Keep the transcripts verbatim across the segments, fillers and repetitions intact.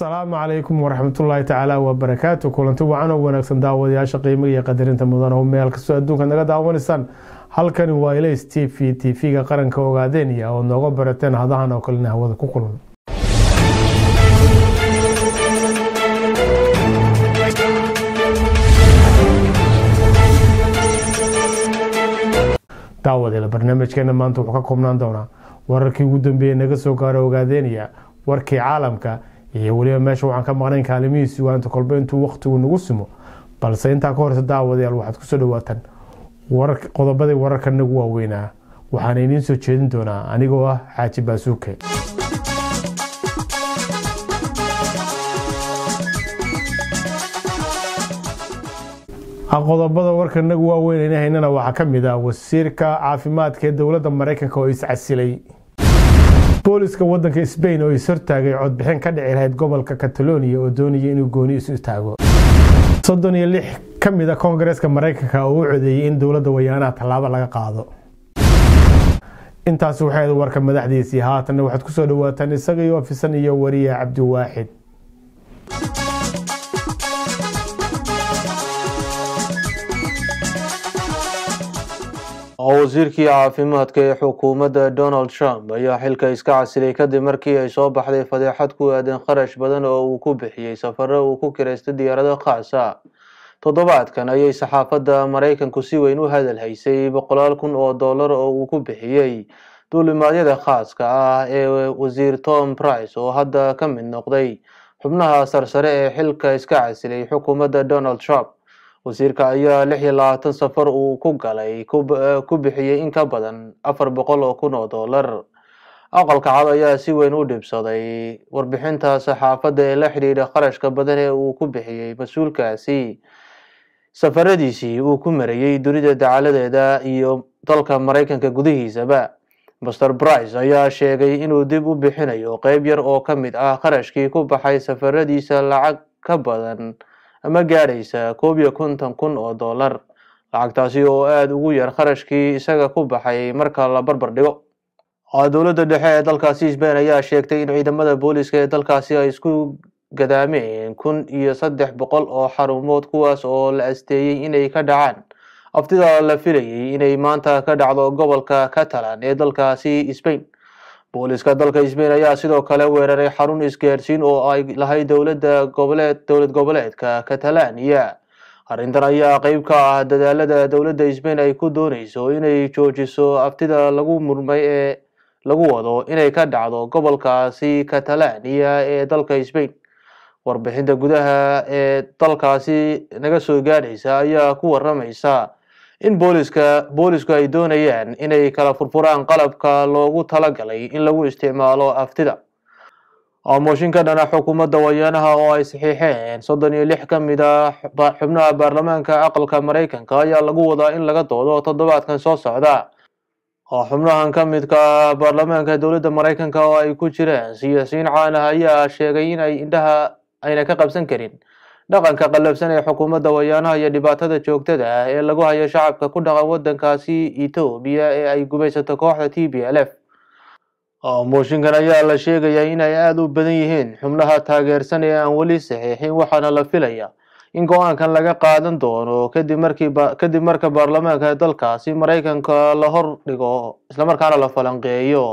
السلام عليكم ورحمة الله تعالى وبركاته. كلنتو وعنا ونكسن داودياشا qiimiga qadarinta mudan oo meel kasto adduunka naga daawanaysan. halkani waa Ilays T V T V-ga qaranka ogaadeynaya oo nooga barateen hadahan oo kale hawada ku kulman. daawadela barnaamijkeena maanta wuxuu ka koobnaan doonaa wararkii ugu dambeeyay naga soo gaaray ogaadeynaya warkii caalamka iyo waliba meesha waxaan ka maqnayn kaalimihiisa waanta kolba intuu waqtigu nagu simo balse inta ka horeysa daawadeel waxaad ku soo dhawaataan wararka qodobada wararka nagu waaweynaa waxaan idin soo jeedin doonaa anigoo ah Xaaji Baasuuke. qodobada warka nagu waaweyn haynana waxa kamid ah wasiirka caafimaadka ee dawladda Mareykanka oo is casilay. booliska wadanka Spain oo isar taagay cod bixin ka dhici lahayd gobolka Catalonia oo doonayay inuu gooni isu taago. soddon iyo lix kamid ah Koongareeska Mareykanka oo u codeeyay in dawladda wayaanaha talaabo laga qaado. intaas waxay warka madaxdiisii haatan waxaad ku soo dhawaataan isaga iyo afisan iyo wariye Cabdi Waaxid. wasiirkii caafimaadka ee xukuumadda Donald Trump ayaa xilka iska casilay kadib markii ay soo baxday fadeexad ku aadan kharash badan oo uu ku bixiyay safarro uu ku kireystay diyaarado khaas ah. toddobaadkan ayay saxaafadda Mareykanku si weyn u hadal haysay boqolaal kun oo dollar oo uu ku bixiyay duulimaadyada khaaska ah ee wasiir Tom Price oo hadda ka mid noqday xubnaha sarsare ee xilka iska casilay xukuumadda Donald Trump. wasiirka ayaa lix iyo labaatan safar uu ku galay ku bixiyay in ka badan afar boqol oo kun oo dollar. aqalka cad ayaa si weyn u dhibsaday warbixinta saxaafadda ee la xiriira kharashka badan ee uu ku bixiyay mas'uulkaasi safaradiisii uu ku marayay dunida dacaladeeda iyo dalka Mareykanka gudihiisaba. Mister Price ayaa sheegay inuu dib u bixinayo qayb yar oo ka mid ah kharashkii ku baxay safaradiisa lacag ka badan ama gaaraysa koob iyo konton kun oo dollar. lacagtaasi oo aad ugu yar kharashkii isaga ku baxay marka la barbar dhigo. dowladda dhexe ee dalkaasi Spain ayaa sheegtay in ciidamada booliska ee dalkaasi ay isku gadaameen kun iyo saddex boqol oo xarumood kuwaas oo la asteeyay inay ka dhacaan aftida la filayay inay maanta ka dhacdo gobolka Catalan ee dalkaasi Spain. booliska dalka Spain ayaa sidoo kale weeraray xarun isgaarsiin oo ay lahayd dawladda goboleed dawlad goboleedka Catalonia. arrintan ayaa qayb ka ah dadaalada dawladda Spain ay ku doonayso inay joojiso aftida lagu murmay ee lagu wado inay ka dhacdo gobolkaasi Catalonia ee dalka Spain. warbixinta gudaha ee dalkaasi naga soo gaaraysa ayaa ku waramaysa in booliska boolisku ay doonayaan inay kala furfuraan qalabka loogu talagalay in lagu isticmaalo aftida. mooshinka dhana xukuumadda wayaanaha oo ay saxiixeen soddon iyo lix kamid ah xubnaha baarlamaanka aqalka Mareykanka ayaa lagu wadaa in laga doodo toddobaadkan soo socda. xubnahan kamidka baarlamaanka dawladda Mareykanka oo ay ku jiraan siyaasiyiin caan ah ayaa sheegay in ay indhaha ayna ka qabsan karin dhaqanka qalabsan ee xukuumadda wayaanaha iyo dhibaatada joogtada ah ee lagu hayo shacabka ku dhaqan wadankaasi Itoobiya ee ay gumaysato kooxda T P L F. mooshinkan ayaa la sheegayaa in ay aad u badan yihiin xubnaha taageersan ee aan weli saxiixin waxaana la filayaa in go'aankan laga qaadan doono kadib markii kadib marka baarlamaanka dalkaasi Mareykanka la hor dhigo isla markaana la falanqeeyo.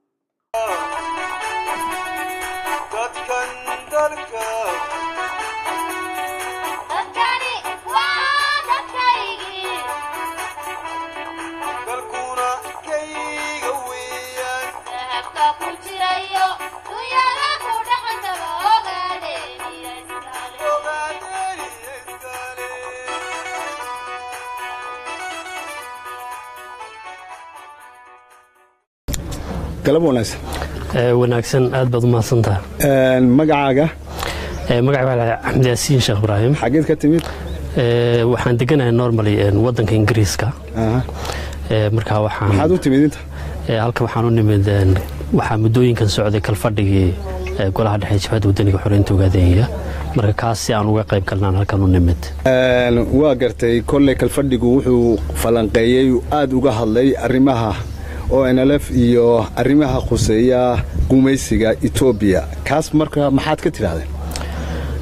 galab wanaagsan ee wanaagsan aad baad u mahadsantahay. ee magacaaga ee magacaaga Axmed Yaasiin Sheekh Ibraahim. xageed ka timid? ee waxaan deganahay normally ee wadanka Ingiriiska. aha ee marka waxaan maxaad u timid inta? ee halka waxaan u nimid waxa muddooyinkan socday kal fadhigii golaha dhexe jabhadda wadaniga xoreynta ogaadeynaya marka kaas si aan uga qayb galnaan halkan u nimid. ee waa gartay kolley kal fadhigu wuxuu falanqeeyay aad uga hadlay arrimaha oo N L F iyo arrimaha khuseeya gumaysiga Itoobiya kaas marka maxaad ka tirahdeen?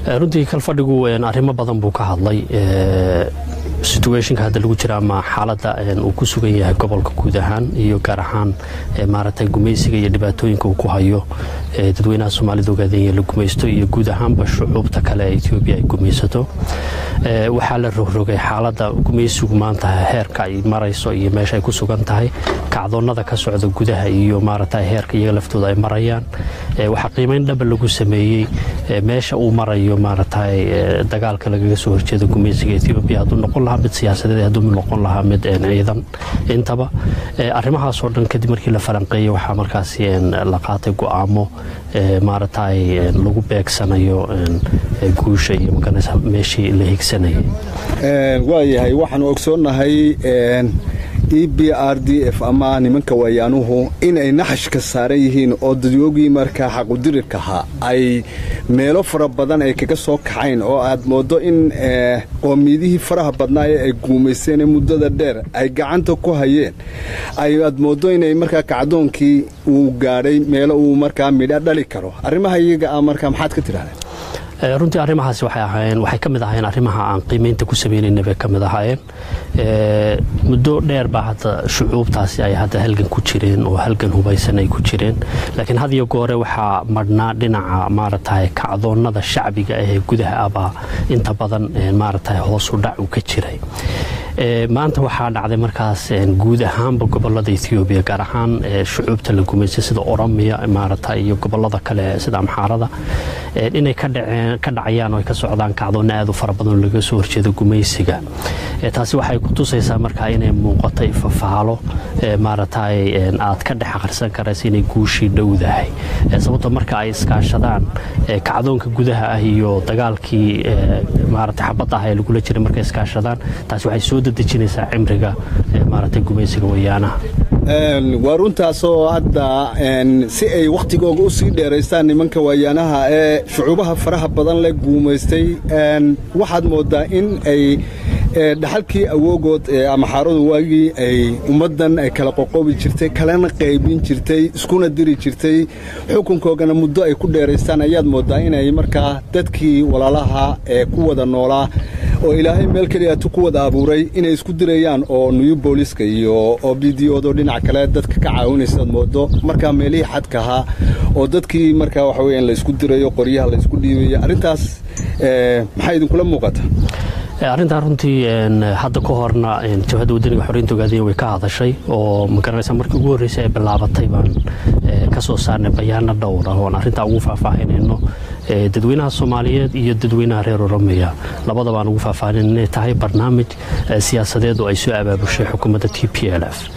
runtii kalfadhigu arrimo badan buu ka hadlay situationka hadda lagu jira ama xaaladda uu ku sugan yahay gobolka guud ahaan iyo gaar ahaan maaragtay gumaysiga iyo dhibaatooyinka uu ku hayo dadweynaha Soomaalida ogaadeen la gumaysto iyo guud ahaanba shucuubta kale ee Ethiopia ay gumaysato waxaa la rogrogay xaaladda gumaysigu maanta heerka ay marayso iyo meesha ay ku sugan tahay kacdoonada ka socda gudaha iyo maaragtay heerka iyaga laftooda ay marayaan waxa qiimeyn dhab lagu sameeyay meesha uu marayo maaragtay dagaalka lagaga soo horjeedo gumaysiga Ethiopia haduu noqon lahaa mid siyaasadeed haduu noqon lahaa mid ciidan intaba arrimahaas oo dhan kadib markii la falanqeeyay waxa markaas la qaatay go'aamo maaragtay lagu beegsanayo guusha iyo maganaysa meeshii la higsanayay ee waa yahay waxaan ogsoonahay E B R D F ama nimanka wayaanuhu in ay naxash ka saaran yihiin oo dadyoogii markaa xaq u dirirka ha ay meelo fara badan ay kaga soo kacayn oo aad moodo in qoomiyadihii faraha badnaa ay guumeyseen muddada dheer ay gacanta ku hayeen ay aad moodo in ay markaa kacdoonkii uu gaaray meelo uu markaa midha dhali karo arrimaha iyaga markaa maxaad ka tiraahdaa runtii arrimahaas waxay ahaayeen waxay kamid ahaayeen arrimaha aan qiimeynta ku sameeynay bay kamid ahaayeen ee muddo dheer baa hadda shucuubtaasi ay hadda halgan ku jireen oo halgan hubaysan ay ku jireen laakiin had iyo goore waxa marnaa dhinaca maaragtay kacdoonada shacbiga ee gudaha aba inta badan maaragtay hoos u dhac u ka jiray ee maanta waxa dhacday markaas guud ahaanba gobolada Ethiopia gaar ahaan shucuubta la gumeysay sida Oromia maaragtay iyo gobolada kale sida Amxaarada inay ka dhaceen ka dhacayaan oo ka socdaan kacdoon aad u fara badan laga soo horjeedo gumaysiga ee taasi waxay ku tusaysaa markaa inay muuqatay fafaalo ee maaragtay aad ka dhex aqrisan karaysa inay guushii dhowdahay ee sababtoo marka ay iskaashadaan ee kacdoonka gudaha ah iyo dagaalkii maaragtay xabadda ah ee lagu jiray markay iskaashadaan taasi waxay soo dadejinaysaa cimriga ee maaragtay gumaysiga wayaanaha een waruntaasoo hadda een si ay waqtigooda u sii dheereystaan nimanka wayaanaha ee shucuubaha faraha badan la guumeystay een waxaad moodaa in ay dhaxalkii awoogood ee Amxaaradu waagii ay ummadan ay kala qoqobi jirtay kalena qaybin jirtay iskuna diri jirtay xukunkoogana muddo ay ku dheereystaan ayaad moodaa in ay markaa dadkii walaalaha ee ku wada noolaa oo Ilaahay meel kaliya ku wada abuuray inay isku dirayaan oo new booliska iyo O B D O dhinaca kale dadka ka caawinaysa moodo marka meelihii xadka ha oo dadkii marka waxa weeyaan la isku dirayo qoryaha la isku dhiibayo arintaas ee maxay idin kula muuqataa arrinta runtii hadda ka horna jabhadda wadaniga xoriinta ogaadeen way ka hadashay oo ma garanaysa markii ugu horeysay ay bilaabatay baan ka soo saarnay bayaano dhowr ah oo arrinta ugu faahfaahinayno dadweynaha Soomaaliyeed iyo dadweynaha reer Oromia labadaba aan ugu faahfaahinay tahay barnaamij siyaasadeed oo ay soo abaabushay xukuumadda T P L F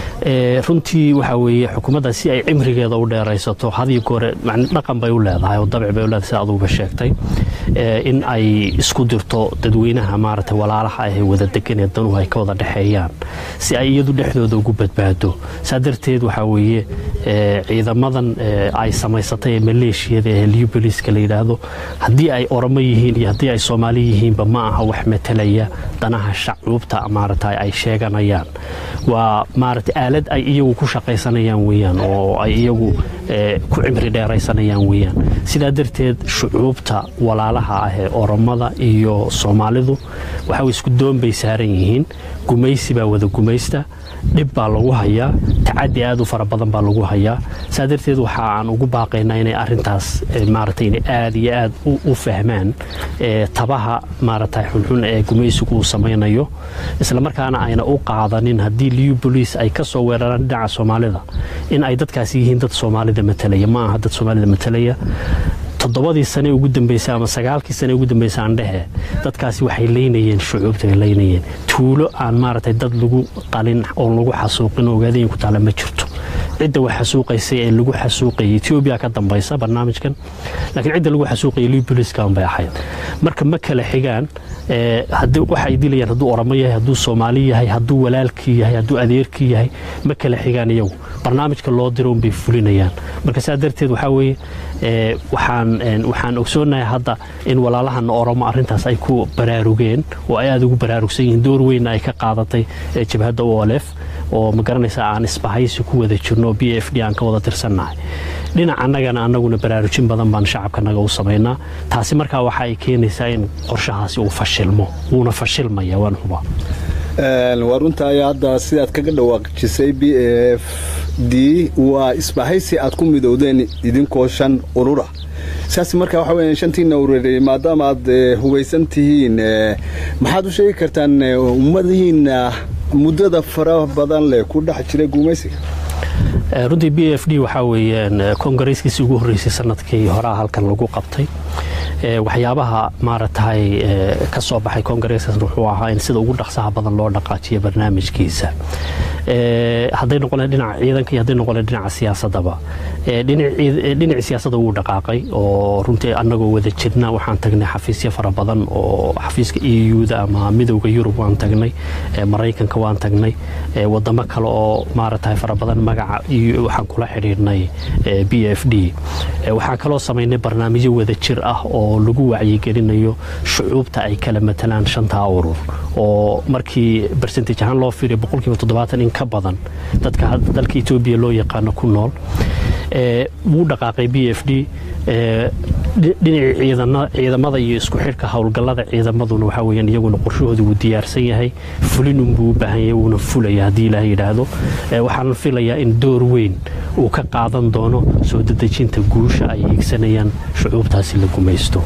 ee runtii waxa weeye xukuumadda si ay cimrigeeda u dheeraysato hadii goore macna dhaqan bay u leedahay oo dabci bay u leedahay aad uga sheegtay ee in ay isku dirto dadweynaha maaragtay walaalaha ay wada degan ee danu ay ka wada dhaxeeyaan si ay iyadu dhexdooda ugu badbaado sadarteed waxa weeye ee ciidamadan ay samaysatay maleeshiyada ee Lipoliska la yiraahdo hadii ay Oromo yihiin iyo hadii ay Soomaali yihiinba ma aha wax metelaya danaha shucuubta maaragtay ay sheeganayaan waa maaragtay aalad ay iyagu ku shaqaysanayaan weeyaan oo ay iyagu ku cimri dheeraysanayaan weeyaan sida darteed shucuubta walaalaha ah ee Oromada iyo Soomaalidu waxa ay isku doonbay saaran yihiin gumaysi baa wada gumaysta dib baa lagu hayaa tacaddi aad u fara badan baa lagu hayaa saadarteed waxa aan ugu baaqaynaa inay arintaas maaragtay aad iyo aad u fahmaan ee tabaha maaragtay xulxul ee gumaysigu uu sameeyo isla markaana ayna u qaadanin hadii liu police ay ka soo weeraraan dhinaca Soomaalida in ay dadkaas yihiin dad Soomaalida matalaya ma aha dad Soomaalida matalaya todobadii sano ugu dambeysay ama sagaalkii sano ugu dambeysay aan dhahe dadkaasi waxay leeynayeen shucuubta leeynayeen tuulo aan maaragtay dad lagu qalin oo lagu xasuuqin ogaadeen ku taala ma jirto cidda wax xasuuqaysay ee lagu xasuuqay Ethiopia ka dambaysa barnaamijkan laakiin cidda lagu xasuuqay Lipoliska aan bay ahayd marka ma kala xigaan ee hadii waxay dilayaan haduu Oromo yahay haduu Soomaali yahay haduu walaalkii yahay haduu adeerkii yahay ma kala xigaan iyagu barnaamijka loo diro bay fulinayaan marka saadarteed waxa weeye ee waxaan waxaan ogsoonahay hadda in walaalahan Oromo arintaas ay ku baraarugeen oo ay aad ugu baraarugsan yihiin door weyn ay ka qaadatay jabhadda O L F oo ma garanaysa aan isbahaysi ku wada jirno B F D aan ka wada tirsanahay dhinaca annagana annaguna baraarujin badan baan shacabkanaga u samaynaa taasi markaa waxa ay keenaysaa in qorshahaasi uu fashilmo wuuna fashilmaya waan huba waa runta ayaa hadda sidaad kaga dhawaaqjisay b f d waa isbahaysi aad ku midowdeen idinkoo shan urura saas markaa waxa weeyaan shantiina urur maadaama aad hubeysan tihiin maxaad u sheegi kartaan ummadihiina muddada faraha badan leh ku dhex jiray gumaysiga runtii b f d waxa weeyaan kongareeskiisii ugu horreysay sanadkii horaa halkan lagu qabtay waxyaabaha maaragtay ka soo baxay kongareeskaas wuxuu ahaa in sida ugu dhaqsaha badan loo dhaqaajiyo barnaamijkiisa hadday noqon dhinaca ciidanka iyo hadday noqon dhinaca siyaasadaba dhinaca siyaasadda wuu dhaqaaqay oo runtii annagoo wada jirna waxaan tagnay xafiisyo fara badan oo xafiiska e u-da ama midowda yurub waan tagnay maraykanka waan tagnay wadamo kale oo maaragtay fara badan magaca waxaan kula xidhiidhnay b f d waxaan kaloo samaynay barnaamijyo wada jir ah oo lagu wacyigelinayo shucuubta ay kala matalaan shantaa urur oo markii percentage ahaan loo fiiriyo boqolkiiba toddobaatan in ka badan dadka dalka Ethiopia loo yaqaan ku nool ee wuu dhaqaaqay b f d dhinaca ciidamada iyo isku xirka hawlgallada ciidamaduna waxa weeyaan iyaguna qorshahoodu uu diyaarsan yahay fulin uu u baahan yahay uuna fulaya hadii ilaahay yiraahdo waxaan filayaa in door weyn uu ka qaadan doono soo dadajinta guusha ay igsanayaan shucuubtaasi la gumaysto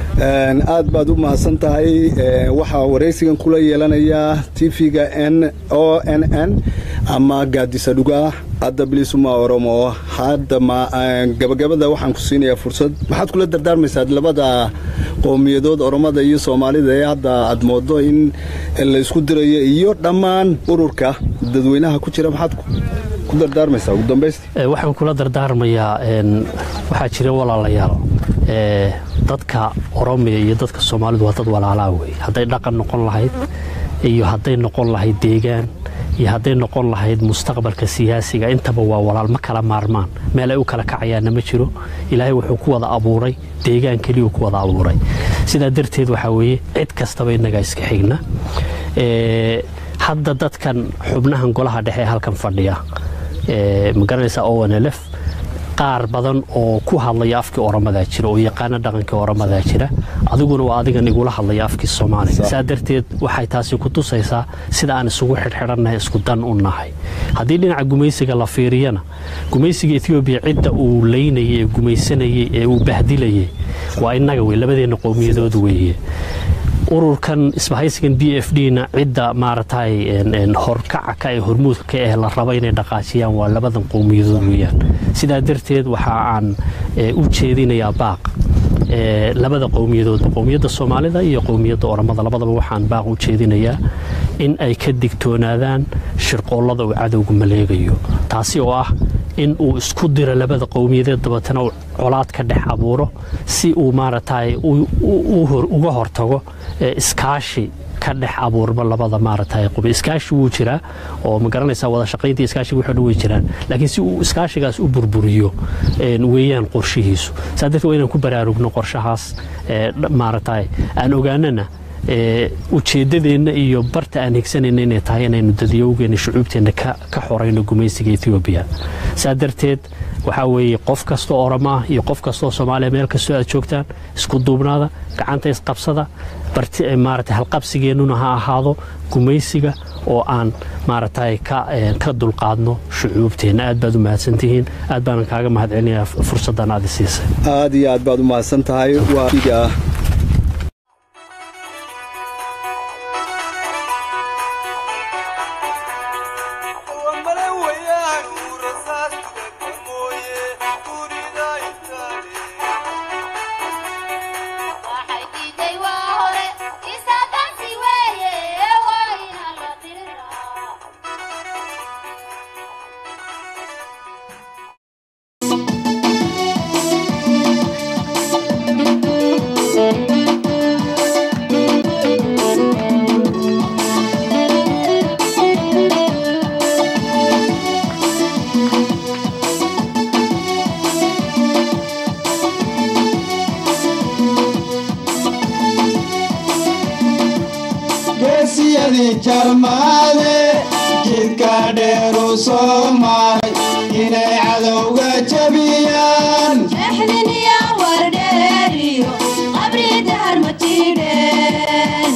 aad baad u mahadsan tahay waxa wareysigan kula yeelanaya T V-ga N O N N ama gaadisa dhuga hadda bilisuma oromo hadda ma gabagabada waxaan ku siinayaa fursad maxaad kula dardaarmaysaa labada qowmiyadood oromada iyo Soomaalida ee hadda aad moodo in la isku dirayo iyo dhammaan ururka dadweynaha ku jira maxaad ku dardaarmaysaa ugu dambeystii waxaan kula dardaarmayaa waxa jira walaalayaal ee dadka Oromiya iyo dadka Soomaalidu waa dad walaalaha way haday dhaqan noqon lahayd iyo haday noqon lahayd deegaan iyo haday noqon lahayd mustaqbalka siyaasiga intaba waa walaal ma kala maarmaan meel ay u kala kacayaan ma jiro ilaahay wuxuu ku wada abuuray deegaan kaliya ku wada abuuray sida darteed waxa weeye cid kastaba inaga iska xigna ee hadda dadkan xubnahan golaha dhexe halkan fadhiya ee magaranaysa O N L F qaar badan oo ku hadlaya afkii Oromada jira oo yaqaan dhaqanka Oromada jira adiguna waa adiga nigula hadlaya afkii Soomaaliga saadarteed waxay taasi ku tusaysaa sida aan isugu xirxiranahay isku dan u nahay hadii dhinaca gumaysiga la fiiriyana gumaysiga Ethiopia cidda uu leeynayay gumaysanayay ee uu bahdilayay waa inaga way labadeena qowmiyadood weeye ururkan isbahaysigan B F D na cidda maartay in horkaca ka ee hormuudka ka ee la rabo inay dhaqaajiyaan waa labadan qowmiyadood weeyaan sida darteed waxa aan u jeedinayaa baaq ee labada qowmiyadood qowmiyadda Soomaalida iyo qowmiyadda Oromada labadaba waxaan baaq u jeedinayaa in ay ka digtoonaadaan shirqoolada uu cadawgu maleegayo taasi oo ah in uu isku diro labada qowmiyadeed dabatana colaad ka dhex abuuro si uu maartay uga hortago iskaashi ka dhex abuurba labada maartay qobi iskaashi uu jira oo ma garanaysa wada shaqaynta iskaashiga wuxuu dhawey jiraan laakiin si uu iskaashigaas u burburiyo een weeyaan qorshihiisu saadada inaan ku baraarugno qorshahaas ee maartay aan ogaanana ee ujeedadeena iyo barta aan higsanayna inay tahay inaynu dadiyowgeena shucuubteena ka ka xoreyno gumaysiga Ethiopia saadarteed waxa weeye qof kasto Oromo iyo qof kasto Soomaaliya meel kasto aad joogtaan isku duubnaada gacanta is qabsada barti maartay hal qabsigeenuna ha ahaado gumaysiga oo aan maartay ka ka dulqaadno shucuubteena aad baad u mahadsantihiin aad baan kaaga mahadcelinayaa fursadan aad siisay aad iyo aad baad u mahadsantahay waa iga Charmade, Kid Cadero, so my inay cadowga jabiyaan jeexdin iyo wardheeriyo qabri dahar ma jiidheen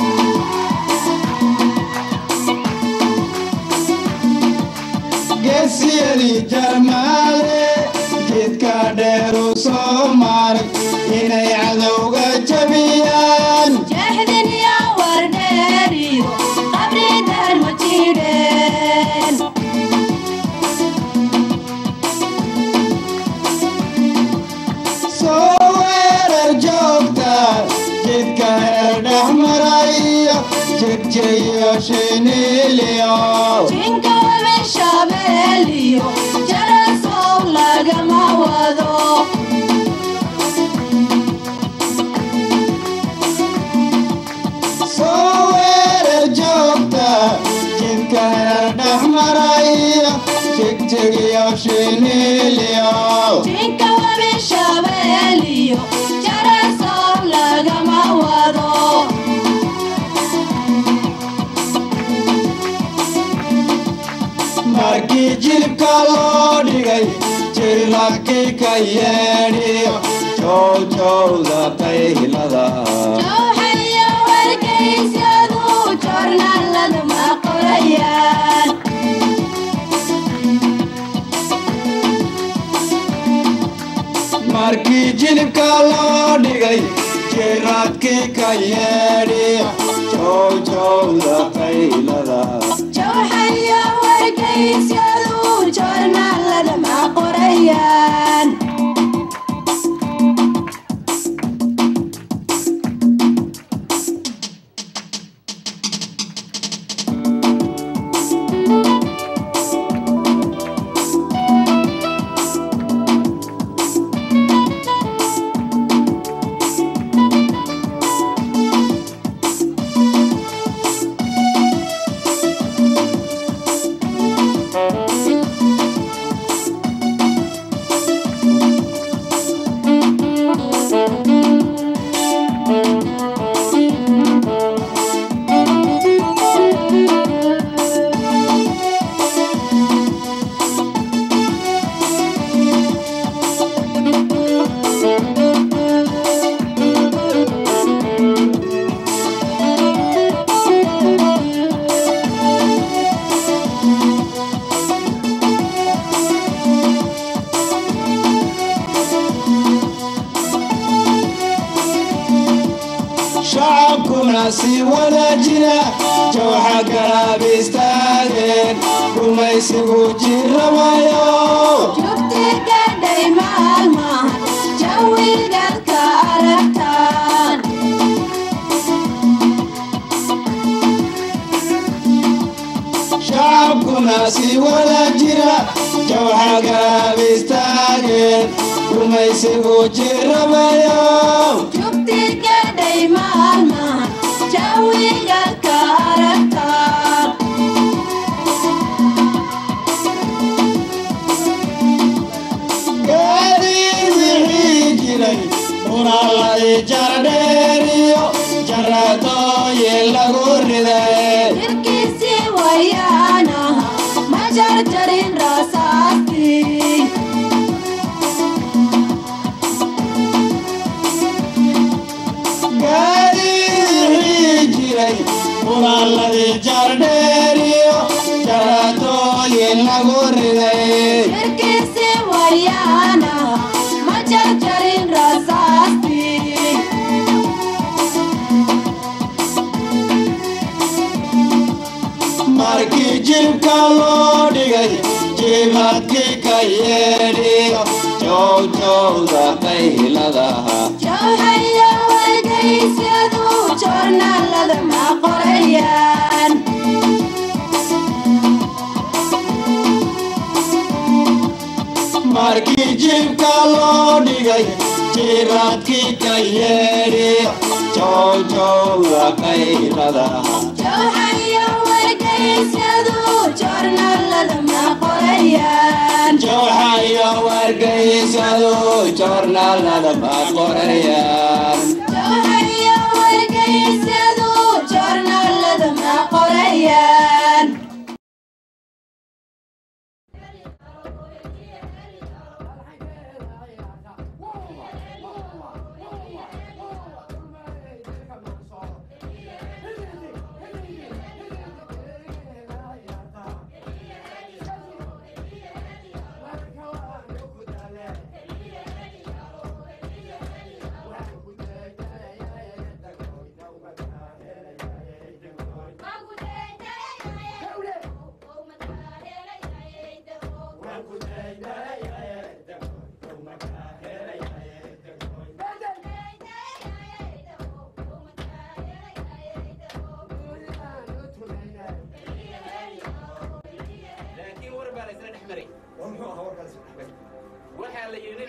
geesiyadii jarmaale jidka dheeru soo maray inay cadowga jabiyaan jeexdin iyo wardheeriyo qabri dahar ma jiidheen soo weerar joogta jidka heer dhex maraya jegjeyo shiniliyo jinka wabi shabeeliyo jarasow lagama wado soo weerar joogta jidka heer dhex maraya jegjeyo shiniliyo jinka wabi shabeeliyo jarasow lagama wado markii jilibka loo dhigay jirlabkii ka yeedhiyo jowjowda qaylada jawxaya wargaysyadu joornaalada ma qorayaan markii jilibka loo dhigay jirradkii ka yeedhiyo jowjowda qaylada jawxaya wargaysyadu joornaalada ma qorayaan shacabkuna si wada jira jawxa garaab istaageen gumaysigu jiramayo jugti gadhay maalmahan jawilgadka aragtaan shacabkuna si wada jira jawxa garaab istaageen gumaysigu jiramayo jugti gadhay maalmahan jawilgadka aragtaan gaadidixii jiray unalai jardheeriyo jaradooyin lagu riday jirkiisi wayaanaha ma jarjarin rasaastii gaadidixii jiray unalai jardheeriyo jaradooyin lagu riday jirkiisi wayaanaha ma jarjarin rasaastii markii jilibka loo dhigay jimadkii ka yeedhiyo jowjowda qayladaha jawxaya wargaysyadu joornaalada ma qorayaan markii jilibka loo dhigay jiradkii ka yeedhiyo jowjowda qayladaha jawxaya wargaysyadu joornaalada ma qorayaan jawxayo wargaysadu joornaalada ma qorayaan jawxaya wargaysyadu joornaalada ma qorayaan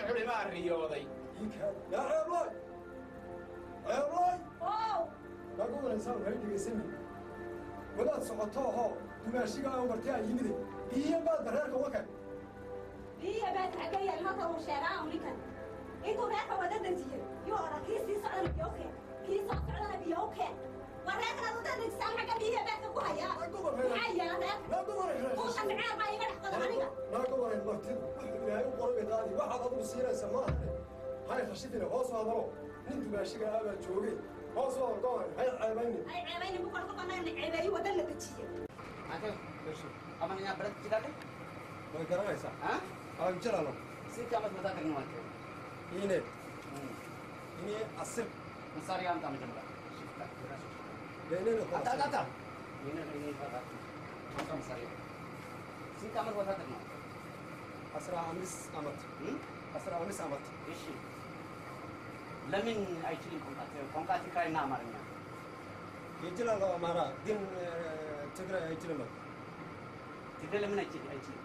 culimaa riyooday يا عيبلاي عيبلاي oo lagu wanaagsan waxay dhigaysanay wadaad socotoho dumaashiga aan martay ay yimid iyo baad reerka waka biyo baad xagayal halka uu sheegaa unikan intuu reerka wada dantiyo iyo orakii sii socda biyoke kii soo socda biyoke wareerka wada dantisan xaga biyo baad ku hayaa maxay yeelanaa lagu wanaagsan oo shamcaa baa iga dhaxqada aniga lagu wanaagsan martid ilaahay u qoray daadi waxa aad u siiraysa ma hay khashidina hoos hadalo nin dumaashiga aba joogay hoos oo doon hay ceebayni ay ceebayni ku qorto qanaan ceebayi wada la dajiye ante ama ina barad jidade way garanaysa ha aan jirano si kama wada tagno wante ine ine asir masari am tam jamla shifta leena ko ata ata ine ine fada am masari si kama wada tagno asra amis amat asra amis amat እሺ ለምን አይችልም ኮንካት ኮንካት ካይና አማርኛ ይችላል አማራ ግን ትግራይ አይችልም ትግራይ ለምን አይችልም አይችልም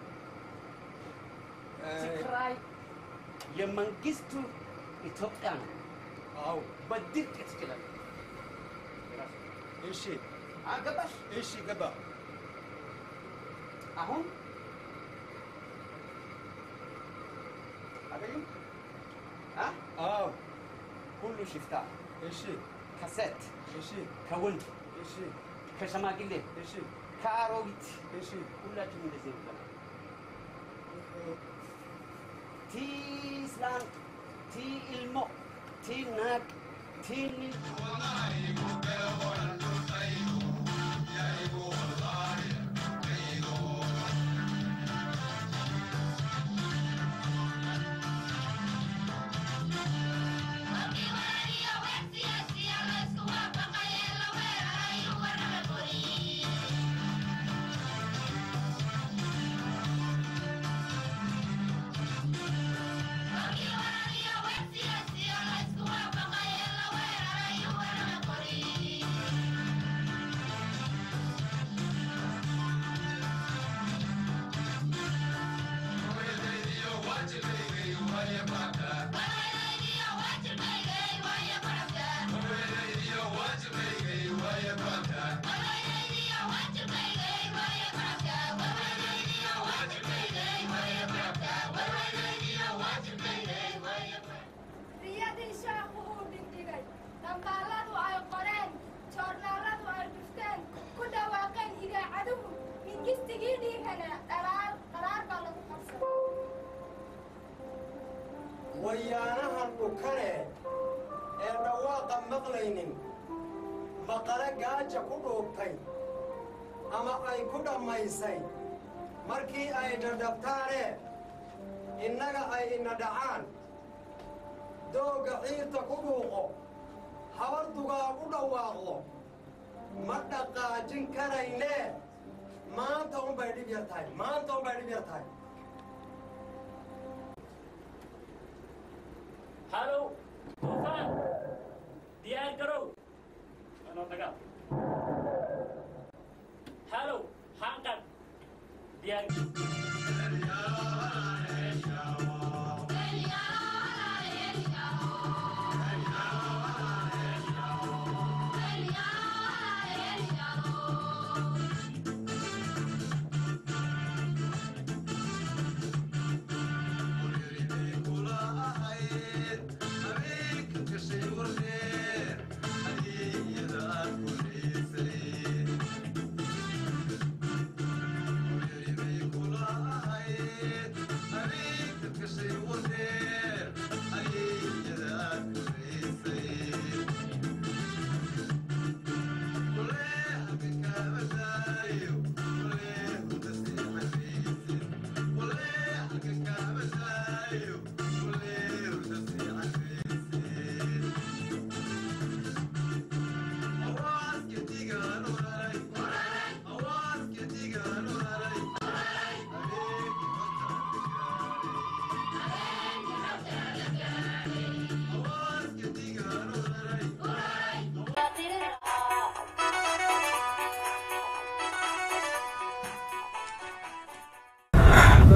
ትግራይ የመንግስቱ ኢትዮጵያ ነው አው በድርቅ ትችላል እሺ አገባሽ እሺ ገባ አሁን አገኙ አ አው ሁሉ ሽፍታ እሺ ከሴት እሺ ከወንድ እሺ ከሸማግሌ እሺ ከአሮጊት እሺ ሁላችሁም እንደዚህ ነው ቲ ስላን ቲ ኢልሞ ቲ ናቅ ቲ ኒ riyadii sheekhu uu dhigdhigay dambaaladu ay qoreen joornaaladu ay dhufteen ku dhawaaqeen idaacaduhu mingistigii dhiigana dharaar dharaar baa lagu qabsaday wayaanahan dhukane ee dhawaaqa maqlaynin maqale gaaja ku dhuubtay ama ay ku dhammaysay markii ay dhadhabtaane innaga ay ina dhacaan doogga ciirta ku dhuuqo habardugaa u dhawaaqdo ma dhaqaajin karaynee maanta unbay dhib yar tahay maanta unbay dhib yar tahay halo tufaan diyaar garow anoo dagaal halo hanqan diyaar Kula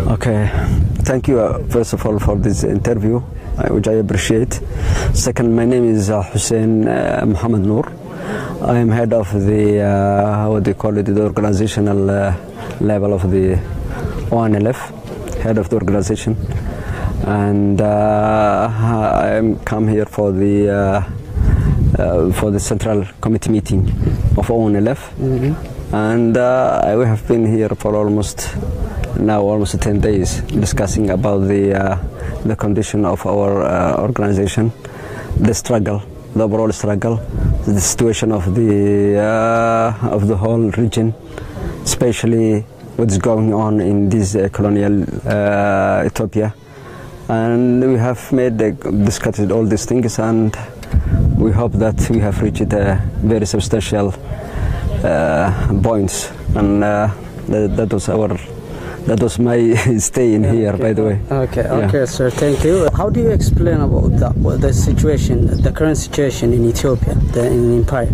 Okay, thank you uh, first of all for this interview, uh, which I appreciate. Second, my name is uh, Hussein uh, Muhammad Noor. I am head of the, uh, what do you call it, the organizational uh, level of the O N L F, head of the organization. And uh, I am come here for the uh, uh, for the central committee meeting of O N L F. Mm-hmm. And uh, we have been here for almost now almost ten days discussing about the uh, the condition of our uh, organization, the struggle, the overall struggle, the situation of the uh, of the whole region, especially what's going on in this uh, colonial uh, Ethiopia. And we have made uh, discussed all these things, and we hope that we have reached a very substantial uh, points, and uh, that, that was our that was my stay in yeah, here, okay. by the way. Okay, yeah. okay, sir. Thank you. How do you explain about the, the situation, the current situation in Ethiopia, the in empire?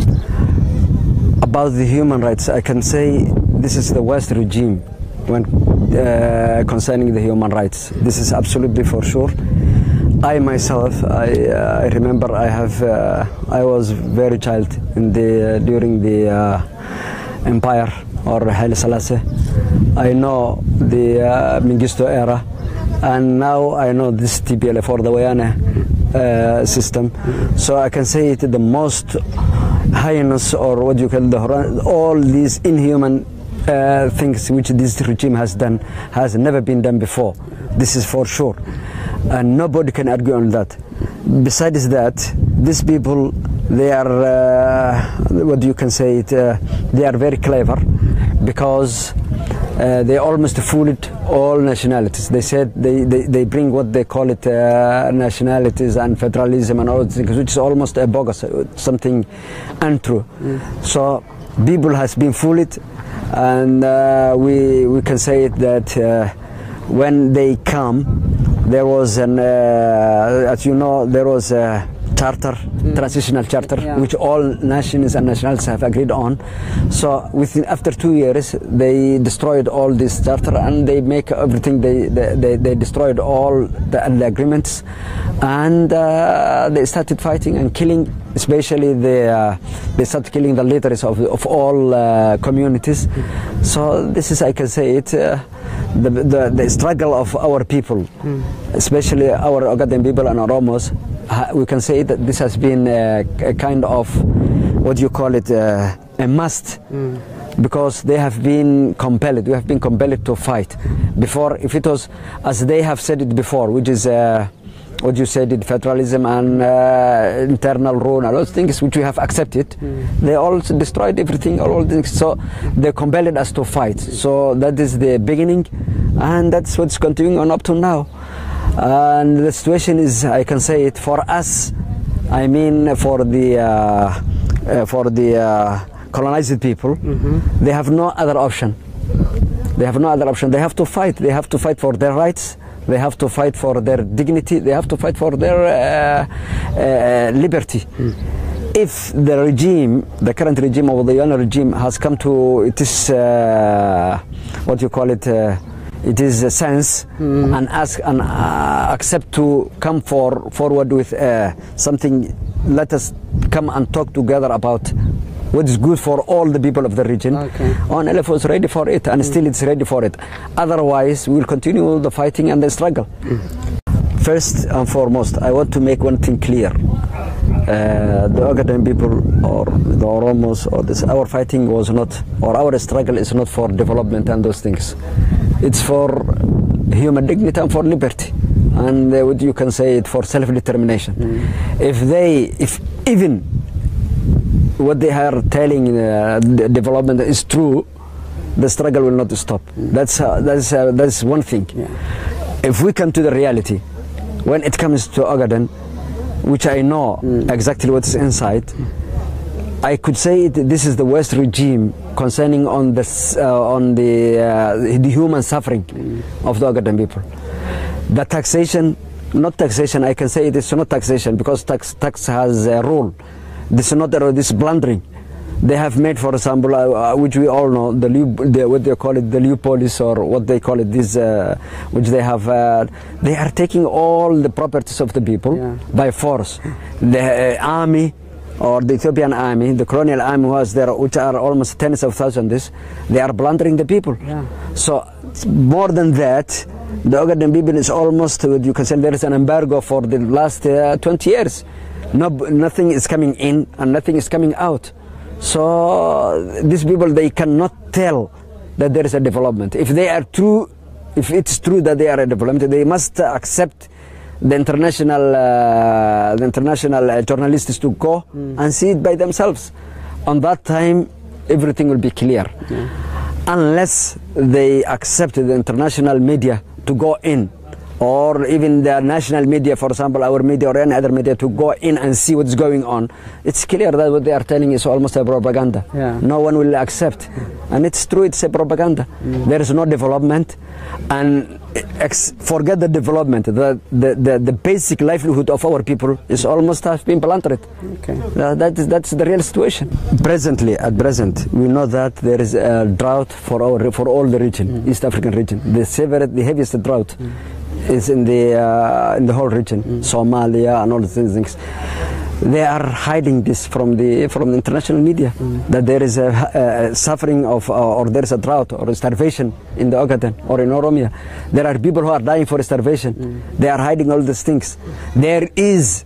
About the human rights, I can say this is the West regime when uh, concerning the human rights. This is absolutely for sure. I myself, I, uh, I remember I have, uh, I was very child in the uh, during the uh, empire or Haile Selassie. I know the uh, Mengistu era, and now I know this T P L F or the Wayane uh, system. So I can say it the most heinous, or what you call the all these inhuman uh, things which this regime has done has never been done before. This is for sure, and nobody can argue on that. Besides that, these people, they are uh, what you can say it, uh, they are very clever, because uh, they almost fooled all nationalities. They said they, they, they bring what they call it uh, nationalities and federalism and all these things, which is almost a bogus, something untrue. Mm. So people has been fooled, and uh, we we can say it that uh, when they come, there was an uh, as you know there was a charter, mm. transitional charter, yeah. which all nations and nationalities have agreed on. So within after two years, they destroyed all this charter, and they make everything. They they, they, they destroyed all the, the agreements, and uh, they started fighting and killing. Especially the uh, they started killing the leaders of of all uh, communities. Mm. So this is, I can say it, uh, the, the the struggle of our people, mm. especially our Ogaden people and Oromos. We can say that this has been a, a kind of, what do you call it, uh, a must, mm. because they have been compelled, we have been compelled to fight. Before, if it was, as they have said it before, which is, uh, what you said, it, federalism and uh, internal rule and those things which we have accepted, mm. they also destroyed everything, all things. So they compelled us to fight. So that is the beginning, and that's what's continuing on up to now. And the situation is, I can say it, for us, I mean for the uh, uh, for the uh, colonized people, mm-hmm. they have no other option. They have no other option. They have to fight. They have to fight for their rights. They have to fight for their dignity. They have to fight for their uh, uh, liberty. Mm. If the regime, the current regime of the U N regime, has come to it is uh, what you call it. Uh, It is a sense mm. and ask and uh, accept to come for forward with uh, something. Let us come and talk together about what is good for all the people of the region. Okay. O N L F was ready for it, and mm. still it's ready for it. Otherwise, we will continue the fighting and the struggle. Mm. First and foremost, I want to make one thing clear. Uh, the Ogaden people or the Oromos or this, our fighting was not, or our struggle is not for development and those things. It's for human dignity and for liberty, and uh, you can say it for self-determination. Mm. If they, if even what they are telling uh, the development is true, the struggle will not stop. Mm. That's uh, that's uh, that's one thing. Yeah. If we come to the reality, when it comes to Ogaden, which I know mm. exactly what is inside, I could say it, this is the worst regime concerning on the uh, on the, uh, the human suffering mm. of the Ogaden people. The taxation, not taxation, I can say it is not taxation, because tax tax has a rule. This is not a, this blundering. They have made, for example, uh, which we all know, the, the what they call it, the Leopolis, or what they call it, this, uh, which they have. Uh, they are taking all the properties of the people yeah. by force. The uh, army, or the Ethiopian army, the colonial army was there, which are almost tens of thousands. They are plundering the people. Yeah. So more than that, the Ogaden people is almost, you can say, there is an embargo for the last uh, twenty years. No, nothing is coming in and nothing is coming out. So these people, they cannot tell that there is a development. If they are true, if it's true that they are a development, they must accept the international, uh, the international uh, journalists to go mm. and see it by themselves. On that time, everything will be clear. Yeah. Unless they accept the international media to go in, or even the national media, for example, our media or any other media, to go in and see what's going on, it's clear that what they are telling is almost a propaganda. Yeah. No one will accept. And it's true, it's a propaganda. Mm. There is no development. And ex forget the development, the, the, the, the basic livelihood of our people is almost has been plundered. Okay. Uh, that is, that's the real situation. Presently, at present, we know that there is a drought for, our, for all the region, mm. East African region. The, severe, the heaviest drought. Mm. is in the uh, in the whole region, mm. Somalia and all these things. They are hiding this from the from the international media, mm. that there is a, a suffering of uh, or there is a drought or a starvation in the Ogaden or in Oromia. There are people who are dying for starvation. Mm. They are hiding all these things. There is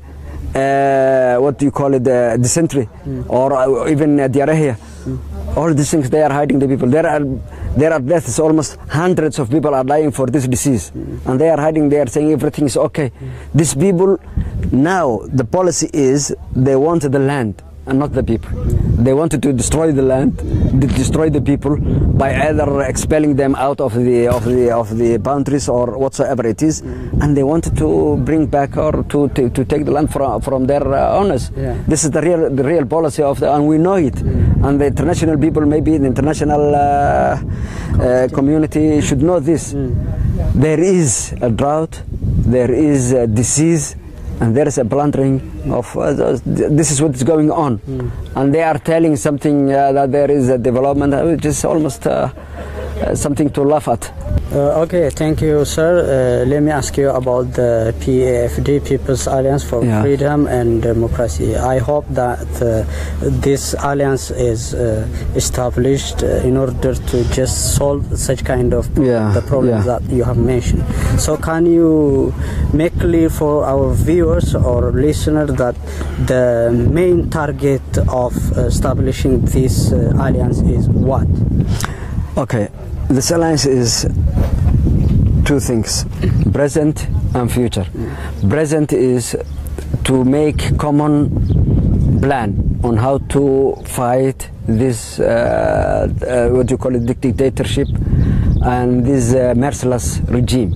uh, what do you call it, uh, dysentery, mm. or uh, even uh, diarrhea. Mm. All these things, they are hiding the people. There are there are deaths. Almost hundreds of people are dying for this disease, mm. and they are hiding. They are saying everything is okay. Mm. These people, now the policy is they want the land and not the people. Mm. They wanted to destroy the land, to destroy the people by either expelling them out of the of the of the boundaries or whatsoever it is, mm. and they wanted to bring back or to to, to take the land from from their uh, owners. Yeah. This is the real the real policy of the, and we know it. Mm. And the international people, maybe the international uh, uh, community should know this. Mm. There is a drought, there is a disease, and there is a plundering of uh, this is what is going on. Mm. And they are telling something uh, that there is a development, which is almost uh, uh, something to laugh at. Uh, okay, thank you, sir. Uh, let me ask you about the P A F D, People's Alliance for yeah. Freedom and Democracy. I hope that uh, this alliance is uh, established uh, in order to just solve such kind of yeah. the problems yeah. that you have mentioned. So can you make clear for our viewers or listeners that the main target of establishing this uh, alliance is what? Okay, this alliance is two things, present and future. Mm. Present is to make common plan on how to fight this, uh, uh, what you call it, dictatorship and this uh, merciless regime.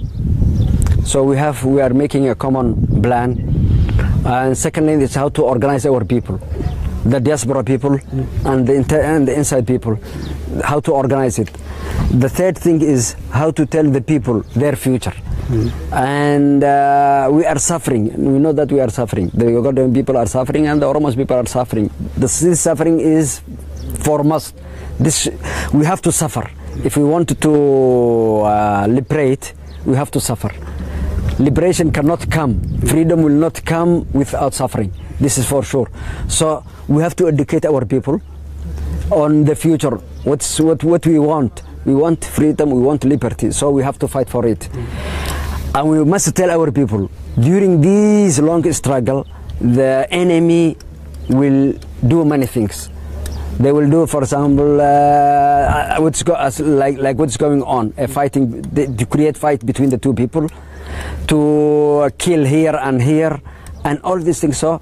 So we have, we are making a common plan. And secondly, it's how to organize our people, the diaspora people mm. and, the inter and the inside people, how to organize it. The third thing is how to tell the people their future. Mm. And uh, we are suffering. We know that we are suffering. The Ugandan people are suffering and the Oromos people are suffering. This, this suffering is for us. This, we have to suffer. If we want to uh, liberate, we have to suffer. Liberation cannot come. Freedom will not come without suffering. This is for sure. So we have to educate our people on the future. What's what what we want. We want freedom, we want liberty, so we have to fight for it. Mm. And we must tell our people, during this long struggle, the enemy will do many things. They will do, for example, uh, what's go as like like what's going on, a fighting, to create fight between the two people, to kill here and here, and all these things. So,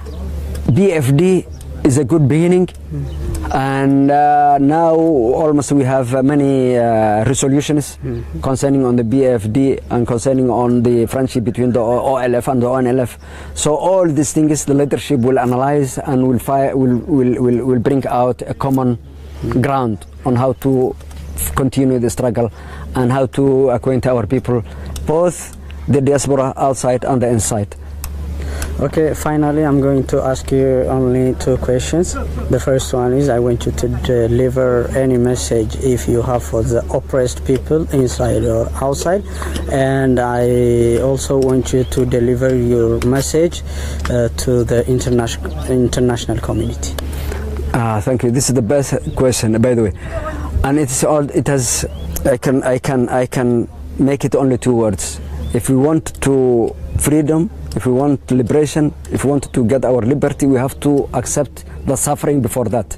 B F D is a good beginning. Mm. And uh, now almost we have uh, many uh, resolutions mm-hmm. concerning on the B F D and concerning on the friendship between the O L F and the O N L F. So all these things the leadership will analyze and will, fi will, will, will, will bring out a common mm-hmm. ground on how to continue the struggle and how to acquaint our people, both the diaspora outside and the inside. Okay, finally, I'm going to ask you only two questions. The first one is I want you to deliver any message if you have for the oppressed people inside or outside, and I also want you to deliver your message uh, to the international international community. Uh, thank you. This is the best question, by the way, and it's all. It has. I can. I can. I can make it only two words. If we want to freedom, if we want liberation, if we want to get our liberty, we have to accept the suffering before that.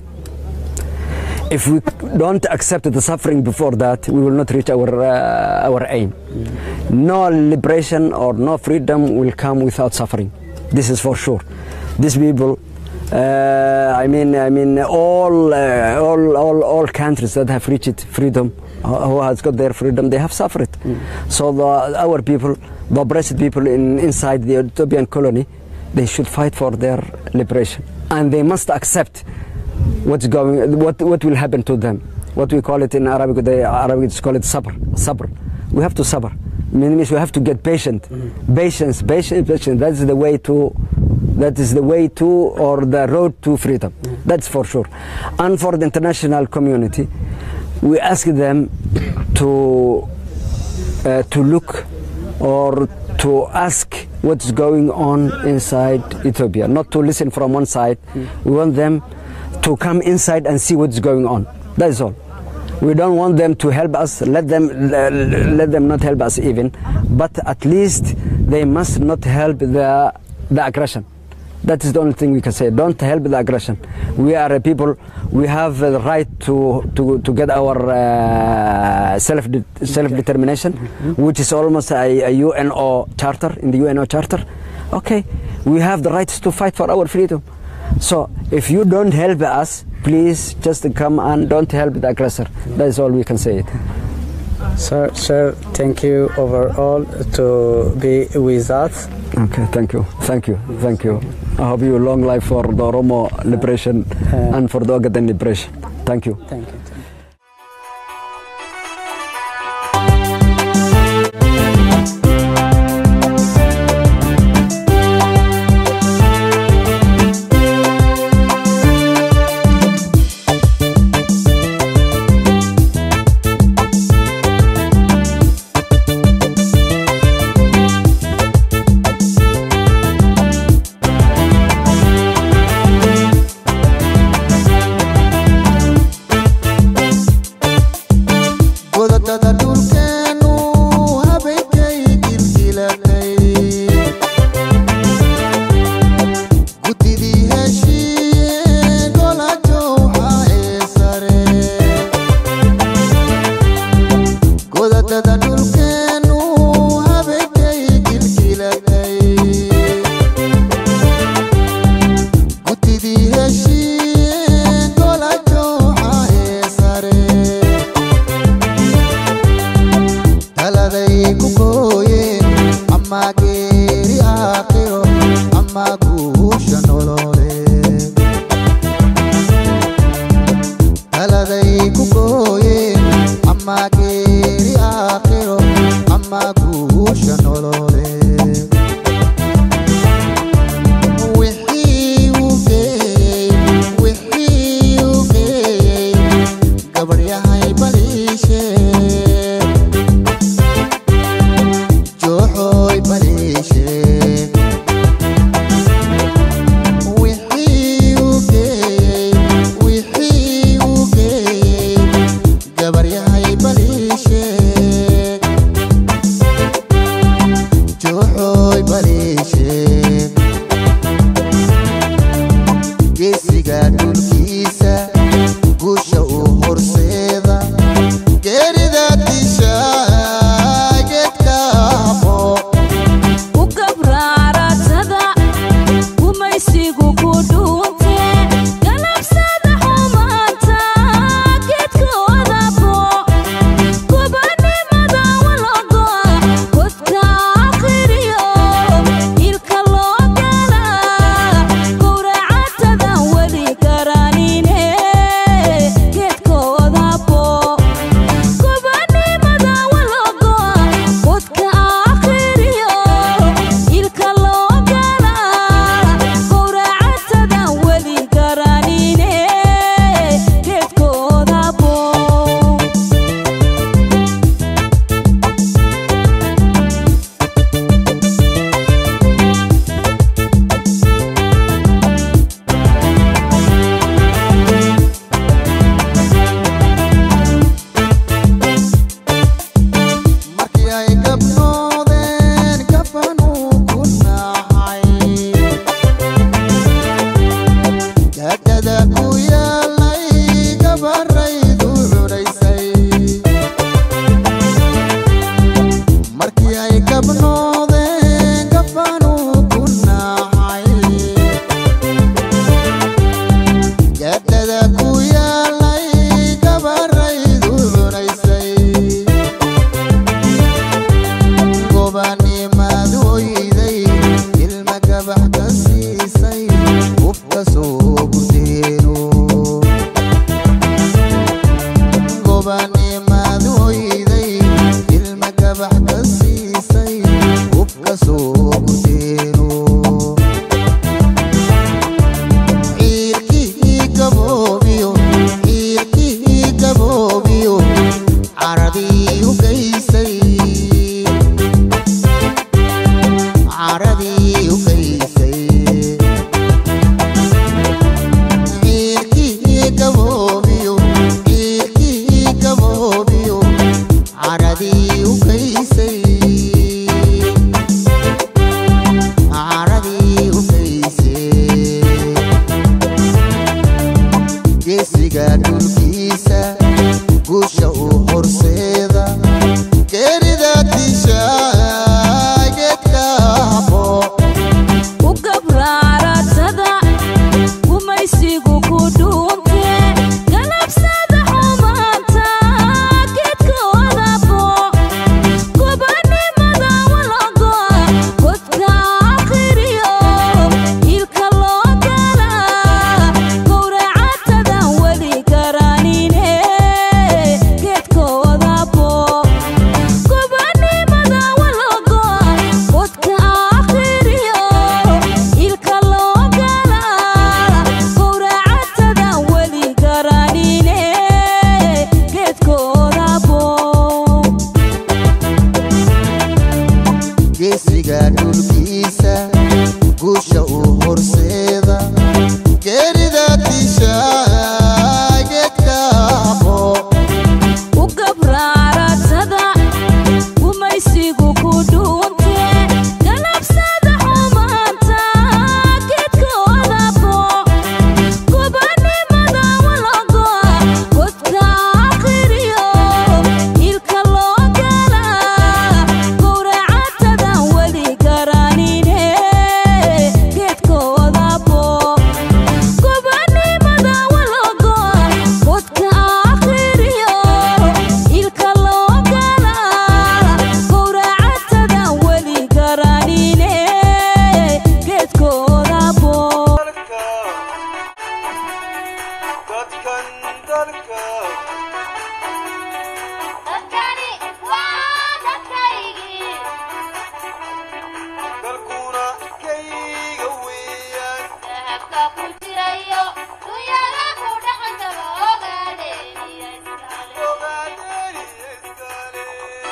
If we don't accept the suffering before that, we will not reach our uh, our aim. No liberation or no freedom will come without suffering. This is for sure. These people, uh, I mean, I mean, all, uh, all, all, all countries that have reached freedom, who has got their freedom, they have suffered. Mm. So the, our people, the oppressed people in, inside the Ethiopian colony, they should fight for their liberation, and they must accept what's going, what what will happen to them. What we call it in Arabic, the Arabics call it sabr. Sabr. We have to sabr. Means we have to get patient. Mm. Patience, patience, patience. That is the way to. That is the way to, or the road to freedom. Mm. That's for sure. And for the international community, we ask them to uh, to look or to ask what's going on inside Ethiopia, not to listen from one side. Mm. We want them to come inside and see what's going on. That's all. We don't want them to help us. Let them uh, let them not help us even, but at least they must not help the the aggression. That is the only thing we can say. Don't help the aggression. We are a people. We have the right to to, to get our uh, self de self determination, mm-hmm. which is almost a, a U N O charter in the U N O charter. Okay, we have the right to fight for our freedom. So if you don't help us, please just come and don't help the aggressor. That is all we can say. It. Sir, sir, thank you overall to be with us. Okay, thank you, thank you, thank you. I hope you long life for the Oromo liberation uh, and for the Ogaden liberation. Thank you. Thank you. gurteeno gobaanimaadooyday ilma gabax ka siisay hub ka soo gurteeno ciirkii gaboobiyo ciirkii gaboobiyo caradii u geysay caradii u geysay ciirkii gaboobiyo ciirkii gaboobiyo caradii u geysay caradii u geysay geesiga dhulkiisa guusha u horseeda geerida disha geedka habo u gabraaratada gumaysigu ku dhuunte galabsada xumaanta geedkoodabo gobanimada walago godka akhriyo ilka loo gala gowracatada weli garanine geedkoodabo gobanimada walago godka akhriyo ilka loo gala gowracatada weli garanine geedkoodabo geesiga dhulkiisa guusha u horseeda geerida disha geedka habo u gabraaratada gumaysigu ku dhuunte galabsada xumaanta geedkoodabo gobanimada walago godka akhriyo ilka loo gala gowracatada weli garanine geedkoodabo gobanimada walago godka akhriyo ilka loo gala gowracatada weli garanine geedkoodabo dadkani waa dadkaygii dalkuna kayga weeyaan dahabka ku jirayo dunyada ku dhaqantaba ogaadeeniya iskale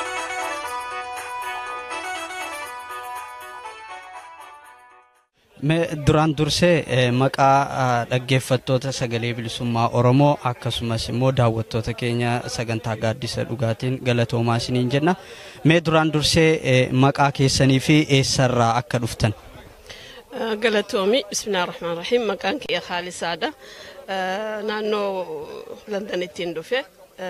duraan dursee maqaa dhaggeeffattoota sagalee bilisummaa Oromoo akkasumas immoo daawwattoota keenya sagantaa gaaddisa dhugaatiin galatoomaa isiniin jenna. Mee duraan dursee maqaa keessanii fi eessarraa akka dhuftan? galatoomi bismillaahi rahmaani rahiim maqaan kiyya Khaalisaadha. Naannoo Londonittiin dhufe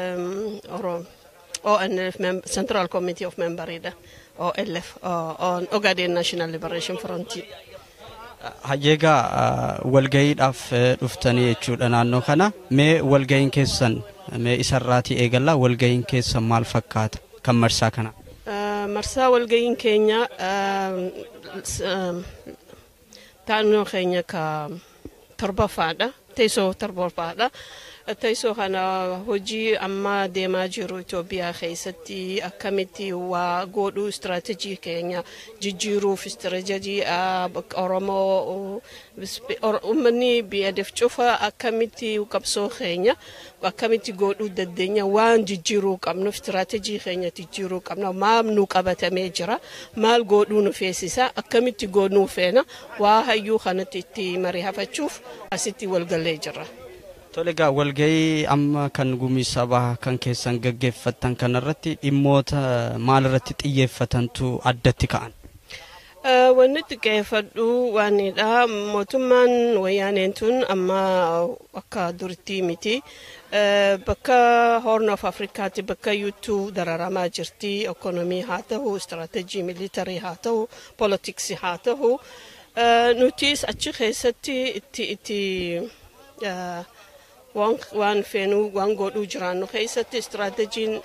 O N L F Central Committee of Memberidha. O L F on Ogaden National Liberation Front. Hayyeegaa walgayiidhaaf dhuftanii jechuudha naannoo kana. Mee walgayiin keessan mee isarraatii eegallaa walgayiin keessan maal fakkaata kan marsaa kana? Marsaa walgayiin keenya taannoo keenya ka torbaffaadha. Teessoo torbaffaadha. Teessoo kana hojii amma deemaa jiru Itoophiyaa keessatti akkamitti waa godhuu istiraatejii keenya jijjiiruuf istiraatejii Oromoo uummanni biyyaaf cufa akkamitti qabsoo keenya akkamitti godhuu dandeenya waan jijjiiruu qabnu istiraatejii keenya jijjiiruu qabna maal nu qabatamee jira maal godhuu nu feesisa akkamitti godhuu feena waa hayyuu kanatti itti mari'afachuuf asitti walgalee jira. Tolega walgayii amma kan gumii sabaa kan keessan gaggeeffatan kanarratti dhimmoota maalirratti xiyyeeffatantu addatti ka'an? Wanni xiyyeeffadhu waanidha mootummaan wayyaaneen tun amma akka duritti miti bakka Horn of Africaatti bakka yuutuu dararamaa jirti ekonomii haa ta'u istiraatejii militarii haa ta'u poolitiksii haa ta'u nutis achi keessatti itti itti waan feenu waan godhuu jiraannu keessatti istiraatijiin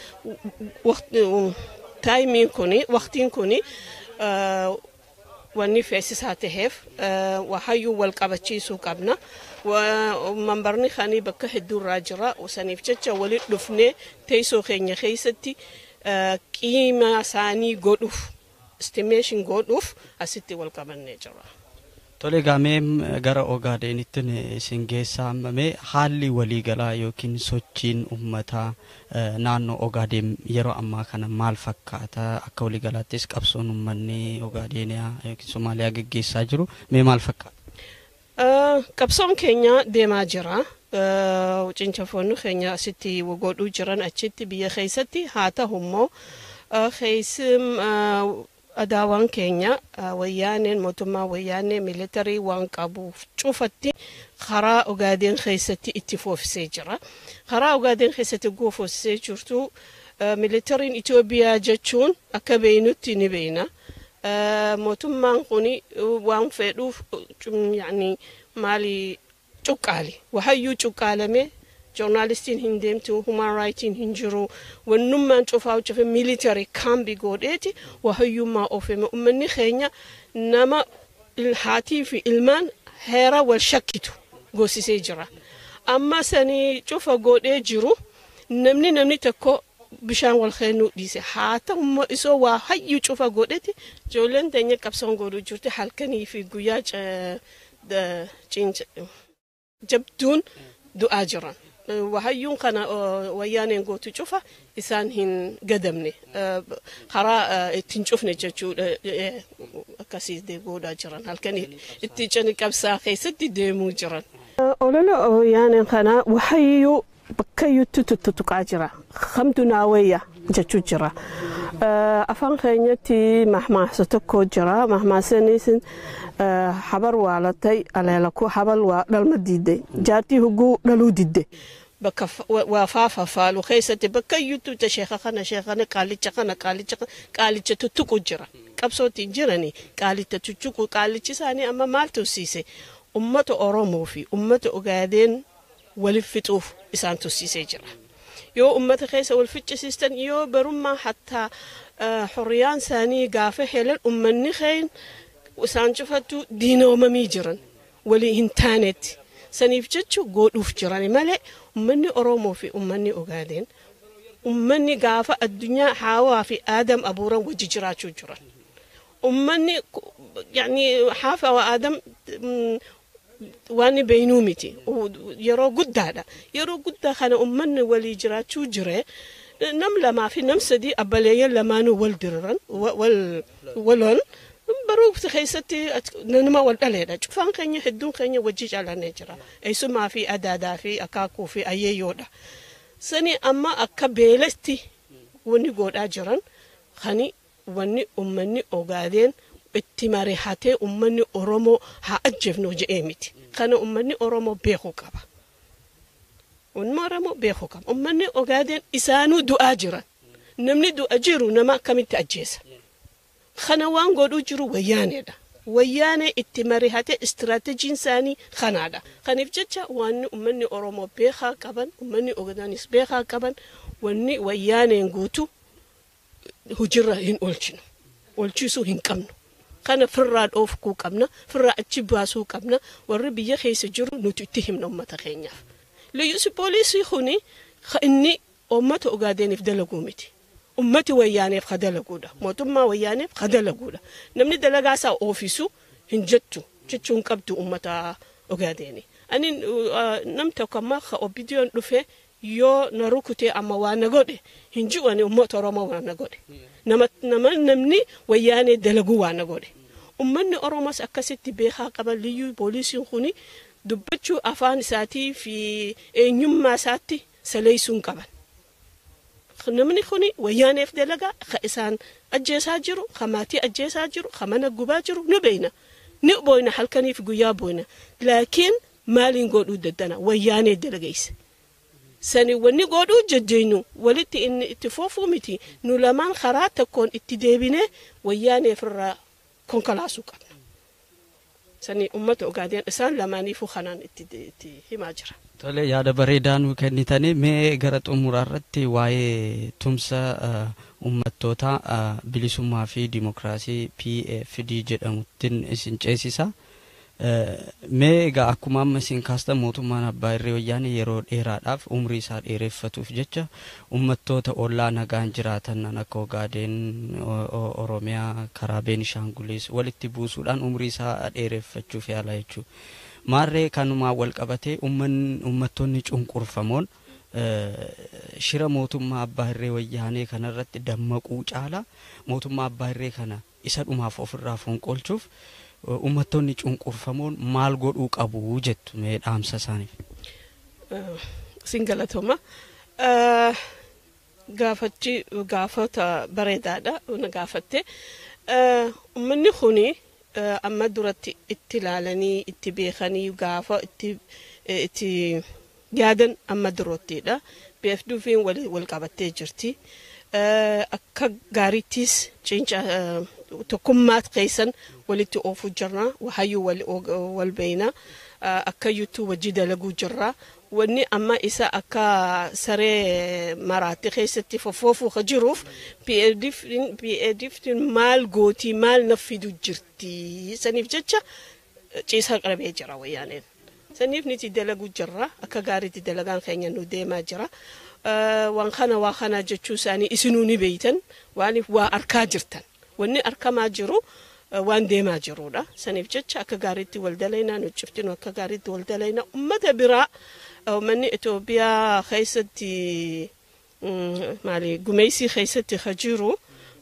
taayimiin kuni waqtiin kuni wanni feesisaa ta'eef waa hayyuu wal qabachiisuu qabna ومنبرني خاني بكهدو راجرة وسنيف جتشا ولد دفنة تيسو خيني خيستي قيمة ثاني قدوف estimation قدوف أستي والكمان نجرا. Tole gaamee gara Ogaadenitti isin geessaa mee haalli waliigalaa yookiin sochiin uummataa naannoo Ogaadeen yeroo ammaa kana maal fakkaata akka waliigalaattis qabsoon uummanni Ogaadeniyaa yookiin Somaaliyaa gaggeessaa jiru mee maal fakkaata? Qabsoon keenya deemaa jira. Cincafoonni keenya asitti godhuu jiran achitti biyya keessatti haa ta'u immoo keessum adaawwan keenya wayyaaneen mootummaa wayyaanee militarii waan qabuuf cufatti karaa Ogaadeen keessatti itti foofisee jira. Karaa Ogaadeen keessatti goofosee jirtu militariin Itoophiyaa jechuun akka beeynutti ni beeyna. Mootummaan kuni waan fedhuuf yaani maali cuqqaali. Wahayyuu cuqqaalame journalistiin hin deemtu, human rightiin hin jiru, wannummaan cufaa cufe military kambi godheeti wahayyummaa ofeme ummanni keenya nama haatii fi ilmaan heera wal shakkitu goosisee jira. Amma sanii cufa godhee jiru namni namni tokko bishaan wal kennuu dhiise haa ta'u immoo isoo waa hayyuu cufa godheeti ijoolleen teenya qabsoon godhuu jirti halkanii fi guyyaa jabduun du'aa jiran. Wahayyuun kana wayyaaneen gootu cufa isaan hin gadamne karaa ittiin cufne jechuudha akkasii godhaa jiran halkanii itti cini qabsaa keessatti deemuu jiran. Olola wayyaaneen kana wahayyuu bakka yuutti tuttuqaa jira kamtu naawayya jechuu jira. Afaan keenyatti mahmaasa tokko jira mahmaasaniis habar waalatay aleelaku habal waa dhalma diiday jaartii huguu dhaluu didde. Bakka waafaafa faalu keessatti bakka yuutu ta sheekha kana sheekhana qaalicha kana qaalicha qaalicha tuttuqu jira qabsootiin jirani qaalicha tuttuqu qaalichi isaanii amma maal tusiise ummata Oromoo fi ummata Ogaadeen waliif fixuuf isaan tusiisee jira. Yoo ummata keessa wal ficcisiistan yoo barummaa hatta xurriyaan isaanii gaafa helan ummanni keenya isaan cufattu diinoomamii jiran walii hin taanetti. Saniif jechu godhuuf jiran malee ummanni Oromoo fi ummanni Ogaadeen ummanni gaafa addunyaa Haawaa fi Aadam abuuran wajji jiraachuu jiran. Ummanni yaani Haafaa wa Aadam waan beeynuu miti yeroo guddaadha. Yeroo guddaa kana ummanni walii jiraachuu jire nam lamaa fi nam sadii abbaleeyyan lamaanuu wal diriran wal waloon. Baruu keessatti nama wal dhaleedha. Cufaan keenya hedduun keenya wajji caalannee jira. Eessumaa fi adaadaa fi akaakuu fi ayyeeyyoodha. Sani amma akka beelatti wanni godhaa jiran kani wanni ummanni Ogaadeen itti mari'atee ummanni Oromoo haa ajjeefnu jedhee miti. Kana ummanni Oromoo beekuu qaba. Ummanni Oromoo beekuu qaba. Ummanni Ogaadeen isaanuu du'aa jiran. Namni du'a jiru nama akkamitti ajjeesa? Kana waan godhuu jiru wayyaaneedha. Wayyaanee itti mari'atee istiraatiijiin isaanii kanaadha. Kaniif jecha waan ummanni Oromoo beekaa qaban, ummanni Ogaadeenis beekaa qaban, wanni wayyaaneen guutu hujirra hin oolchinu. Oolchisuu hin qabnu. Kana firraa dhoofuu qabna, firraa achi baasuu qabna, warri biyya keessa jiru nuti itti himna uummata keenyaaf. Liyyuu poolisii kuni inni uummata Ogaadeeniif dalaguu miti. Ummati wayyaaneef kadalaguudha. Mootummaa wayyaaneef kadalaguudha. Namni dalagaasaa oofisu hin jettu jechuun qabdu ummata Ogaadeeni. Ani nam tokko amma ka obidiyoon dhufe yoo na rukutee amma waa na godhe hin ji'ani ummata Oromoo waa na godhe. Nama namni wayyaanee dalaguu waa na godhe. Ummanni Oromoos akkasitti beekaa qaban liyyuu poolisiin kuni dubbachuu afaan isaatii fi eenyummaa isaatti saleessuun qaban. Namni kuni wayyaaneef dalagaa ka isaan ajjeesaa jiru, ka maatii ajjeesaa jiru, ka mana gubaa jiru ni beeyna. Ni booyna halkaniif guyyaa booyna. Laakiin maaliin godhuu daddana wayyaanee dalageyse. Sani wanni godhuu jajjeenyu walitti inni itti foofuu miti nu lamaan karaa tokkoon itti deebinee wayyaaneef irraa konkolaasuu qabna. Sani ummata Ogaadeen isaan lamaaniifuu kanaan itti himaa jira. Tole yaada bareedaa nu kennitanii mee gara xumuraa irratti waa'ee tumsa uummattoota bilisummaa fi dimokiraasii P F D jedhamuttiin isin ceesisa. mee egaa akkuma amma isin kaastan mootummaan abbaa irree wayyaanee yeroo dheeraadhaaf umrii isaa dheereffatuuf jecha uummattoota ollaa nagaan jiraatan akka Ogaadeen Oromiyaa karaa Beenishaangulis walitti buusuudhaan umrii isaa dheereffachuuf yaala jechuudha. Maarree kanumaa wal qabatee uummattoonni cunqurfamoon shira mootummaa abbaa irree wayyaanee kanarratti dammaquu caala mootummaa abbaa irree kana isa dhumaaf ofirraa fonqolchuuf uummattoonni cunqurfamoon maal godhuu qabu jettu mee dhaamsa isaaniif. Singalatoma gaafachi gaafata bareedaadha na gaafatte uummanni kuni amma duratti itti ilaalanii itti beekanii gaafa itti itti yaadan amma duroottiidha beefduufiin wal wal qabattee jirti akka gaariittis cinca tokkummaat keessan walitti oofuu jirra wahayyuu wal wal beeyna akka yuutuu wajji dalaguu jirra wanni amma isa akka saree maraatti keessatti fofoofuu ka jiruuf P A D F maal gootii maal naffidu jirti saniif jecha ciisa qabee jira wayyaaneen saniif niti dalaguu jirra akka gaariitti dalagaan keenya nu deemaa jira waan kana waa kana jechuu isaanii isinuu ni beeytan waaniif waa arkaa jirtan wanni arkamaa jiru waan deemaa jiruudha saniif jecha akka gaariitti wal dalaynaa nu ciftinu akka gaariitti wal dalaynaa ummata biraa manni Itoophiyaa keessatti maali gumeysii keessatti hajiru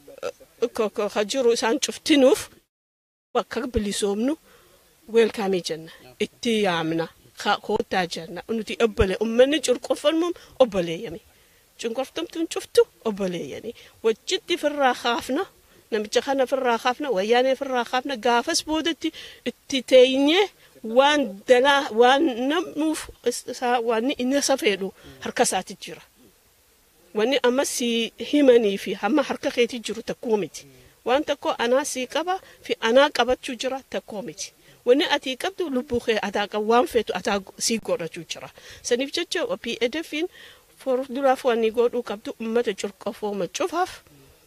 hajiru isaan cuftinuuf bakka bilisoomnu welkaamii jenna itti yaamna kootaa jenna nuti obbole ummanni cunqurfamuun obboleeyami cunqurfamtuun cuftu obboleeyani wajjitti firraa kaafna namicha kana firraa kaafna wayyaanee firraa kaafna gaafas boodatti itti teenyee waan dalaa waan namuuf waan inni safeedhu harka isaatti jira wanni amma si himanii fi hamma harka keetii jiru takkoo miti waan tokko anaa sii qaba fi anaa qabachuu jira takkoo miti wanni ati qabdu lubbuu kee ataa waan feetu ataa sii godhachuu jira saniif jecha P A D F'n furduraaf wanni godhuu qabdu ummata cunqurfamoo cufaaf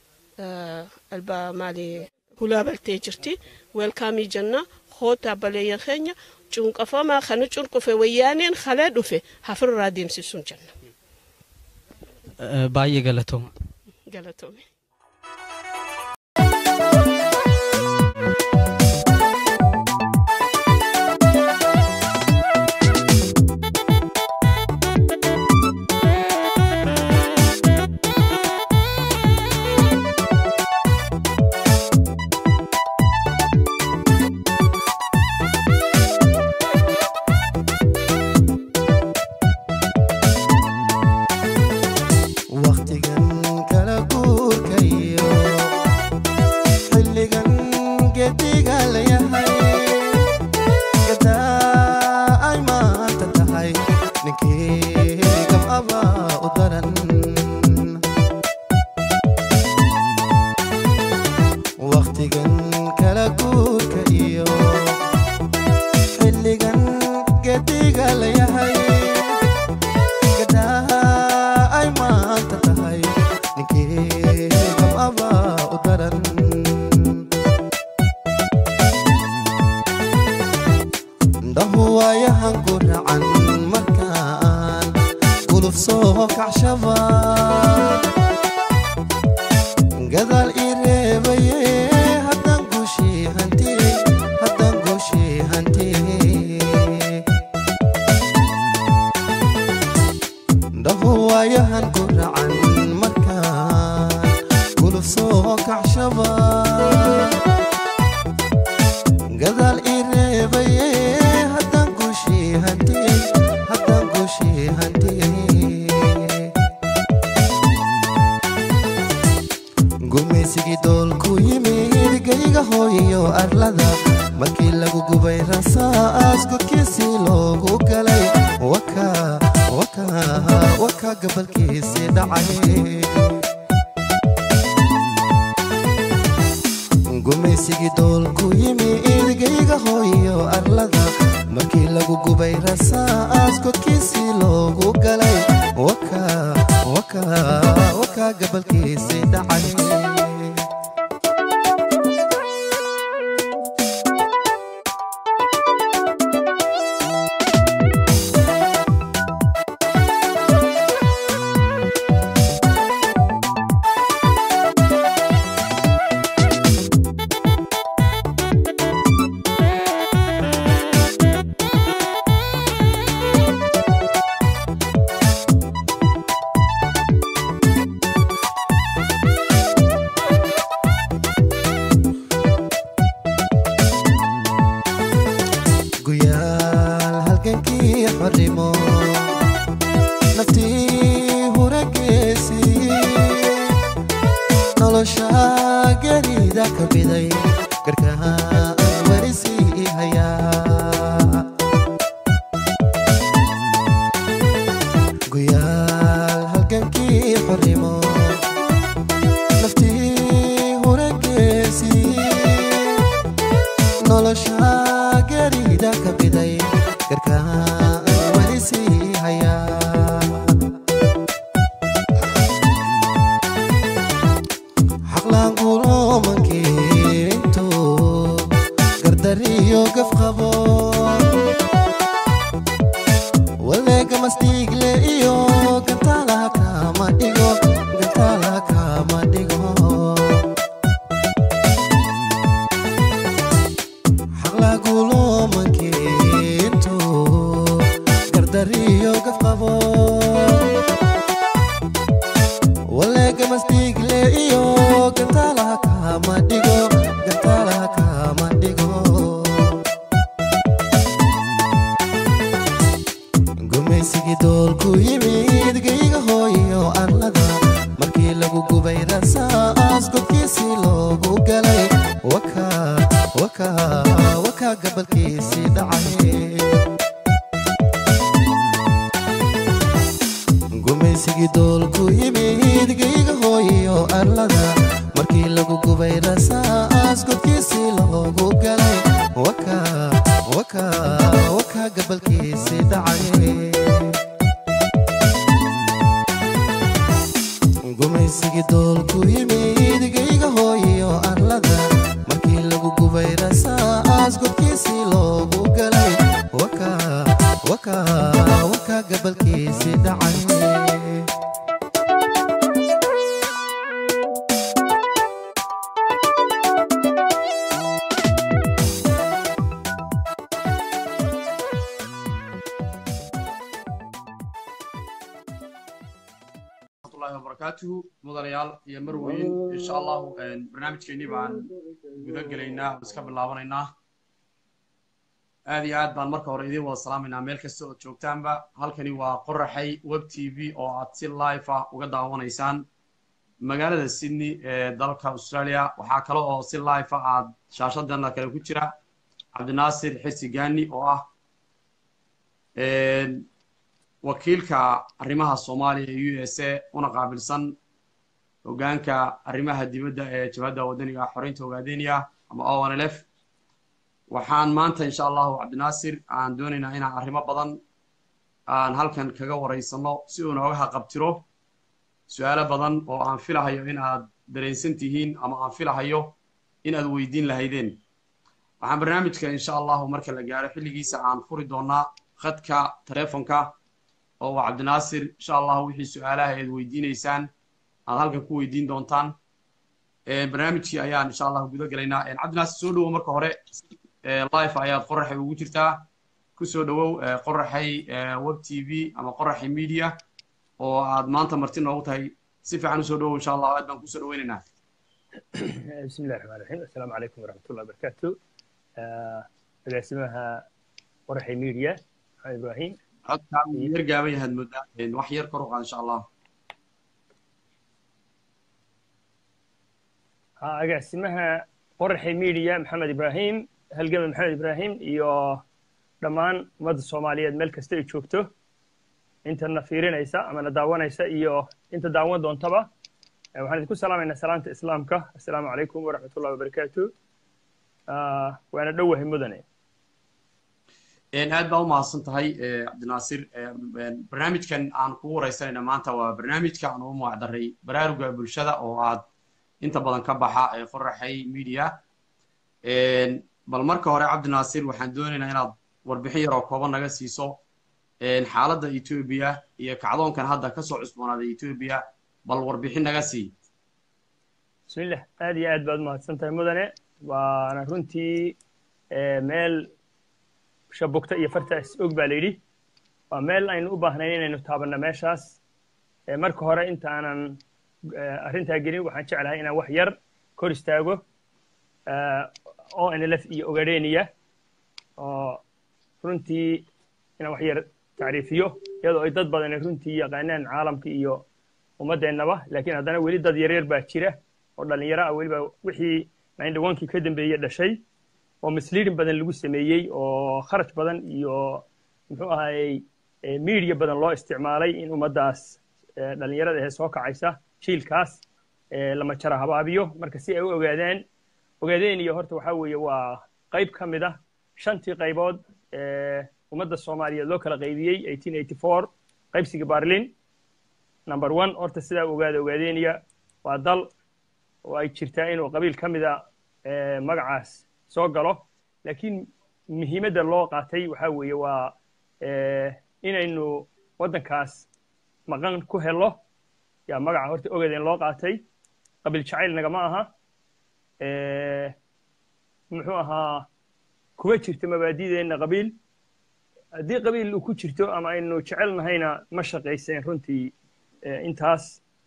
alba maali hulaa baltee jirti welkaamii jenna hoota baleeyyan keenya cunqurfamaa kana cunqurfe wayyaaneen khala dhufe hafirraa deemsisuun jenna. Baay'ee galatooma. Galatoome. xornimo naftii hurageesi nolosha gerida ka biday garkaha warisii hayaa guyaal halgankii xornimo naftii hurageesi nolosha gerida ka biday garkaha warisii hayaa xaqlaangulomankiinto gardariyo gafqabo waleegamastiigle iyo gantaalaha kama dhigo gantaalaha kama dhigo xaqlaangulomankiinto gardariyo gafqabo waleegamastiigle iyo gantaalaha kama dhigo gantaalaha kama dhigo gumaysigii doolku yimid geyga hooyo arlada markii lagu gubay rasaas godkiisii loogu galay waka waka waka gabalkiisii dhacay gumaysigii doolku yimid geyga hooyo arlada markii lagu gubay rasaas godkiisii loogu galay waka waka waka gabalkiisii dhacay gumaysigii doolku yimid geyga hooyo arlada markii lagu gubay rasaas godkiisii loogu galay waka waka waka gabalkiisii dhacay وبركاته مدنيال يا مروين إن شاء الله برنامج كيني بان جدا جلينا بس قبل لابنينا هذه عاد بان مركب رئيدي والسلام من عمل كسر شوكتان با هل كني وقرحي ويب تي في أو أتصل لايفا وقد دعوانا إنسان مجال السيدني دالك أستراليا وحكلا أو أتصل لايفا عاد شاشة دنا كلو كتيرة عبد الناصر حسي جاني أو أه wakiilka arrimaha Soomaaliya U S A una qaabilsan hogaanka arrimaha dibadda ee jabhadda wadaniga xoreynta Ogaadeniya ama O N L F waxaan maanta insha Allah Cabdi Naasir aan doonaynaa inaan arrimo badan aan halkan kaga wareysano si uu nooga qabtiro su'aalo badan oo aan filahayo in aad dareensan tihiin ama aan filahayo in aad weydiin lahaydeen waxaan barnaamijka insha Allah marka la gaaro xilligiisa aan furi doonaa khadka telefoonka oo Cabdi Naasir insha Allah wixii su'aalaha aad weydiineysaan aad halkan ku weydiin doontaan ee barnaamijkii ayaan insha Allah guda galaynaa ee Cabdi Naasir soo dhawo marka hore ee live ayaad qoraxay ugu jirtaa ku soo dhawow qoraxay web T V ama qoraxay media oo aad maanta marti noogu tahay si fiican u soo dhawow insha Allah aad baan ku soo dhaweynaynaa bismillahir rahmanir rahim assalaamu alaykum warahmatullahi wabarakatuh agaasimaha qoraxay media Ibrahim codkaan yar gaaban yahay muddaa wax yar kor u qaad insha Allah ha agaasimaha qoraxay media Maxamed Ibrahim halgama Maxamed Ibrahim iyo dhammaan ummadda Soomaaliyeed meel kasta ay joogto intana fiirinaysa ama daawanaysa iyo inta daawan doontaba waxaan idinku salaamaynaa salaanta islaamka assalaamu alaykum warahmatullahi wabarakatuh ah waana dhawahay mudane een aad baa u mahadsan tahay Cabdi Naasir barnaamijkan aan ku wareysanayna maanta waa barnaamijka aan u mucdaray baraaruga bulshada oo aad inta badan ka baxa ee qoraxay media een bal marka hore Cabdi Naasir waxaan doonaynaa inaad warbixin yar oo kooban naga siiso een xaaladda Ethiopia iyo kacdoonkan hadda ka soo cusboonaaday Ethiopia bal warbixin naga sii bismillah aad iyo aad baad mahadsan tahay mudane waana runtii meel shabugta iyo fartaas og baa leeydi waa meel aynu u baahnayn inaynu taabanno meeshaas marka hore inta aanan arrintaa gelin waxaan jeclahay inaan wax yar kor istaago O N L F iyo Ogaadeniya oo runtii inaan wax yar tacriifiyo iyadoo ay dad badan runtii yaqaanaan caalamka iyo ummadeennaba laakiin haddana weli dad yaryar baa jira oo dhallinyaro ah weliba wixii ninety one-kii ka dambeeyey dhashay oo misleading badan lagu sameeyey oo kharash badan iyo muxuu ahaayey media badan loo isticmaalay in ummaddaas dhallinyarada ee soo kacaysa jiilkaas lama jara habaabiyo marka si ay u ogaadaan ogaadeen iyo horta waxaa weeye waa qayb ka mid ah shantii qaybood ee ummadda soomaaliyeed loo kala qaybiyey eighteen eighty-four qaybsigii Berlin number one horta sidaa ogaada ogaadeeniya waa dal oo ay jirtaa inuu qabiil ka mid a magacaas soo galo laakiin muhiimadda loo qaatay waxaa weeye waa inaynu waddankaas maqan ku helo yaa magaca horta ogaadeen loo qaatay qabiil jacayl nagama aha muxuu ahaa kuma jirto mabaadideenna qabiil haddii qabiil uu ku jirto ama aynu jecel nahayna ma shaqayseen runtii intaas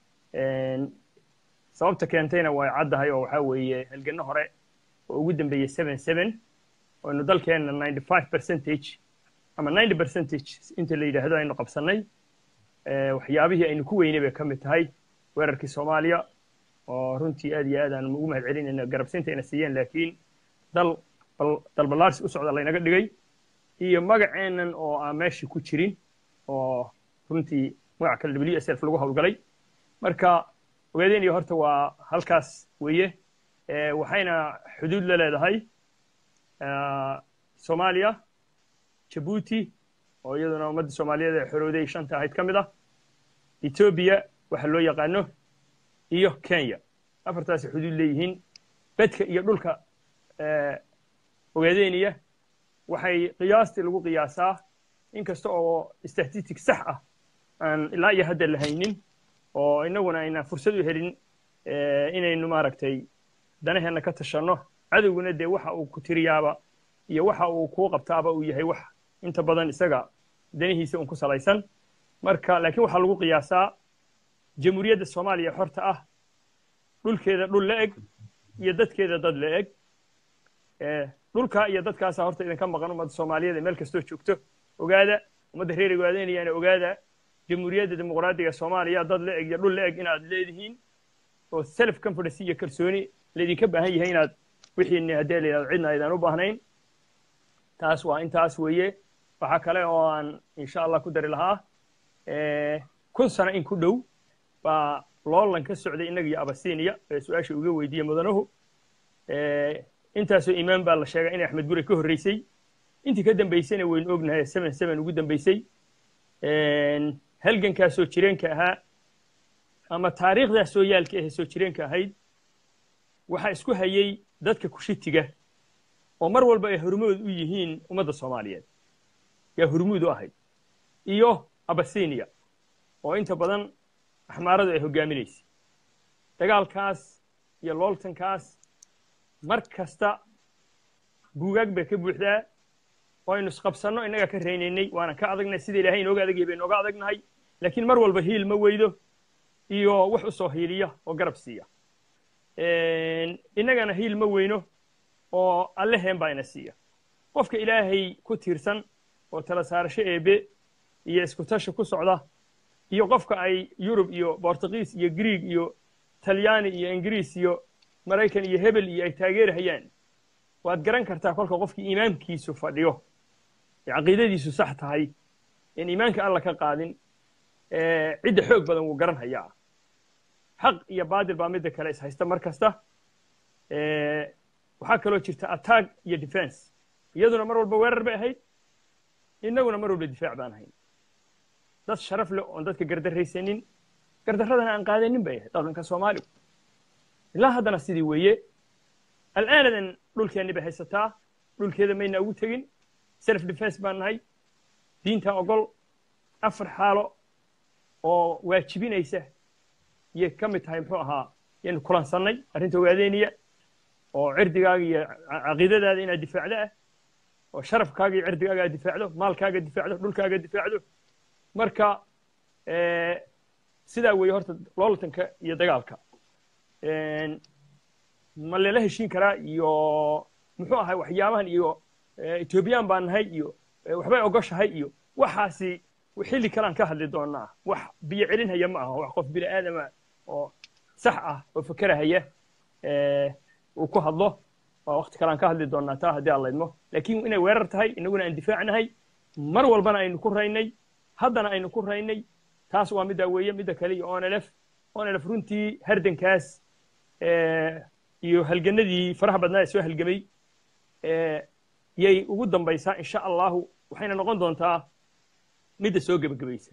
sababta keentayna way caddahay oo waxaa weeye halganno hore oo ugu dambeeyey seven seven oo aynu dalkeenna ninety five percentage ama ninety percentage inta la yidhaahdo aynu qabsannay waxyaabihii aynu ku weynay bay ka mid tahay weerarkii soomaaliya oo runtii aad iyo aad aan ugu mahad celinayna garabsiinta ayna siiyeen laakiin dal dalbalaarsi u socda laynaga dhigay iyo magaceennan oo aan meeshii ku jirin oo runtii magac kale w s f lagu howlgalay marka ogaadeen iyo horta waa halkaas weeye waxayna xuduud la leedahay soomaaliya jabuuti oo iyaduna ummadda soomaaliyeed ee xorowday shanta ahayd ka mid ah etoobiya waxa loo yaqaano iyo kenya afartaasi xuduud leeyihiin bedka iyo dhulka ogaadeeniya waxay qiyaastii lagu qiyaasaa inkasta oo statistic sax ah aan ilaa iyo hadda la haynin oo innaguna aynaan fursad u helin inaynu maaragtay danaheenna ka tashanno cadowguna dee waxa uu ku tiriyaaba iyo waxa uu kuu qabtaaba uu yahay wax inta badan isaga danihiisa un ku salaysan marka laakiin waxaa lagu qiyaasaa jamhuuriyadda soomaaliya xorta ah dhulkeeda dhul la eg iyo dadkeeda dad la eg dhulka iyo dadkaasa horta idinka maqan ummadda soomaaliyeed ee meel kastoo joogto ogaada ummadda reer ogaadeenayana ogaada jamhuuriyadda dimuqraadiga soomaaliya dad la eg iyo dhul la eg inaad leedihiin oo self confidence iyo kalsooni laydinka baahan yahay inaad wixiini haddii la yidhahdo cidna aydan u baahnayn taas waa intaas weeye waxaa kale oo aan insha allah ku dari lahaa kun sano in ku dhow baa loolan ka socday innaga iyo abasiiniya ee su-aasha uga weydiiyey mudanuhu intaasoo imaan baa la sheegay inay axmed gure ka horreysay intii ka dambaysayna waynu ognahay seven seven ugu dambaysay halgankaasoo jireenka ahaa ama taariikhdaas soo yaalka ahee soo jireenka ahayd waxaa isku hayey dadka kushitiga oo mar walba ay hormood u yihiin ummadda soomaaliyeed yaa hormuud u ahayd iyo abasiiniya oo inta badan axmaaradu ay hoggaaminaysay dagaalkaas iyo looltankaas mar kasta buugaag bay ka buuxdaa oo aynu isqabsanno innagaa ka raynaynay waana ka adagnay sida ilaahay inooga adagaya baynu oga adagnahay laakiin mar walba hiil ma weydo iyo wax u soo hiiliya oo garab siiya innagana hiil ma weyno oo alle heen baa ina siiya qofka ilaahay ku tiirsan oo tala saarasho eebe iyo isku tashi ku socda iyo qofka ay yurub iyo bortugiis iyo griig iyo talyaani iyo ingiriis iyo maraykan iyo hebel iyo ay taageerahayaan waad garan kartaa kolka qofkii iimaankiisu fadhiyo ee caqiidadiisu sax tahay in iimaanka alla ka qaadin cidda xoog badan wuu garan hayaa xaq iyo baadil baa midda kale is haysta mar kasta waxaa kaloo jirta attack iyo defense iyaduna mar walba weerar bay ahayd innaguna mar walba difaac baan ahayn dad sharaf leh oon dadka gardarraysanin gardarradana aan qaadanin bay ahayd dhaqanka soomaaligu ilaa haddana sidii weeye al'aanadan dhulkeenni bay haysataa dhulkeeda mayna ugu tegin self defense baan nahay diinta ogol afar xaalo oo waajibinaysa yay ka mid tahay muxuu ahaa yaynu kulansannay arrinta ogaadeeniya oo cirdigaaga iyo caqiidadaada inaad difaacdo ah oo sharafkaaga iyo cirdigaaga aad difaacdo maalkaaga difaacdo dhulkaaga difaacdo marka sidaa weeye horta loolatanka iyo dagaalka ma lela heshiin karaa iyo muxuu ahay waxyaabahan iyo etoobiyaan baan nahay iyo waxbay ogoshahay iyo waxaasi xilli kalaan ka hadli doonaa wax biyo celinhaya ma aha wax qof bini aadama oo sax ah oo fakerahaya uu ku hadlo waa waqti kalaan ka hadli doonaa taa haddii alla idmo laakiin inay weerar tahay inaguna aan difaacnahay mar walbana aynu ku raynay haddana aynu ku raynay taas waa middaa weeye midda kale iyo onlf onlf runtii hardankaas iyo halganadii faraha badnaa ee soo halgamay yay ugu dambaysaa insha allahu waxayna noqon doontaa midda soo gebagabaysa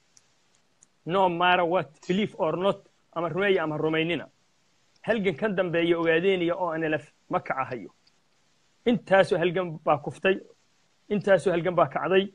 no matter what belief or not ama rumeeya ama rumaynina halgan kan dambeeya ogaadeynaya oo onlf ma kacahayo intaasoo halgan baa kuftay intaasoo halgan baa kacday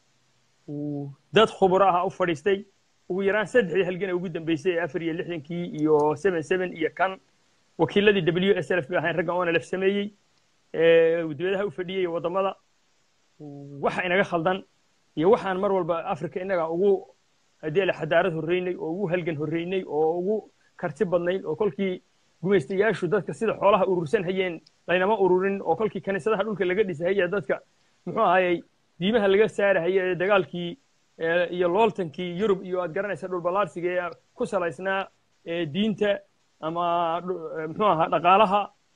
dad khuburo ah u fadhiistay ugu yaraan saddexdii halgan ee ugu dambeysay ee afar iyo lixdankii iyo seven seven iyo kan wakiiladii w s l f bay ahayn ragga onlf sameeyey dibadaha u fadhiyay waddamada waxa inaga khaldan iyo waxaan mar walba africa inaga ugu adeela xadaarad horreynay oo ugu halgan horreynay oo ugu karti badnayd oo kolkii gumaystayaashu dadka sida xoolaha urursan hayeen laynama ururin oo kolkii kaniisadaha dhulka laga dhisahaya dadka muxuu ahayey diimaha laga saarahaya ee dagaalkii iyo looltankii yurub iyo aad garanaysa dhulballaarsiga ee ku salaysnaa diinta ama muxuu ahaa dhaqaalaha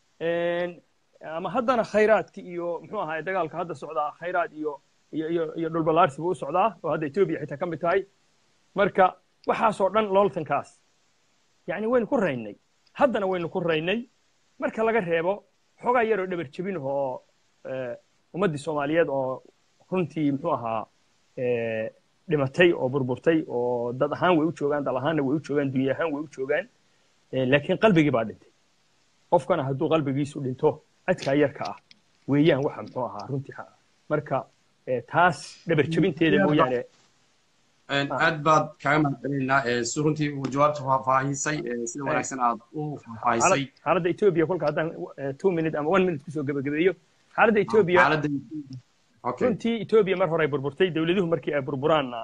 ama haddana khayraadki iyo muxuu ahaa dagaalka hadda socdaa khayraad iyo iyo iyo iyo dhulballaarsi buu u socdaa oo hadda etoobiya xitaa ka mid tahay marka waxaasoo dhan looltankaas yacni waynu ku raynay haddana waynu ku raynay marka laga reebo xoogaa yaroo dhabar jebin oo ummaddii soomaaliyeed oo runtii muxuu ahaa dhimatay oo burburtay oo dad ahaan way u joogaan dal ahaanna way u joogaan dunya ahaan way u joogaan laakiin qalbigii baa dhintay qofkana hadduu qalbigiisu dhinto cidkaa yarka ah weeyaan waxa muxuu ahaa runtii marka taas dhabar jebinteeda mooyaane aad baad kaaga mahadcelinaynaa si runtii jawaabta faahfaahisay sida wanaagsan aad u faahfaahisay xaaladda etoobiya kolka haddaan two minute ama one minute kusoo gebagabeeyo xaaladda etoobiya runtii etoobiya mar hore ay burburtay dowladuhu markii ay burburaanna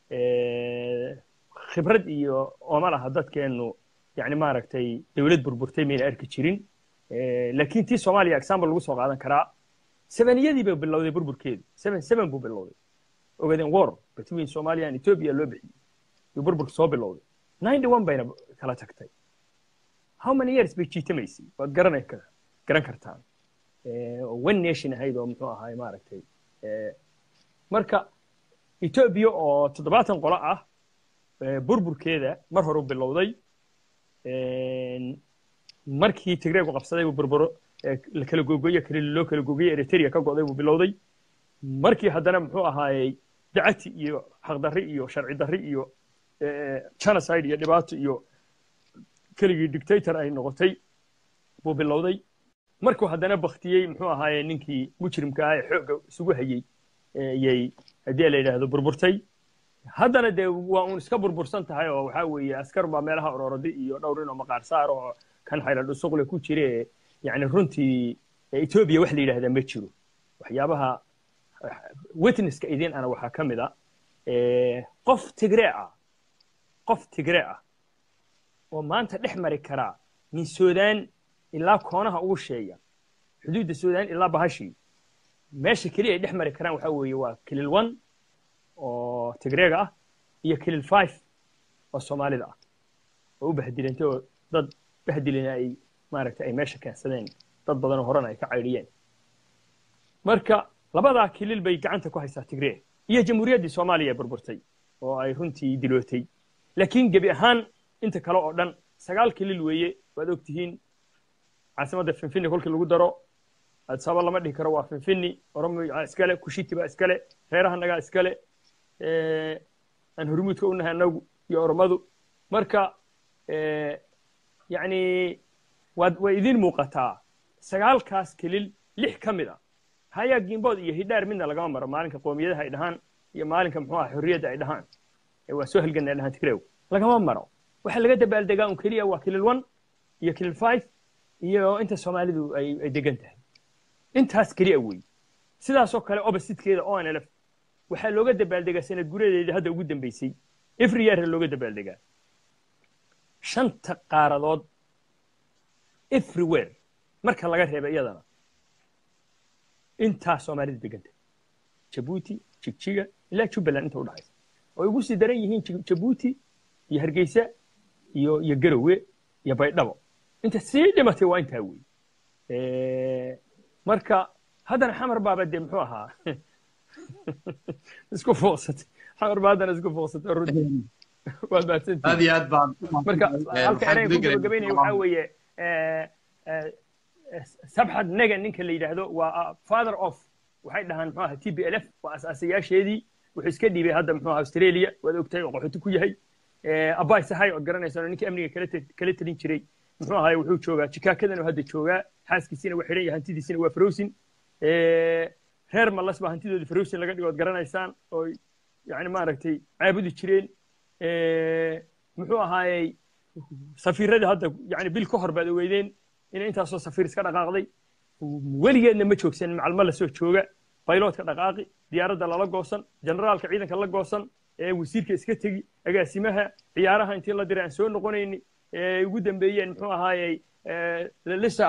khibrad iyo ooma laha dadkeennu yani maaragtay dowlad burburtay mayna arki jirin laakiin tii soomaaliya example lagu soo qaadan karaa seveniyadii buu bilowday burburkeedu seven seven buu bilowday ogaadeen war between Somalia and Ethiopia loo bixiyay iyo burburka soo bilowday ninety one bayna kala tagtay how many years bay jiitamaysay waad garanay kara garan kartaan one nation ahayd oo muxuu ahaay maaragtay marka Ethiopia oo toddobaatan qolo ah burburkeeda mar hore u bilowday markii Tigray ku qabsaday uu burburo la kala googooyo kale loo kala googooyo Eritrea ka go'day uu bilowday markii haddana muxuu ahaayay dacati iyo xaqdarri iyo sharci darri iyo genocide iyo dhibaato iyo keligii dictator ay noqotay buu bilowday markuu haddana baktiyey muxuu ahaayay ninkii mujrimka ah ee xoogga isugu hayay yay haddii la yidhaahdo burburtay haddana dee waa uun iska burbursan tahay oo waxaa weeye askar baa meelaha ororadi iyo dhowr inoo maqaar saar oo kan xayla dhusuqle ku jire yani runtii Ethiopia wax la yidhaahdaa ma jiro waxyaabaha witnesska idin ana waxaa ka mid ah qof Tigray ah qof Tigray ah oo maanta dhex mari karaa min Suudaan ilaa koonaha ugu sheeya xuduudda Suudaan ilaa Bahashi meesha kaliya ay dhex mari karaan waxaa weeye waa kilil one oo Tigray ah iyo kilil five oo Soomaalida ah oo u bahdilantay oo dad bahdilina ay maaragtay ay meesha keensadeen dad badan oo horena ay ka cayriyeen marka labadaa kilil bay gacanta ku haysaa Tigray iyo jamhuuriyaddii Soomaaliya burburtay oo ay runtii dilootay laakiin gabi ahaan inta kale oo dhan sagaal kilil weeye waad ogtihiin caasimadda Finfinni kolkii lagu daro sabab lama dhihi karo waa Finfinni Oromo iskale Kushiti baa iskale reerahanaga iskale ee aan hormuudka u nahay anagu iyo Oromadu marka ee yani waad way idin muuqataa sagaalkaas kilil lix ka mid ah haya gimbood iyo hidhaar midna lagama maro maalinka qoomiyadaha ay dhahaan iyo maalinka muxuu ahaa xorriyadda ay dhahaan ee waa soo halganay dhahaan Tigray lagama maro waxa laga dabaaldegaa un kaliya waa kilil one iyo kilil five iyo inta Soomaalidu ay ay degan tahay intaas kaliya weey sidaas oo kale opposite-keeda O N L F waxa looga dabaaldegaa sanad gureedeeda hadda ugu dambeysay every year looga dabaaldegaa shanta qaaradood everywhere marka laga reebo iyadana inta Soomaalidu deganta Djibouti jigjiga ilaa jubbaland inta u dhaxaysa oo ugu sii daran yihiin jabuuti iyo hargeysa iyo iyo garowe iyo baydhabo inta sii dhimatay waa intaa wey marka haddana xamar baaba dee muxuu ahaa isku fooqsatay xamar baa haddana isku fooqsatay runtii waad mahadsantihiin aad iyo aad baan marka halka erayga ku gabagabaynaya waxaa weeye sabxad nega ninka la yidhaahdo waa father of waxay dhahaan muxuu ahaa t b l f waa asaasayaasheedii wuxuu iska dhiibay hadda muxuu ahaa australia waad ogtahay oo qaxooti ku yahay abaay sahay ood garanaysaan oo ninkii amniga kala talin jiray muxuu ahaay wuxuu joogaa jikaakadan oo hadda joogaa xaaskiisiina waa xidhan yahay hantidiisina waa farowsin reer mallas baa hantidooda farowsin laga dhigo ood garanaysaan oo yani maaragtay caabudi jireen muxuu ahaayey safiiradii hadda yani bil ka hor baad ogeydeen inay intaasoo safiir iska dhaqaaqday weligeedna ma joogsan macalmo la soo jooga bayloodka dhaqaaqi diyaaradda lala goosan generaalka ciidanka la goosan wasiirka iska tegi agaasimaha ciyaaraha intii la diray aan soo noqonayni ugu dambeeyeen muxuu ahaayey lilisa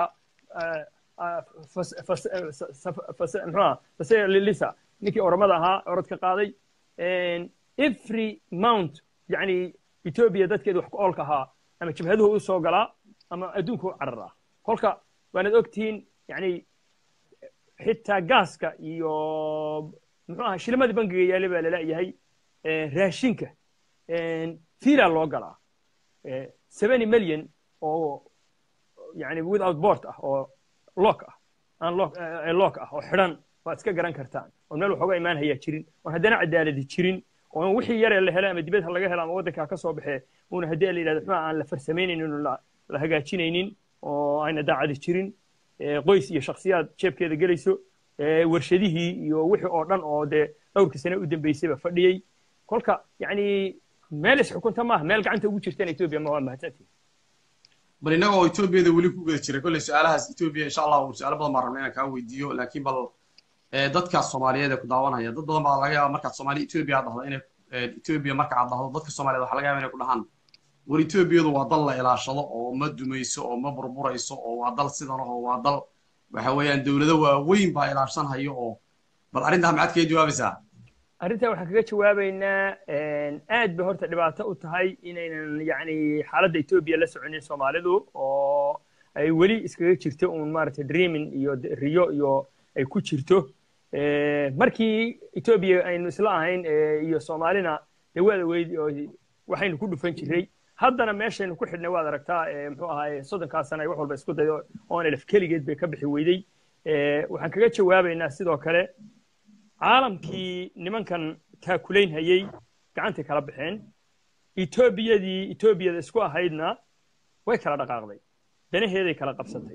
muxuu lilisa ninkii oramada ahaa orodka qaaday every mount yani ethiopia dadkeeda wax ku oolka ahaa ama jabhaduhu u soo galaa ama adduunku u cararaa kolka waanad ogtihiin yani xitaa gaaska iyo muxuu ahaa shilimadii bangiga yaale baa laleeyahay raashinka fiilaa loo galaa seventy million oo yani without board ah oo lock ah aan lock lock ah oo xidhan waad iska garan kartaan oo meel waxooga imaan hayaa jirin oon haddana cadaaladi jirin oo wixii yaree la hela ama dibadda laga hela ama waddankaa ka soo baxee uuna haddii la yidhahdo xumaa aan la farsameynaynin oo la hagaajinaynin oo ayna daacadi jirin qoys iyo shakhsiyaad jeebkeeda gelayso warshadihii iyo wixii oo dhan oo dee dhowrkii sane u dambeysayba fadhiyey kolka yani meel isxukunta maaha meel gacanta ugu jirtaan etoobiya ma waa mahadsantihin bal innaga oo etoobiyada weli ku guda jiray kolley su-aalahaas etoobiya insha allah su-aalo badan baan rabna inaan kaa weydiiyo laakiin bal dadkaas soomaaliyeed ee ku daawanaya dad badan baa laga yaaba markaad soomaali etoobiya aad dhahdo inay etoobiya marka aad dhahdo dadka soomaaliyeed waxaa laga yaaba inay ku dhahaan war etoobiyadu waa dal la ilaashado oo ma dumayso oo ma burburayso oo waa dal sidan oo waa dal waxa weeyaan dowlado waaweyn baa ilaashanhayo oo bal arrintaa maxaad kaga jawaabaysaa arrintaa waxaan kaga jawaabaynaa aad bay horta dhibaato u tahay inaynan yani xaaladda etoobiya la soconin soomaalidu oo ay weli iskaga jirto uun maaragtay dreaming iyo riyo iyo ay ku jirto markii etoobiya aynu isla ahayn iyo soomaalina dee waad ogeyd oo waxaynu ku dhufan jiray haddana meeshaynu ku xidhnay waad aragtaa muxuu ahaay soddonkaa sana ay wax walba isku dayo oon elef keligeed bay ka bixi weyday waxaan kaga jawaabaynaa sidoo kale caalamkii nimankan taakulayn hayey gacantay kala baxeen etoobiyadii etoobiyada isku ahaydna way kala dhaqaaqday danaheeday kala qabsatay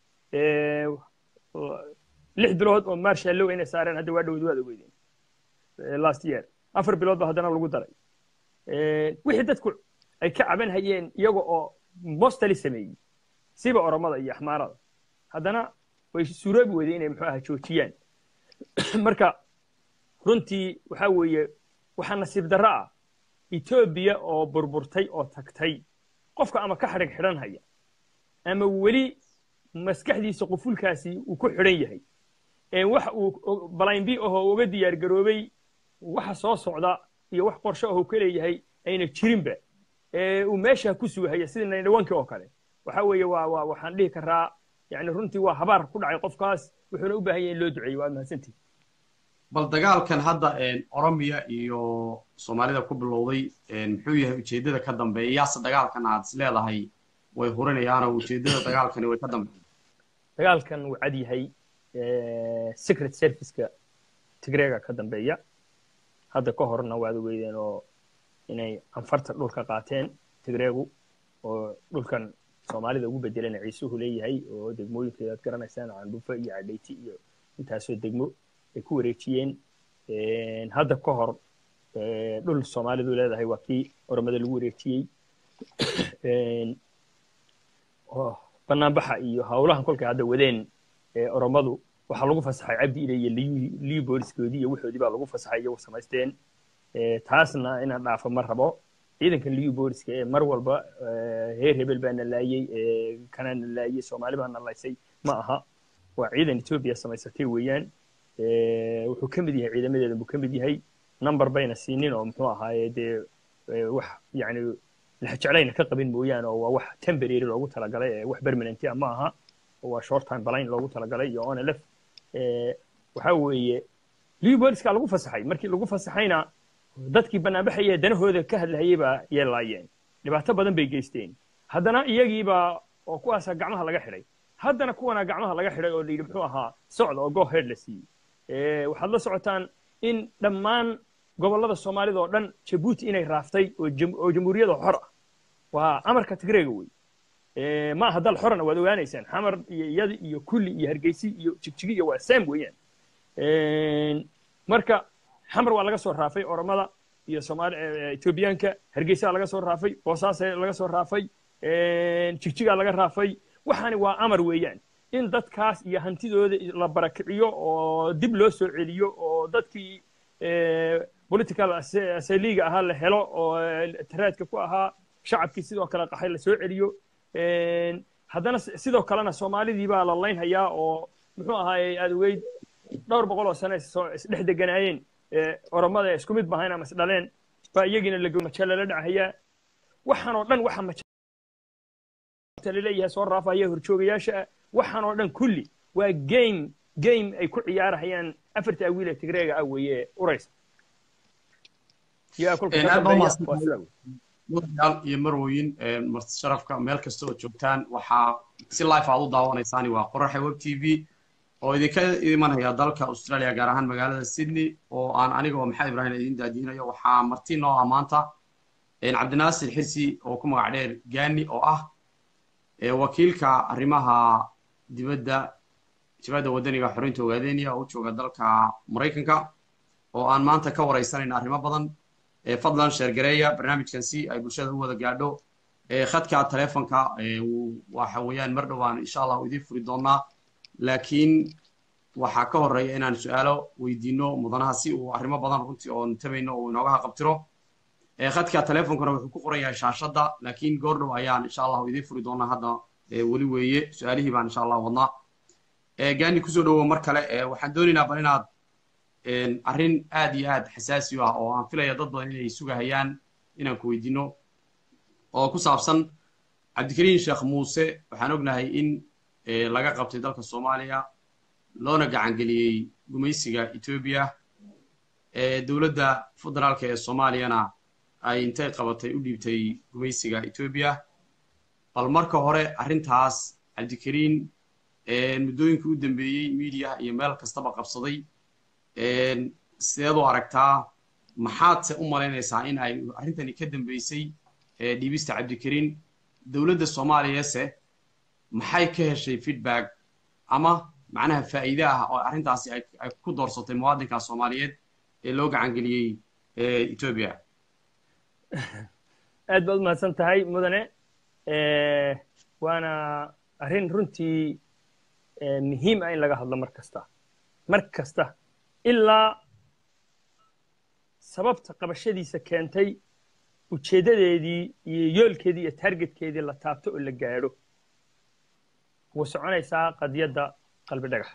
lix bilood oo marshallow inay saareen hadda waa dhowd waad ogeydeen last year afar bilood ba haddana lagu daray wixii dadku ay ka caban hayeen iyaga oo mostali sameeyey siba oromada iyo axmaarada haddana way suuroobi weyday inay muxuu aha joojiyaan marka runtii waxaa weeye waxaa nasiib darro ah etoobiya oo burburtay oo tagtay qofka ama ka xadhig xidhan haya ama weli maskaxdiisa qufulkaasi uu ku xidhan yahay waxa uu balaynbi ahoo uga diyaar garoobay waxa soo socda iyo wax qorshe ahoo ka leeyahay ayna jirinba uu meesha ku sugahaya sida naydhawankii oo kale waxa weeye waa waa waxaan dhihi karaa yani runtii waa habaar ku dhacay qofkaas wuxuuna u baahan yahay in loo duceeyo waa mahadsantihi bal dagaalkan hadda oromiya iyo soomaalida ku bilowday muxuu yahay ujeeddada ka dambeeya yaase dagaalkan aad is leedahay way hurinayaanoo ujeeddada dagaalkani way ka dambeeya dagaalkan wuu cad yahay secret serviceka tigreega ka dambeeya hadda ka horna waad ogeydeen oo inay anfarta dhulka qaateen tigreegu oo dhulkan soomaalida ugu bedelana ciisuhu leeyahay oo degmooyinkeeda aad garanaysaan candhuufo iyo cadhayti iyo intaasoo degmo ay ku wareejiyeen hadda ka hor dhul soomaalidu leedahay waa kii oromada lagu wareejiyey banaanbaxa iyo hawlahan kolkay hadda wadeen oromadu waxaa lagu fasaxay cabdi ile iyo liyu booliskoodii iyo waxoodii baa lagu fasaxay iyagu samaysteen taasna inaan dhaafo ma rabo ciidankan liyu booliska ee mar walba heer hebel baa na laayey kana na laayey soomaali baa na laysay ma aha waa ciidan etoobiya samaysatay weeyaan wuxuu ka mid yahay ciidamadeeda buu ka mid yahay number bayna siinin oo muxuu ahaaye dee wax yani laxjeclayna ka qabin mooyaane oo waa wax temporary loogu talagalay ee wax permanent ah ma aha oo waa short time blind loogu talagalay iyo on lf waxa weeye liu booliska lagu fasaxay markii lagu fasaxayna dadkii banaanbaxaya danahooda ka hadlayay baa yeelaayeen dhibaato badan bay geysteen haddana iyagiiba oo kuwaasa gacmaha laga xidhay haddana kuwana gacmaha laga xidhay oo layidhi muxuu ahaa socda oo go head la siiyey waxaad la socotaan in dhammaan gobollada soomaalida oo dhan jabuuti inay raaftay oo jamhuuriyada xor ah waa amarka tigreega wey ma aha dal xorana waad ogaanaysaan xamar iyo iyada iyo kulli iyo hargeysi iyo jigjigi iyo waa sam weeyaan marka xamar waa laga soo raafay oromada iyo soomaali etoobiyaanka hargeysa laga soo raafay boosaas laga soo raafay jigjiga laga raafay waxaani waa amar weeyaan in dadkaas iyo hantidooda la barakiciyo oo dib loo soo celiyo oo dadkii political asaliga ahaa la helo oo taraadka ku ahaa shacabkii sidoo kale qaxay la soo celiyo haddana sidoo kalena soomaalidii baa la laynhayaa oo muxuu ahaayey aad ogeyd dhowr boqol oo sano isdhex deganaayeen oromada isku mid bahayn ama isdhaleen baa iyagiina maja lala dhacayaa waxaan oo dhan waxa maja laleeyahay soo raafahaya horjoogayaasha waxaan oo dhan kulli waa game game ay ku ciyaarahayaan afarta awiil ee tigreega ah weeye uraysa mudyaal iyo marwooyin marti sharafka meel kasta oo joogtaan waxaa si live aad u daawanaysaani waa qoraxa web t v oo idinka imanaya dalka australia gaar ahaan magaalada sydney oo aan aniga oo maxamed ibrahim idin daadiinayo waxaa marti noo ah maanta cabdinaasir xirsi oo ku magac dheer gaani oo ah wakiilka arrimaha dibadda jabhadda wadaniga xoreynta ogaadeniya oo u jooga dalka maraykanka oo aan maanta ka waraysanayna arrimo badan fadlan sheergareeya barnaamijkan si ay bulshada u wada gaadho khadka taleefonka waxa weeyaan mar dhowaan insha allah idiin furi doonaa laakiin waxaa ka horeeya inaan su-aalo weydiino mudanaha si uu arrimo badan runtii oo tabayno uu inooga haqabtiro khadka taleefonkana wuxuu ku qoran yahay shaashadda laakiin goor dhow ayaan insha allah idiin furi doonaa hadda weli weeye su-aalihii baan insha allah wadnaa gaani kusoo dhowow mar kale waxaan doonaynaa bal inaad arrin aad iyo aad xasaasi u ah oo aan filaya dad badan inay sugahayaan inaan ku weydiino oo ku saabsan cabdikariin sheekh muuse waxaan ognahay in laga qabtay dalka soomaaliya loona gacangeliyey gumaysiga etoobiya dowladda federaalka ee soomaaliyana ay intay qabatay u dhiibtay gumaysiga etoobiya bal marka hore arrintaas cabdikariin muddooyinkii u dambeeyey miidiyaha iyo meel kastaba qabsaday sideed u aragtaa maxaadse u malaynaysaa in ay arrintani ka dambeysay dhiibista cabdikariin dowladda soomaaliyase maxay ka heshay feedback ama macnaha faa'iide ah oo arrintaasi ay ku doorsatay muwaadinka soomaaliyeed ee loo gacangeliyey etoobiya aad baad umahadsan tahay mudane waana arrin runtii muhiim ah in laga hadlo mar kasta mar kasta ilaa sababta qabashadiisa keentay ujeeddadeedii iyo yoolkeedii iyo targetkeedii la taabto oo la gaadho wuu soconaysaa qadiyadda qalbi dhagax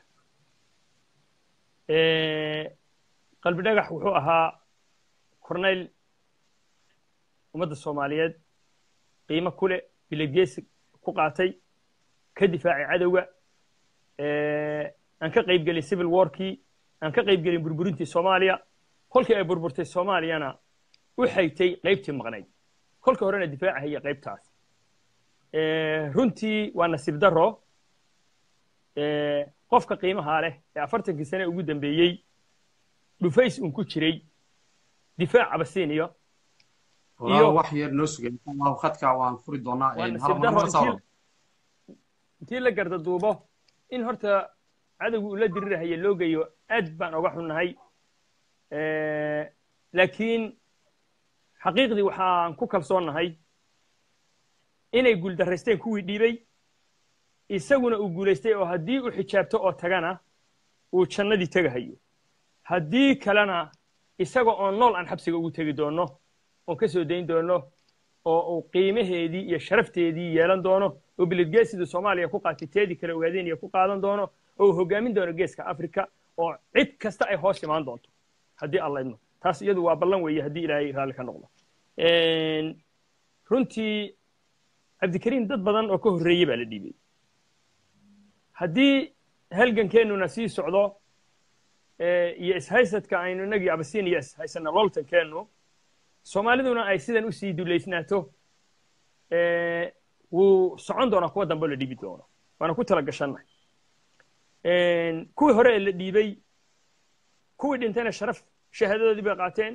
qalbi dhagax wuxuu ahaa corneyl ummadda soomaaliyeed qiimo ku leh bilageesi ku qaatay ka difaacay cadowga aan ka qayb gelin civil warkii aan ka qayb gelin burburintii soomaaliya kolkii ay burburtay soomaaliyana u xigtay qaybtii maqnayd kolka horena difaacahaya qaybtaas runtii waa nasiib daro qofka qiimaha leh ee afartankii sane ugu dambeeyey dhufays un ku jiray difaac abasiiniyo iyo wax yar noo sugay allahu khadka waan furi doonaa intii la garda duubo in horta cadowgu ula dirirahaya loo geeyo aad baan oga xunnahay laakiin xaqiiqdii waxaan ku kalsoonnahay inay guuldarraysteen kuwii dhiibay isaguna uu guulaystay oo haddii u xijaabto oo tagana uu jannadii tegahayo haddii kalena isaga oo nool aan xabsiga ugu tegi doonno oon ka soo dayn doonno oo uu qiimaheedii iyo sharafteedii yeelan doono oo biladgeesida soomaaliya ku qaatay teedii kale ogaadeenaya ku qaadan doono oo uu hoggaamin doono geeska afrika oo cid kasta ay hoos imaan doonto haddii alla idmo taas iyadu waa ballan weeye haddii ilaahay raalli ka noqdo runtii cabdikariim dad badan oo ka horreeyey baa la dhiibay haddii halgankeennuna sii socdo iyo ishaysadka aynu inagii abasiiniya ishaysana loltankeennu soomaaliduna ay sidan usii duleysnaato wuu socon doonaa kuwa dambe la dhiibi doono waana ku tala gashannahay kuwii hore ee la dhiibay kuwii dhintayna sharaf shahaadadoodii bay qaateen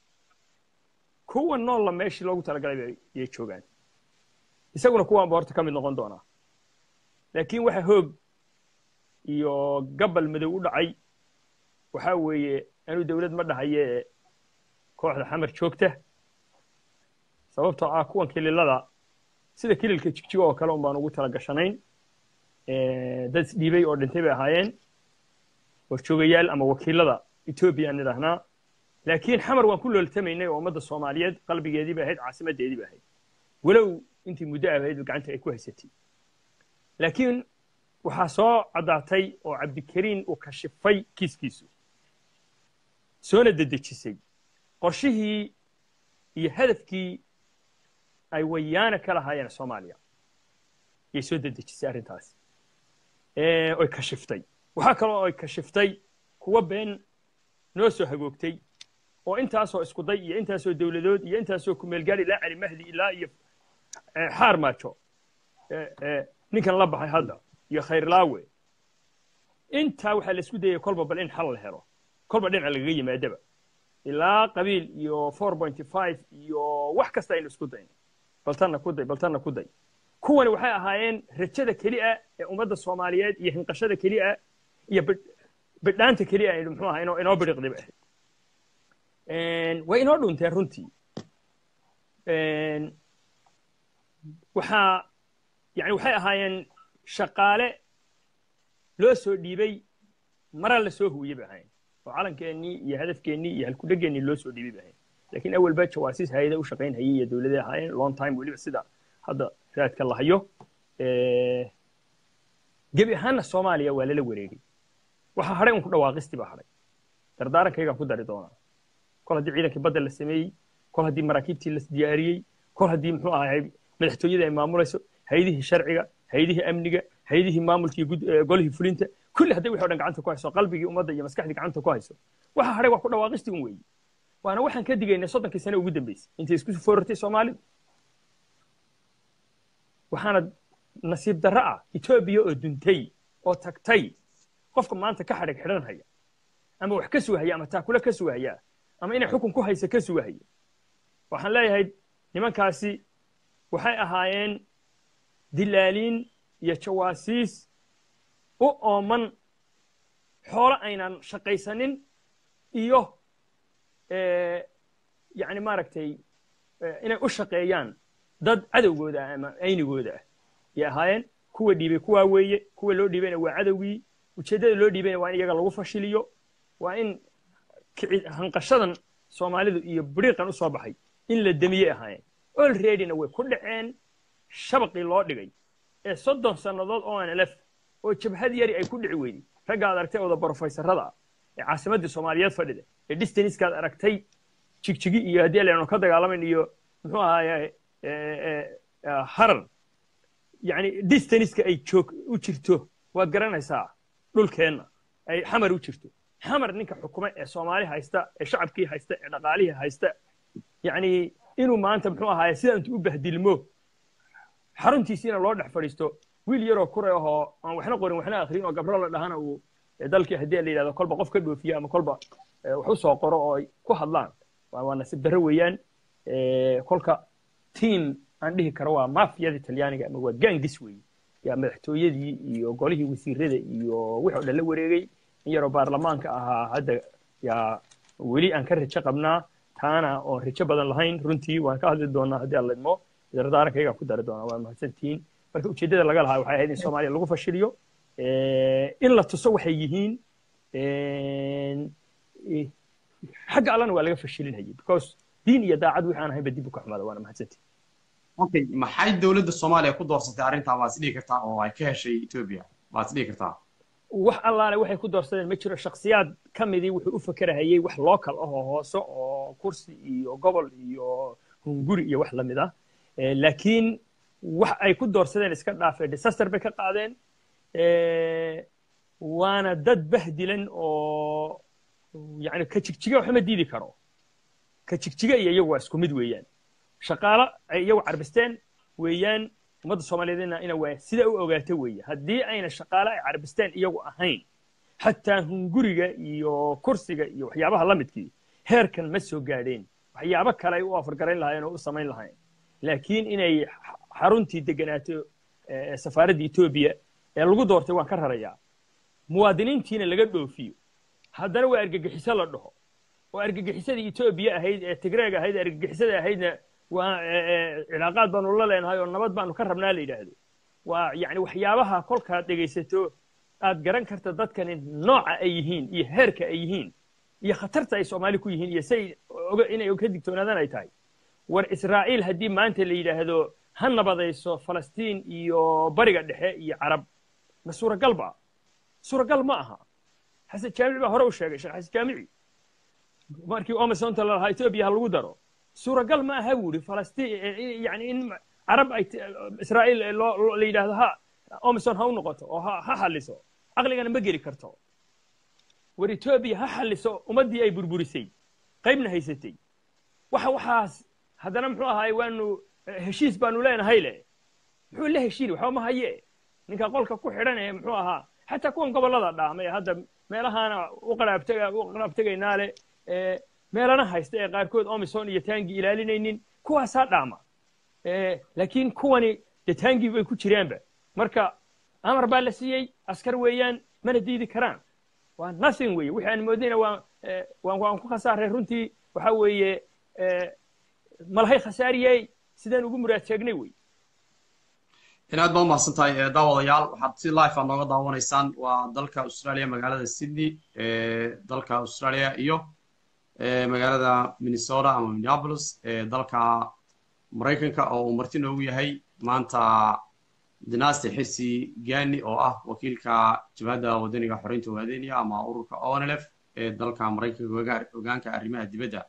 kuwa noolla meeshii loogu talagalay yay joogaan isaguna kuwaanba horta ka mid noqon doonaa laakiin waxa hoog iyo gabal madow u dhacay waxaa weeye anuu dawlad ma dhahaye kooxda xamar joogta sababtoo ah kuwan kililada sida kililka jigjigo oo kale un baan ugu tala gashanayn dad isdhiibay oo dhintay bay ahaayeen warjoogayaal ama wakiilada etoobiya aan idhahnaa laakiin xamar waan ku looltamaynay oo ummadda soomaaliyeed qalbigeedii bay ahayd caasimaddeedii bay ahayd walow intii muddo ahayd gacanta ay ku haysatay laakiin waxaa soo caddaatay oo cabdikariin uu kashifay kiiskiisu soona dedejisay qorshihii iyo hadafkii ay wayaana ka lahaayeen soomaaliya yay soo dedejisay arrintaasi oy kashiftay waxaa kaloo ay kashiftay kuwa been noo soo hagoogtay oo intaasoo iskuday iyo intaasoo dawladood iyo intaasoo kumeelgaadh ilaa cali mahdi ilaa iyo xaar maajo ninkan la baxay hadda iyo khayrlaawe intaa waxaa la isku dayay kolba bal in xal la helo kolba dhinaca lagaga yimaadaba ilaa qabiil iyo four point five iyo wax kasta aynu isku dayno baltanna ku day baltanna ku day kuwani waxay ahaayeen rajada keliya ee ummadda soomaaliyeed iyo hinqashada keliya iyo bidhaanta keliya aynu muxuu ahaa inoo inoo bidhiqday ba ahayd way inoo dhunteen runtii waxaa yani waxay ahaayeen shaqaale loo soo dhiibay mara la soo huwiyey bay ahayn oo calankeenii iyo hadafkeennii iyo halkudhegeennii loo soo dhiibay bay ahayn laakiin awalba jawaasiis hay-ada u shaqayn hayay iyo dawladay ahaayeen long time weliba sida hadda raadka la hayo gebi ahaanna soomaaliya waa lala wareegay waxaa hadhay un ku dhawaaqistii baa hadhay dardaarankaygaan ku dari doonaa kol haddii ciidankii badda la sameeyey kol haddii maraakiibtii la diyaariyey kol haddii muxuu ahay madaxtooyada ay maamulayso hay-adihii sharciga hay-adihii amniga hay-adihii maamulkii golihii fulinta kulli hadday wixii o dhan gacanta ku hayso qalbigii ummadda iyo maskaxdii gacanta ku hayso waxa hadhay waa ku dhawaaqistii un weeye waana waxaan ka digaynay soddonkii sane ugu dambeysay intay isku foorartay soomaalidu waxaana nasiib darro ah etoobiya oo duntay oo tagtay qofka maanta ka xadhig xidhan haya ama wax ka sugahaya ama taakule ka sugahaya ama inay xukun ku haysa ka sugahaya waxaan leeyahay nimankaasi waxay ahaayeen dilaaliin iyo jawaasiis u ooman xoolo aynan shaqaysanin iyo yani maaragtay inay u shaqeeyaan dad cadowgooda ah ama aynigooda ah yay ahaayeen kuwa dhiibay kuwaa weeye kuwa loo dhiibayna waa cadowgii ujeeddada loo dhiibayna waa in iyaga lagu fashiliyo waa in hanqashadan soomaalidu iyo biriiqan u soo baxay in la demiyey ahaayeen olreadyna way ku dhaceen shabaqii loo dhigay ee soddon sannadood oo aan elef oo jabhad yari ay ku dhici weyday raggaad aragtay ooda brofeysarada ah ee caasimaddii soomaaliyeed fadhida ee distaniskaad aragtay jigjigi iyo haddii alaynu ka dagaalamayn iyo muxuu ahaaye harar yani distaniska ay joog u jirto waad garanaysaa dhulkeenna ay xamar u jirto xamar ninka xukuma ee soomaali haysta ee shacabkii haysta ee dhaqaalihii haysta yani inuu maanta muxuu ahaaye sida intu u bahdilmo xaruntiisiina loo dhex fadhiisto wiil yaroo kuray ahoo aan waxna qorin waxna akhrin oo gabro la dhahana uu dalkii haddii la yidhahdo kolba qof ka dhoofiya ama kolba wax u soo qoro oo ay ku hadlaan waa nasiib darro weeyaan kolka tiim aan dhihi karo waa maafiyada talyaaniga ama waa gaangis weeye yaa madaxtooyadii iyo golihii wasiirada iyo wixii o dhan la wareegay in yaroo baarlamaanka ahaa hadda yaa weli aan ka rajo qabnaa taana oon rajo badan lahayn runtii waan ka hadli doonaa haddii aan laidmo dardaarankayagaa ku dari doonaa waa mahadsantihiin marka ujeeddada laga lahaa waxay ahayd in soomaaliya lagu fashiliyo in la tuso waxay yihiin xagga allana waa laga fashilinayay because diin iyo daacad wixii aan ahaynba dib u ka xumada waana mahadsantihiin okay maxay dowladda soomaaliya ku doorsatay arrintaa baad is dhihi kartaa oo ay ka heshay etoobiya baad is dhihi kartaa wax allaale waxay ku doorsadeen ma jiro shakhsiyaad ka midii wuxuu u fakerahayey wax local ah oo hoose oo kursi iyo gobol iyo hunguri iyo wax la mid ah laakiin wax ay ku doorsadeen iska dhaafeen disaster bay ka qaadeen waana dad bahdilan oo yani ka jigjiga waxba ma diidi karo ka jigjiga iyo iyagu waa isku mid weeyaan shaqaalo ay iyagu carbisteen weeyaan ummadda soomaaliyeedna ina waa sida u ogaato weeye haddii ayna shaqaale ay carbisteen iyagu ahayn xataa hunguriga iyo kursiga iyo waxyaabaha la midkii heerkan ma soo gaadheen waxyaabo kale ay u afargarayn lahaayeen oo u samayn lahayn laakiin inay xaruntii deganaato safaaradda etoobiya ee lagu doortay waan ka rarayaa muwaadiniintiina laga dhoofiyo haddana waa argagixiso la dhaho oo argagixisadii etoobiya ahayd ee tigreeg ahayd ee argagixisada ahaydna waa cilaaqaad baanu la leenahay oo nabad baanu ka rabnaa la yidhaahdo waa yani waxyaabaha kolkaad dhegaysato aad garan karta dadkani nooca ay yihiin iyo heerka ay yihiin iyo khatarta ay soomaali ku yihiin iyo say inay ka digtoonaadaan ay tahay war israa'iil haddii maanta la yidhaahdo ha nabadayso falastiin iyo bariga dhexe iyo carab ma suuragal ba suuragal ma aha xasan jaamici baa hore u sheegay sheekh xasan jaamici markii omasonta la lahaa etoobiya ha lagu daro suuragal ma aha buu yidhi falastiin yani in carab ay israa'iil la yidhaahdo ha omason ha u noqoto oo ha xalliso caqligana ma geli karto war etoobiya ha xalliso ummaddii ay burburisay qaybna haysatay waxa waxaas haddana muxuu ahaay waanu heshiis baanu leenahay le muxuu la heshiini waxba ma haye ninka qolka ku xidhan ee muxuu ahaa xataa kuwan gobollada dhaamay hadda meelahaana u qaraabtegaynaa le meelana haysta ee qaarkood omison iyo taangi ilaalinaynin kuwaasaa dhaama laakiin kuwani dee taangii bay ku jiraanba marka amar baa la siiyey askar weeyaan mana diidi karaan waa nothing weeye wixii aan moodayna waan waan ku khasaaray runtii waxa weeye malahay khasaariyey sidaan ugu muraad sheegnay wey in aad baa umahadsan tahay daawadayaal waxaad si live aad nooga daawanaysaan waa dalka australia magaalada sydney dalka australia iyo magaalada minnesota ama minneapolis dalka maraykanka oo uu marti noogu yahay maanta dynasty xisi gani oo ah wakiilka jabhadda wadaniga xoreynta ogaadeenaya ama ururka O N L F ee dalka maraykanka hogaanka arrimaha dibadda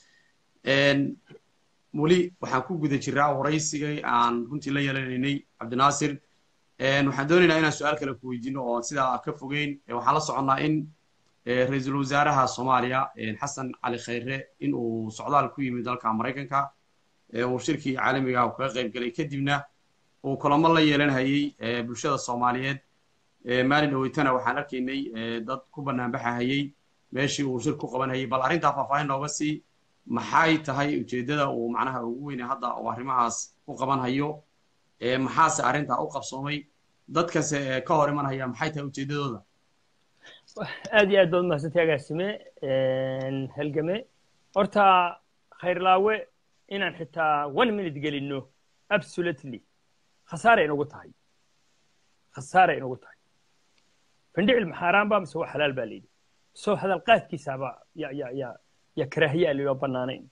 weli waxaan ku guda jiraa waraysigay aan runtii la yeelanaynay cabdinaasir waxaan doonaynaa inaan su-aal kale ku weydiino oo sidaa ka fogeyn waxaan la soconnaa in ra-iisul wasaaraha soomaaliya xasan cali khayre in uu socdaal ku yimid dalka maraykanka uu shirkii caalamiga uu kaga qayb galay kadibna uu kulamo la yeelanhayey bulshada soomaaliyeed maalin dhaweytana waxaan arkaynay dad ku banaanbaxahayey meeshii uu shir ku qabanhayey bal arrintaa faahfaahin nooga sii maxay tahay ujeeddada uu macnaha ugu weyne hadda uu arrimahaas u qaban hayo maxaase arrintaa u qabsoomay dadkase ka hor iman haya maxay tahay ujeeddadooda aad iyo aad baad umahadsantay agaasime halgame horta khayrlaawe inaan xitaa one minute gelinno absolutely khasaaray inagu tahay khasaaray inagu tahay fandhicil maxaaraan baa mise waa xalaal baa layidhi soo hadalqaadkiisaaba ya ya ya ya karaahiye aan loo bannaanayn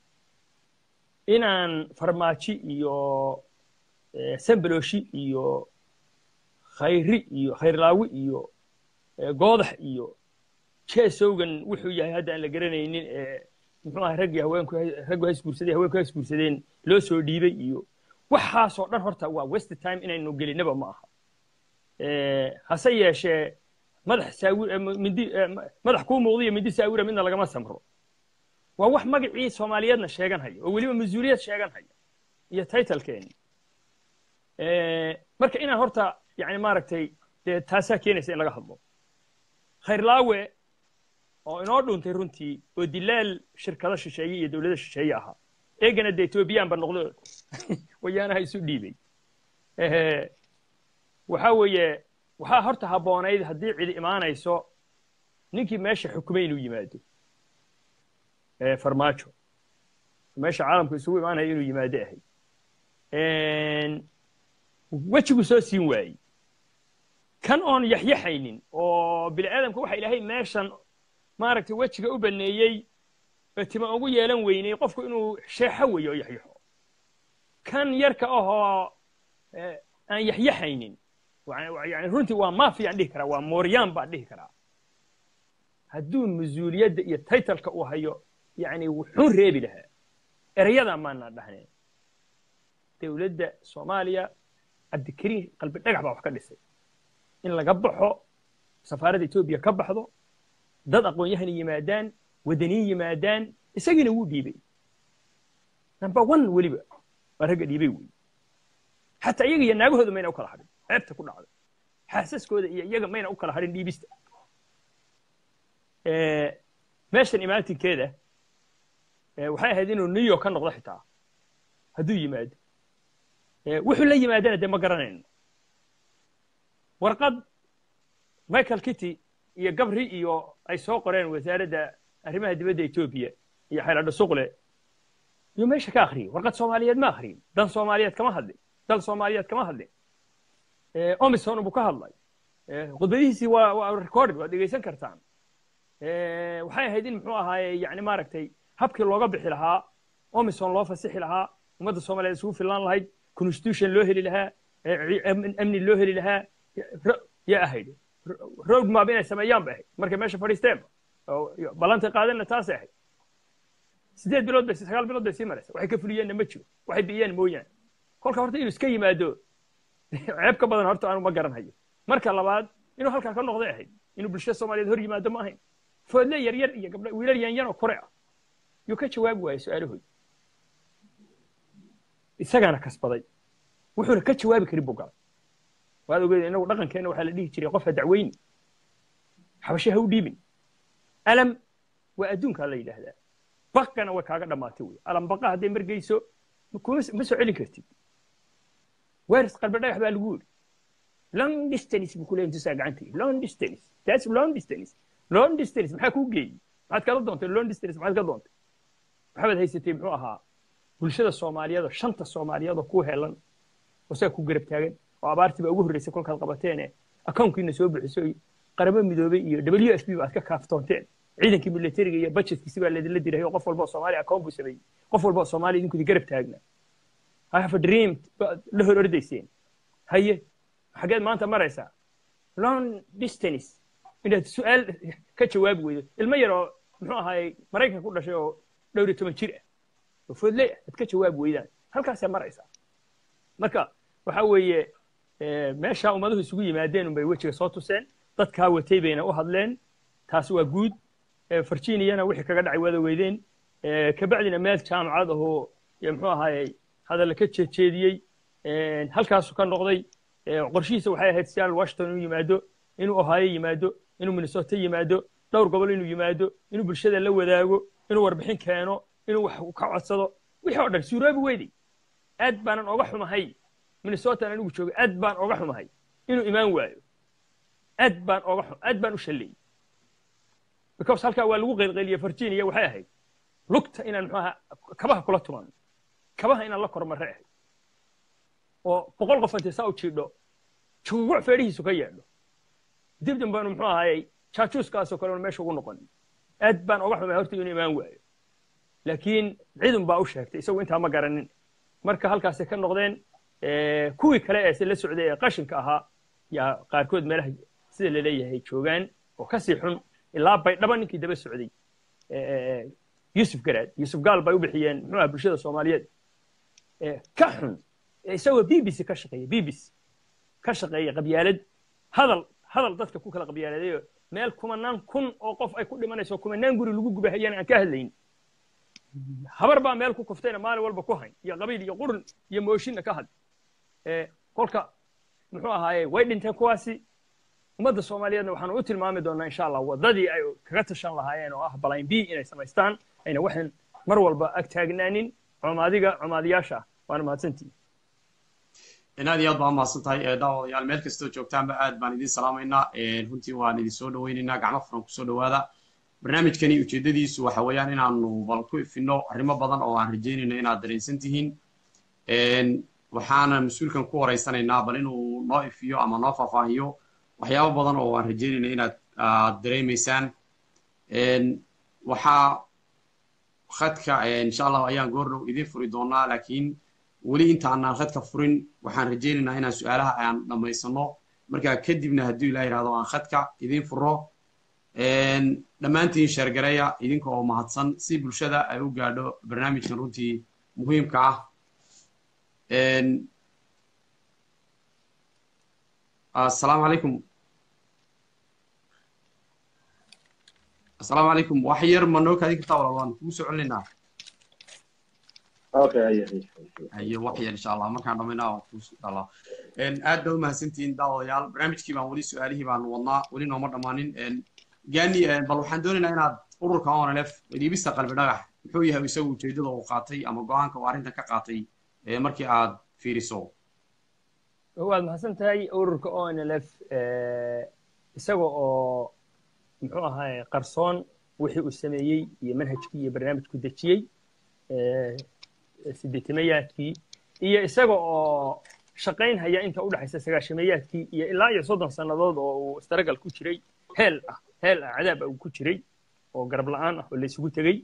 inaan farmaaji iyo sambaloshi iyo khayri iyo khayrlaawi iyo goodax iyo jeesowgan wuxuu yahay hadda aan la garanaynin ee muxuu ahay raggii haweenku raggu ha isguursadeen haweenku ha isguursadeen loo soo dhiibay iyo waxaasoo dhan horta waa west time inaynu gelinaba ma aha hase yeeshee madax saawir mindi madax kuu muuqdiyo mindi saawira midna lagama samro waa wax magacii soomaaliyeedna sheegan haya oo weliba mas-uuliyad sheegan haya iyo titlekeeni marka inaan horta yani maaragtay dee taasaa keenaysa in laga hadlo khayrlaawe oo inoo dhuuntay runtii oo dilaal shirkado shisheeye iyo dowlado shisheeye ahaa eegana dee etoobiyaanba noqdo wayaanaha isu dhiibay waxaa weeye waxaa horta habboonayd haddii cidi imaanayso ninkii meesha xukumay inuu yimaado farmaajo meesha caalamku isugu imaanaya inuu yimaado ahay wejigu soo siin waayey kan oon yaxyaxaynin oo bini aadamka waxa ilaahay meeshan maaragtay wejiga u baneeyey tima ugu yeelan weynay qofku inuu sheexo weeyo yaxyaxo kan yarka ahoo aan yaxyaxaynin يعني runtii waa mafia aan dhihi karaa waa mooryaan baan dhihi karaa hadduu mas-uuliyadda iyo taytalka uu hayo yani wuxuu reebi lahaa ereyada maana dhahneen dowladda soomaaliya cabdikariin qalbi dhagax baa wax ka dhisay in laga baxo safaaradda etoobiya ka baxdo dad aqoon-yahan yimaadaan wadaniin yimaadaan isagiina wuu dhiibay number one weliba waa ragga dhiibay wey xataa iyaga iyo naagahooda mayna u kala hadhin ceebta ku dhacday xaasaskooda iyo iyaga mayna u kala hadhin dhiibista meeshan imaatinkeeda waxay ahayd inuu new york ka noqdo xitaa hadduu yimaado wuxuu la yimaadana dee ma garanayno warqad michael kitty iyo gabri iyo ay soo qoreen wasaaradda arrimaha dibadda etoobiya iyo xeeladha suqle iyo meesha ka akhriyey warqad soomaaliyeed ma akhriyin dan soomaaliyeed kama hadlin dal soomaaliyeed kama hadlin omison buu ka hadlay khudbadihiisii waa waa recorded waad dhegaysan kartaan waxay ahayd in muxuu ahaaye yani maaragtay habkii looga bixi lahaa omison loo fasixi lahaa ummadda soomaaliyeed isugu filan lahayd constitution loo heli lahaa amni loo heli lahaa yaa ahayd road map inay sameeyaan ba ahayd markay meesha fadhiisteenba ballantay qaadanna taasay ahayd sideed bilood bay sagaal bilood bay sii maraysa waxay ka fuliyeenna ma jiro waxay biyeen mooyaan kolka horta inuu iska yimaado ceeb ka badan horta aanu ma garanhayo marka labaad inuu halkaa ka noqday ahayd inuu bulshada soomaaliyeed hor yimaado ma ahayn foodle yar yar iyo gabdha wiilal yan yan oo kore ah yuu ka jawaabi waayey su-aalahooda isagaana kasbaday wuxuuna ka jawaabi karin buu galay waad ogeed inagu dhaqankeenna waxaa la dhihi jiray qof ha dacweyni xabashe ha u dhiibin alam waa adduunkaa la yidhaahdaa baqana way kaaga dhammaatay wey alam baqa hadday margeyso kuma ma soo celin kartid weeris qalbi dhagax baa lagu yidhi long distance buu ku leeyahay intuusaa gacanta long distance that's long distance long distance maxaa kuu geeyey maxaad kala doontay long distance maxaad ka doontay maxaad haysatay muxuu ahaa bulshada soomaaliyeed oo shanta soomaaliyeed oo ku heelan oo saa ku garab taagan oo abaartii baa ugu horreysay kolkaad qabateene akoonkiina soo bixiso qaramo midoobay iyo w f b baad ka kaaftoonteen ciidankii militariga iyo budgetkiisi baa laydinla diray oo qof walba oo soomaaliya akoon buu sameeyey qof walba oo soomaaliya idinku garab taagna I have a dream la hor ordayseen haye xageed maanta maraysaa long distance inaad su-aal ka jawaabi weydo ilmo yar oo muxuu ahaayey maraykan ku dhashay oo dhowr iyo toban jir ah oo foodley ah ad ka jawaabi weydaan halkaasay maraysaa marka waxa weeye meeshaa ummaduhu isugu yimaadeen unbay wejiga soo tuseen dadkaa watay bayna u hadleen taasi waa guud virginiana wixii kaga dhacay wada weydeen kabacdina meel jaamacad ahoo muxuu ahaayey hadalla ka jeejeediyey halkaasu ka noqday qorshihiisa waxay ahayd seattle washington inuu yimaado inuu ohio yimaado inuu minnesota yimaado dhowr gobol inuu yimaado inuu bulshada la wadaago inuu warbixin keeno inuu wax ka codsado wixii oo dhan suuroobi weydey aad baanan oga xumahay minnesotan anigu joogay aad baan oga xumahay inuu imaan waayo aad baan oga aad baan u shalleeyey because halkaa waa lagu qeylqeyliyey virginia waxay ahayd lugta inaan muxuu ahaa kabaha kula tuman kabaha inaan la kormarre ahayd oo boqol qof intay saa u jiidho juuguc feedhihiisu ka yeedho dib dambaanu muxuu ahaayey jaajuuskaasoo kale meesha ugu noqon aad baan oga xumay horta inuu imaan waayo laakiin cidun baa u sheegtay isagu intaa ma garanin marka halkaasay ka noqdeen kuwii kale ee la socday ee qashinka ahaa yaa qaarkood meelaha sida la leeyahay joogaan oo kasii xun ilaa baydhaba ninkii daba socday yusuf garaad yusuf gaal bay u bixiyeen muxuu aha bulshada soomaaliyeed ka xun isagoo b b c ka shaqeeya b b c ka shaqeeya qabyaalad hadal hadal dadka ku kala qabyaaladeeyo meel kumanaan kun oo qof ay ku dhimanayso kumanaan guri lagu gubahayana aan ka hadlayn habar baa meel ku kuftayna maalin walba ku hayn iyo qabiil iyo qurun iyo mooshinna ka had kolka muxuu ahaaye way dhinteen kuwaasi ummadda soomaaliyeedna waxaanu u tilmaami doonaa insha allah waddadii ay kaga tashan lahaayeen oo ah balayn b inay samaystaan ayna waxaan mar walba ag taagnaanin comaadiga comaadiyaasha waana mahadsantihi aad iyo aad baa mahadsan tahay daawadayaal meel kastoo joogtaanba aad baan idin salaamaynaa runtii waan idin soo dhawaynaynaa gacmo furan kusoo dhawaada barnaamijkani ujeedadiisu waxa weeyaan inaanu bal ku ifino arrimo badan oo aan rajaynayno inaad dareensan tihiin waxaana mas-uulkan ku horeysanaynaa bal inuu noo ifiyo ama noo faahfaahiyo waxyaabo badan oo aan rajaynayno inaad aad dareemaysaan waxaa khadka insha allah ayaan goordhow idin furi doonaa laakiin weli inta aanaan khadka furin waxaan rajaynaynaa inaan su-aalaha aan dhammaysano markaa kadibna hadduu ilaa yidhahdo aan khadka idiin furo dhammaantiin sheergareeya idinka oo mahadsan si bulshada ay u gaadho barnaamijkan runtii muhiimka ah assalaamu calaykum assalaamu calaykum wax yar ma noo kaadin kartaa walaal waan kugu soo celinaynaa haye wax yar insha allah markaan dhamaynaa waan kugu soo dhalaa aad baa u mahadsantihiin daawadayaal barnaamijkii baan weli su-aalihii baan wadnaa weli nooma dhammaanin gani bal waxaan doonaynaa inaad ururka onlf dhiibista qalbi dhagax muxuu yahay isagu ujeedada uu qaatay ama go-aanka uu arrintan ka qaatay markii aad fiiriso waad mahadsan tahay ururka onlf isaga oo muxuu ahaay qarsoon wixii uu sameeyey iyo manhajkii iyo barnaamijku dejiyey sideetimayaadkii iyo isaga oo shaqayn haya inta u dhaxaysa sagaashimayaadkii iyo ilaa iyo soddon sannadood oo uu istaragal ku jiray heel ah heel ah cadaab uu ku jiray oo garab la'aan ah oo la isugu tegey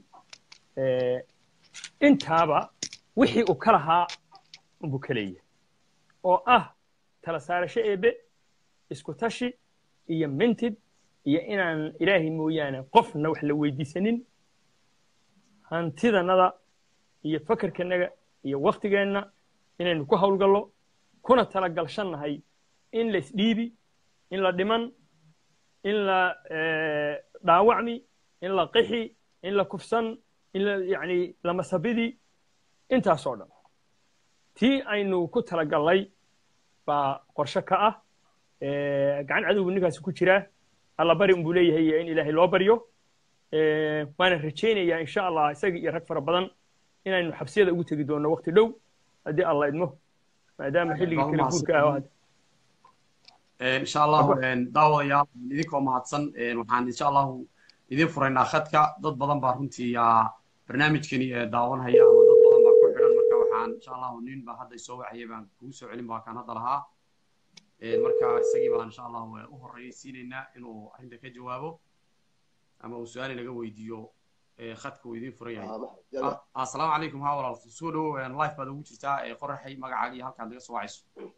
intaaba wixii uu ka lahaa unbuu ka leeyahay oo ah tala saarasho eebe isku tashi iyo mintid iyo inaan ilaahay mooyaane qofna wax la weydiisanin hantidannada iyo fakarkanaga iyo waktigeenna inaynu ku hawlgallo kuna talagalshannahay in la isdhiibi in la dhiman in la dhaawacmi in la qixi in la kufsan in la yani la masabidi intaasoo dhan tii aynu ku talagallay baa qorshe ka ah gacan cadowgu ninkaasi ku jiraa alla bari unbuu leeyahay in ilaahay loo baryo waana rajaynayaa insha allah isaga iyo rag fara badan inaynu xabsiyada ugu tegi doonno waqti dhow haddii alla idmo maadaama xilligii kala guurka ah insha allahu daawadayaal idinkoo mahadsan waxaan insha allahu idin furaynaa khadka dad badan baa runtii barnaamijkani daawanhaya ama dad badan baa ku xidhan marka waxaan insha allahu nin baa hadda isoo wacayay baan kugu soo celin baa kaan hadda lahaa marka isagii baan insha allahu u horreysiinaynaa inuu arrinta ka jawaabo ama uu su-aal inaga weydiiyo khadka uu idin furan yahay assalaamu calaykum haa walaal soo dhowow life baad ugu jirtaa qoraxay magacaaga iyo halkaad naga soo wacayso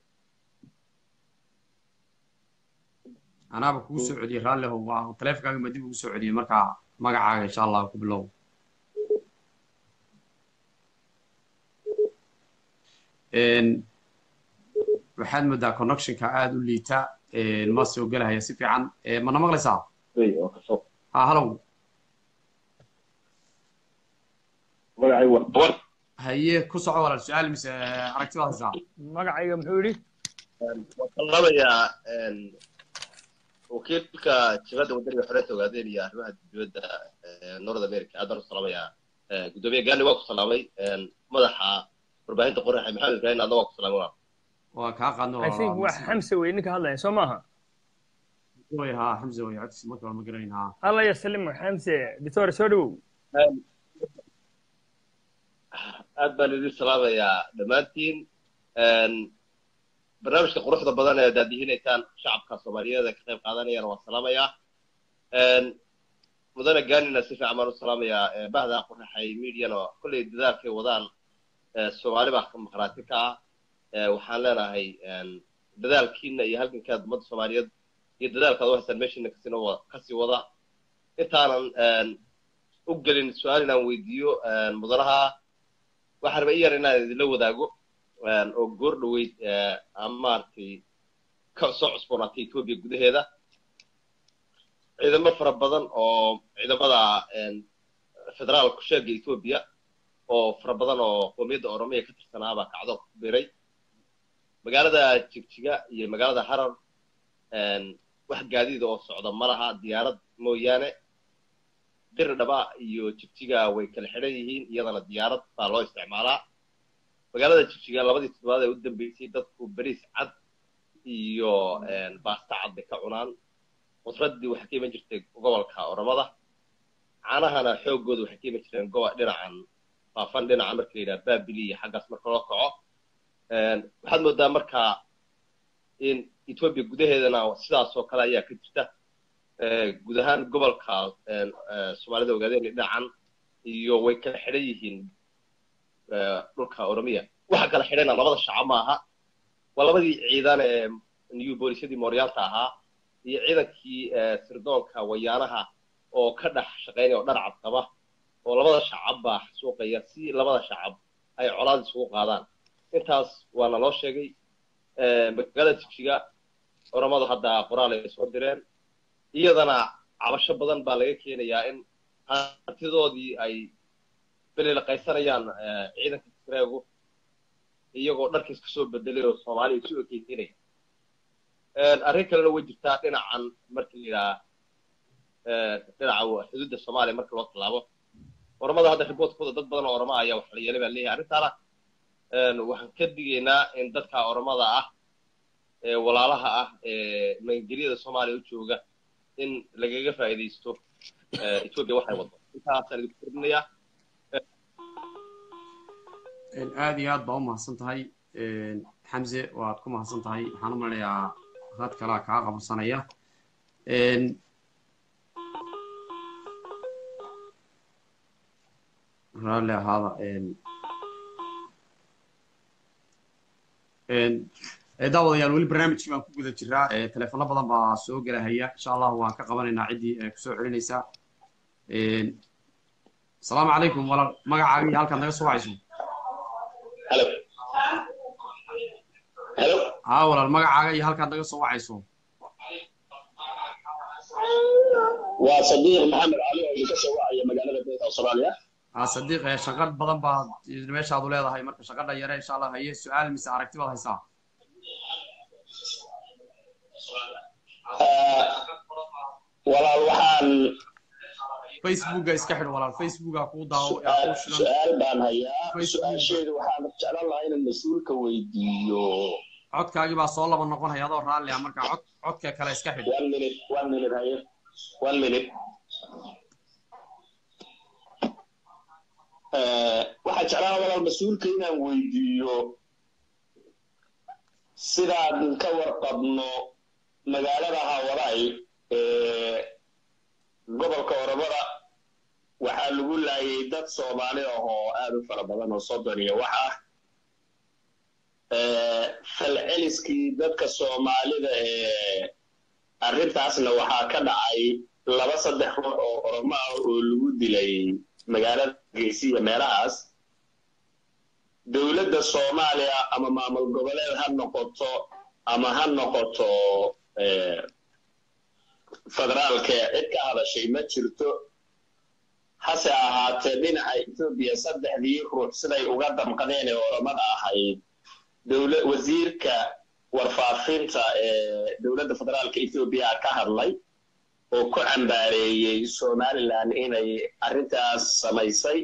anaaba kugu soo celiyey raallihow waa taleefonkaaga ma dib ugu soo celiyey marka magacaaga insha allah ku bilow waxaad moodaa connectionka aada u liita ma soo gelahaya si fiican mana maqlaysaa ha hallow haye ku soco walaal su-aal mise aragtidaad haysaa magacayga muxuu yidhi waxaan labayaa wakiilka jabhadda wadaniga xoreynta ogaadeen iyo arrimaha dibadda north america aad baan u salaamayaa guddoomiye gaani waa ku salaamay madaxa warbaahinta qoraxa maxamed ibrahim adna waa ku salaamay walaal waa kaa qaadno I think waa xamse wey ninka hadlaya soo maaha way haa xamse way codkiisa marka hore ma garanayn haa alla yasalimo xamse doctor soo dhowow aad baan idin salaamayaa dhammaantiin barnaamijka quruxda badan ee daadihinaysaan shacabka soomaaliyeed ee ka qayb qaadanayana waan salaamayaa mudane gaanina si fiican baan u salaamayaa bahda qoraxay mediana kolley dadaalkay wadaan soomaali baa ka maqraati ka ah waxaan leenahay dadaalkiina iyo halgankaad ummadda soomaaliyeed iyo dadaalkaad u haysaan meeshiina kasina kasii wada intaanan u gelin su-aal inaan weydiiyo mudanaha waxaan raba i yar inaan idinla wadaago oo goor dhoweyd maaragtay ka soo cusboonaatay etoobiya gudaheeda ciidamo fara badan oo ciidamada federaalka sheega etoobiya oo fara badan oo qoomiyadda oromiya ka tirsanaabaa kacdo ku biray magaalada jigjiga iyo magaalada harar wax gaadiida oo socda ma laha diyaarad mooyaane bir dhaba iyo jigjiga way kala xidhan yihiin iyadana diyaarad baa loo isticmaalaa magaalada jigjiga labadii toddobaad ee u dambeysay dadku bariis cad iyo baasta cad bay ka cunaan qusraddii waxay ka iman jirtay gobolka oromada caanahana xooggooda waxay ka iman jireen gobo dhinacan faafan dhinaca marka la yidhaha baabili iyo xaggaas marka loo kaco waxaad moodaa marka in etoobiya gudaheedana sidaas oo kale ayaa ka jirta guud ahaan gobolka soomaalida ogaadeen dhinacan iyo way kala xidhan yihiin dhulka oromiya waxa kala xidhayna labada shacab maaha waa labadii ciidan ee new boolisyadii mooryaanta ahaa iyo ciidankii sirdoonka wayaanaha oo ka dhex shaqaynaya oo dhar cad qaba oo labada shacab baa xasuuqaya si labada shacab ay colaad isugu qaadaan intaas waa naloo sheegay magaalada jigjiga oramadu hadda qoraal ay soo direen iyadana cabasho badan baa laga keenayaa in hantidoodii ay belilaqaysanayaan ciidanka tigreegu iyagoo dharkiis ka soo bedelay oo soomaaliya isu ekeysiinaya arrin kalena way jirtaa dhinacan markii la yidhaha dhinaca xuduudda soomaaliya marka loo tallaabo oramada hadda riboodkooda dad badan oo orama ayaa wax la yeelay baa leeyahay arrintaana waxaan ka digaynaa in dadka oramada ah ee walaalaha ah ee maangeliyada soomaaliya u jooga in lagaga faa'iidaysto etoobiya waxay wado intaasaan idinku kordhinayaa aad iyo aad baa u mahadsan tahay xamse waad ku mahadsan tahay waxaan u malinayaa dad kalaa kaa qabansanaya raalli ahaada daawadayaal weli barnaamijkii baan ku guda jiraa telefono badan baa soo gelahaya insha allah waan ka qabanaynaa ciddii kusoo celinaysa asalaamu calaykum walaal magacaaga iyo halkaad naga soo wacayso ها ولا المقعة هي هالكاد نقص وعيسو وصديق محمد علي اللي كسر وعي مجال البيت أستراليا ها صديق يا شغال بدن بعض ماشي هذول هذا هاي مركز شغال يا إن شاء الله هي سؤال مس عرفتي والله صح ولا الوحان فيسبوك اسكحل ولا الفيسبوك أقول داو سؤال, سؤال بان هيا سؤال شيء وحان تعالى الله إن المسؤول كويديو codkaagii baa soo laba noqon hayadoo raalli ah marka cod codka kale iska xidh one minute one minute haye one minute eh waxa jeclaan walaal mas'uulka inaan weydiiyo sidaan ka warqabno magaalada Hawaii ee gobolka Oromada waxaa lagu laayay dad Soomaali ah oo aad u fara badan oo soddon iyo waxa falceliskii dadka Soomaalida ee arrintaasna waxaa ka dhacay laba saddex ruux oo Oromo ah oo lagu dilay magaalada Geesiya meelahaas dawladda Soomaaliya ama maamul goboleed ha noqoto ama ha noqoto ee federaalka cid ka hadashay ma jirto hase ahaatee dhinaca Itoobiya saddexdii ruux siday uga damqadeen ee Oromada ahayd dawlad wasiirka warfaafinta ee dawladda federaalka Itoobiya ka hadlay oo ku cambaareeyay Somaliland inay arrintaas samaysay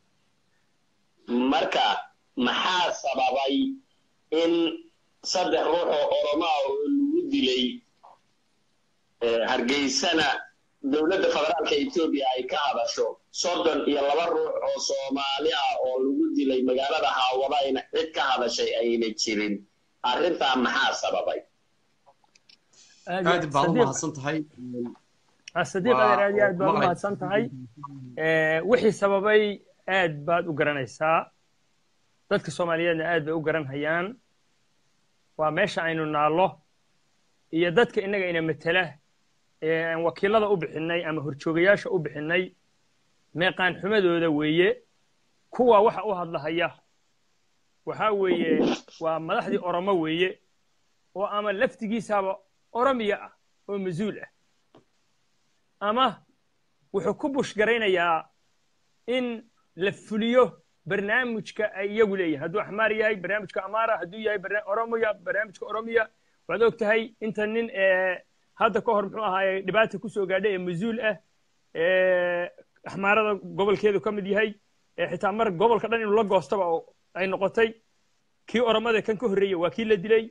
marka maxaa sababay in saddex ruux oo Oromo ah oo lagu dilay Hargeysana dawladda federaalka Itoobiya ay ka hadasho soddon iyo laba ruux oo Soomaali ah oo lagu dilay magaalada Hawaii cid ka hadashay ayna jirin arrintaa maxaa sababay aad baa u mahadsan tahay صديق أنا رأيي أد بقى ما تصنتهاي وحي سببي أد بعد أجرنيسا dadka Soomaaliyeedna aad bay u garan hayaan waa meesha aynu naalo iyo dadka inaga ina matala ee wakiilada u bixinay ama horjoogayaasha u bixinay meeqaan xumadooda weeye kuwa waxa u hadlahaya waxa weeye waa madaxdii Oromo weeye oo ama laftigiisaba Oromiya ah oo masuul ah ama wuxuu ku bush gareynayaa in la fuliyo barnaamijka ay iyagu leeyahay hadduu axmaar yahay barnaamijka amaara hadduu yahay oromiya barnaamijka oromiya waxaad og tahay inta nin hadda ka hor muxuu ahaaye dhibaata ku soo gaadhay ee masuul ah axmaarada gobolkeedu ka mid yahay xitaa mar gobolka dhan inuu la goostaba oo ay noqotay kii oromada kan ka horreeyey waa kii la dilay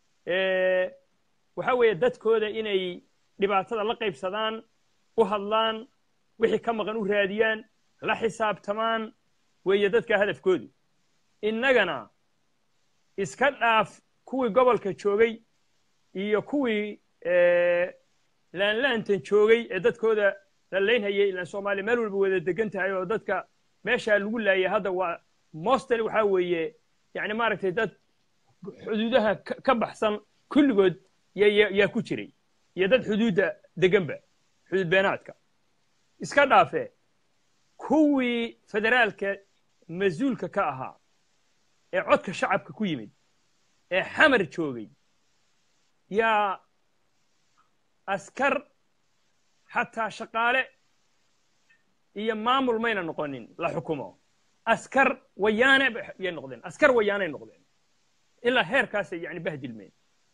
waxa weeye dadkooda inay dhibaatada la qaybsadaan u hadlaan wixii ka maqan u raadiyaan la xisaabtamaan weeye dadka hadafkoodu innagana iska dhaaf kuwii gobolka joogay iyo kuwii laanlaantan joogay ee dadkooda la leynhayay ilaan Soomaaliya meel walba wada degan tahay oo dadka meesha lagu laayay hadda waa mostly waxa weeye yani maaragtay dad xuduudaha ka baxsan kulligood yaa ku jiray iyo dad xuduudda deganba xuduud beenaadka iska dhaafee kuwii federaalka mas-uulka ka ahaa ee codka shacabka ku yimid ee xamar joogay yaa askar xataa shaqaale iyo maamul mayna noqonin la xukumo askar wayaane yay noqdeen askar wayaanay noqdeen ilaa heerkaasay yani bahdilmeen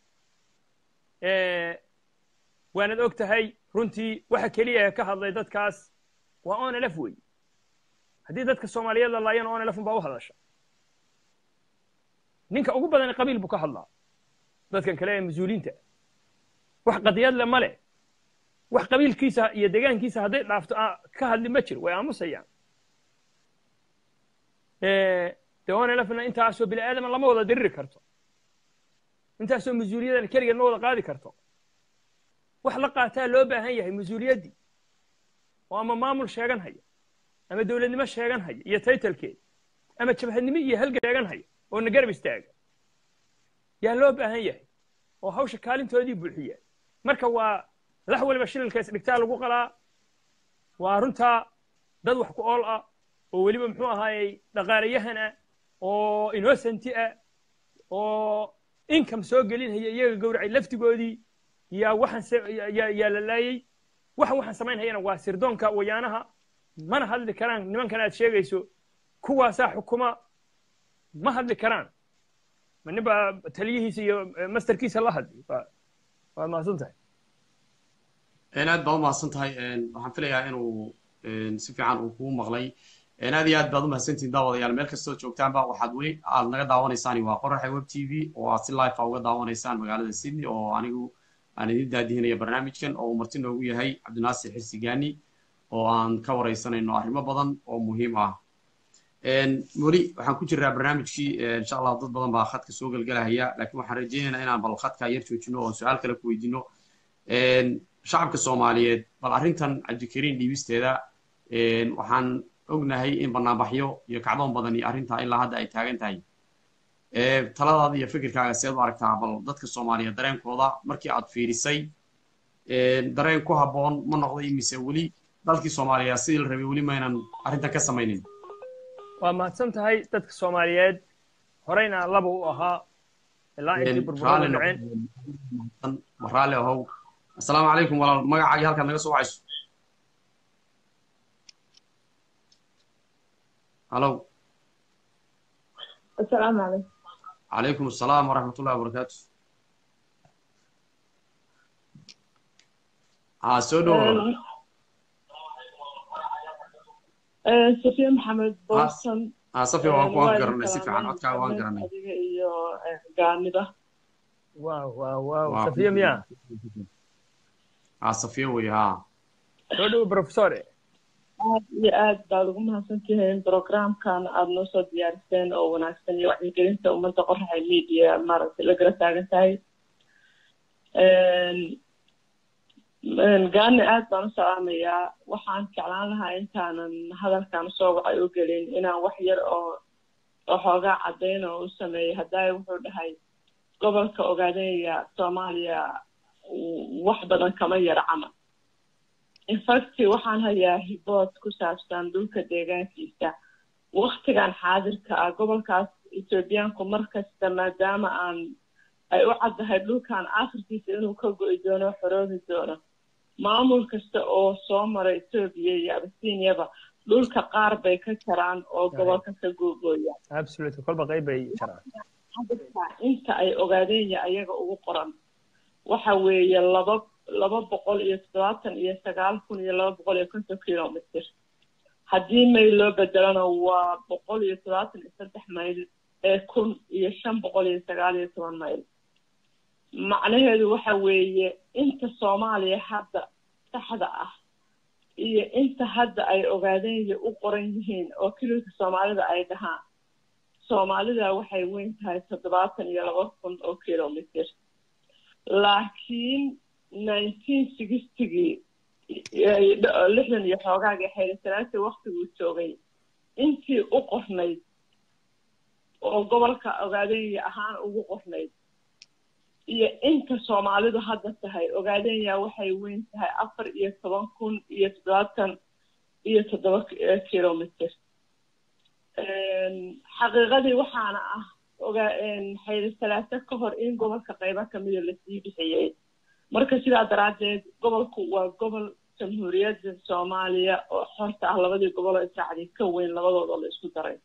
waanad og tahay runtii waxa keliya ka hadlay dadkaas waa onlf wey haddii dadka soomaaliyeed la laayana onlf unbaa u hadasha ninka ugu badan qabiil buu ka hadlaa dadkan kale ee mas-uuliinta wax qadiyad le ma leh wax qabiilkiisa iyo deegaankiisa hadday dhaafto ka hadli ma jiro way aamusayaan de onlfna intaasoo bini aadama lama wada diriri karto intaasoo mas-uuliyadan keligeed ma wada qaadi karto wax la qaataa loo baahan yahay mas-uuliyaddii oo ama maamul sheegan haya ama dowladnimo sheegan haya iyo taytalkeed ama jabhadnimo iyo halgan sheegan haya oo na garab istaaga yaa loo baahan yahay oo hawsha kaalintoodii buuxiya marka waa lax waliba shilalka isdhigtaa lagu qalaa waa runtaa dad wax ku ool ah oo weliba muxuu ahaayey dhaqaalayahan ah oo innocenti ah oo income soo gelinhaya iyaga gowracay laftigoodii yaa waxaan yaa la laayey waxan waxaan samaynhayana waa sirdoonka wayaanaha mana hadli karaan nimankan aad sheegayso kuwaasaa xukuma ma hadli karaan ma nin baa taliyihiisa iyo masterkiisa la hadli waad mahadsan tahay aad baad umahadsan tahay waxaan filayaa inuu si fiican uu kugu maqlay aad iyo aad baad umahadsantihin daawadayaal meel kastoo joogtaanba waxaad weli aad naga daawanaysaan waa qoraxa web t v oo aad si live a uga daawanaysaan magaalada sydney oo anigu aan idin daadihinaya barnaamijkan oo uu marti noogu yahay cabdinaasir xirsi gaani oo aan ka waraysanayno arrimo badan oo muhiim ah weli waxaan ku jiraa barnaamijkii insha allah dad badan baa khadka soo gelgelahaya laakiin waxaan rajaynaynaa inaan bal khadka yar joojino oo su-aal kale ku weydiino shacabka soomaaliyeed bal arrintan cabdikariin dhiibisteeda waxaan ognahay in banaanbaxyo iyo kacdoon badan iyo arrintaa ilaa hadda ay taagan tahay taladaada iyo fikirkaaga seed u aragtaa bal dadka soomaaliyeed dareenkooda markii aad fiirisay dareen ku habboon ma noqday mise weli dalkii soomaaliyeed sidii la rabay weli maynan arrintan ka samaynin waa mahadsan tahay dadka soomaaliyeed horeyna laba u ahaa ilaa intii burburada dhaceen raalli ahow assalaamu calaykum walaal magacaagii halkaad naga soo wacayso hallo assalaamu calaykum calaykum assalaam waraxmat ullahi wabarakaatu haa soo dhow safiya maxamed boosan haa safiya waan waan garanay si fiican codkaaga waan garanay adiga iyo gaanida waaw waaw waaw safiya miya haa safiya wey haa soo dhow professore aad iyo aad baad ugu mahadsantihiin programkan aad noo soo diyaariseen oo wanaagsan iyo wacyigelinta ummadda qoraxa media maaragtay la gara taagan tahay gaani aad baan u salaamayaa waxaan jeclaan lahaa intaanan hadalkan usoo wacay u gelin inaan wax yar oo oo xoogaa caddayn oo u sameeyey haddaay wuxuu dhahay gobolka ogaadanaya soomaaliya wax badan kama yar camal infact waxaan hayaa hibood ku saabsan dhulka deegaankiisa waktigan xaadirka ah gobolkaas ethoobiyaanku mar kasta maadaama aan ay u caddahay dhulkan akhirkiisa inuu ka go'i doono xoroobi doono maamul kasta oo soo mara etoobiya iyo abasiiniyaba dhulka qaar bay ka jaraan oo gobolka ka googooyaan absolutely kolba qayb bay jaraan inta ay ogaadeen ayaga ugu qoran waxa weeye laba laba boqol iyo toddobaatan iyo sagaal kun iyo laba boqol iyo konton kilomitr haddii mayl loo bedelana waa boqol iyo toddobaatan iyo saddex mayl ee kun iyo shan boqol iyo sagaal iyo toban mayl macnaheedu waxa weeye inta soomaaliya hadda saxda ah iyo inta hadda ay ogaadeen u qoran yihiin oo kililka soomaalida ay dhahaan soomaalida waxay weyn tahay toddobaatan iyo laba kun oo kilomitr laakiin nineteen sixtygii lixdan iyo xoogaagii xeelisanaantii waktiguu joogay intii u qornayd oo gobolka ogaadenya ahaan ugu qornayd iyo inta soomaalidu hadda tahay ogaadenya waxay weyn tahay afar iyo toban kun iyo toddobaatan iyo toddoba kilomitr xaqiiqadii waxaana ah ogaa xayri salaaso ka hor in gobolka qaybo kamida lasii bixiyey marka sidaa daraaddeed gobolku waa gobol jamhuuriyadda soomaaliya oo xorta ah labadii gobol oo israacday ka weyn labadooda la isku daray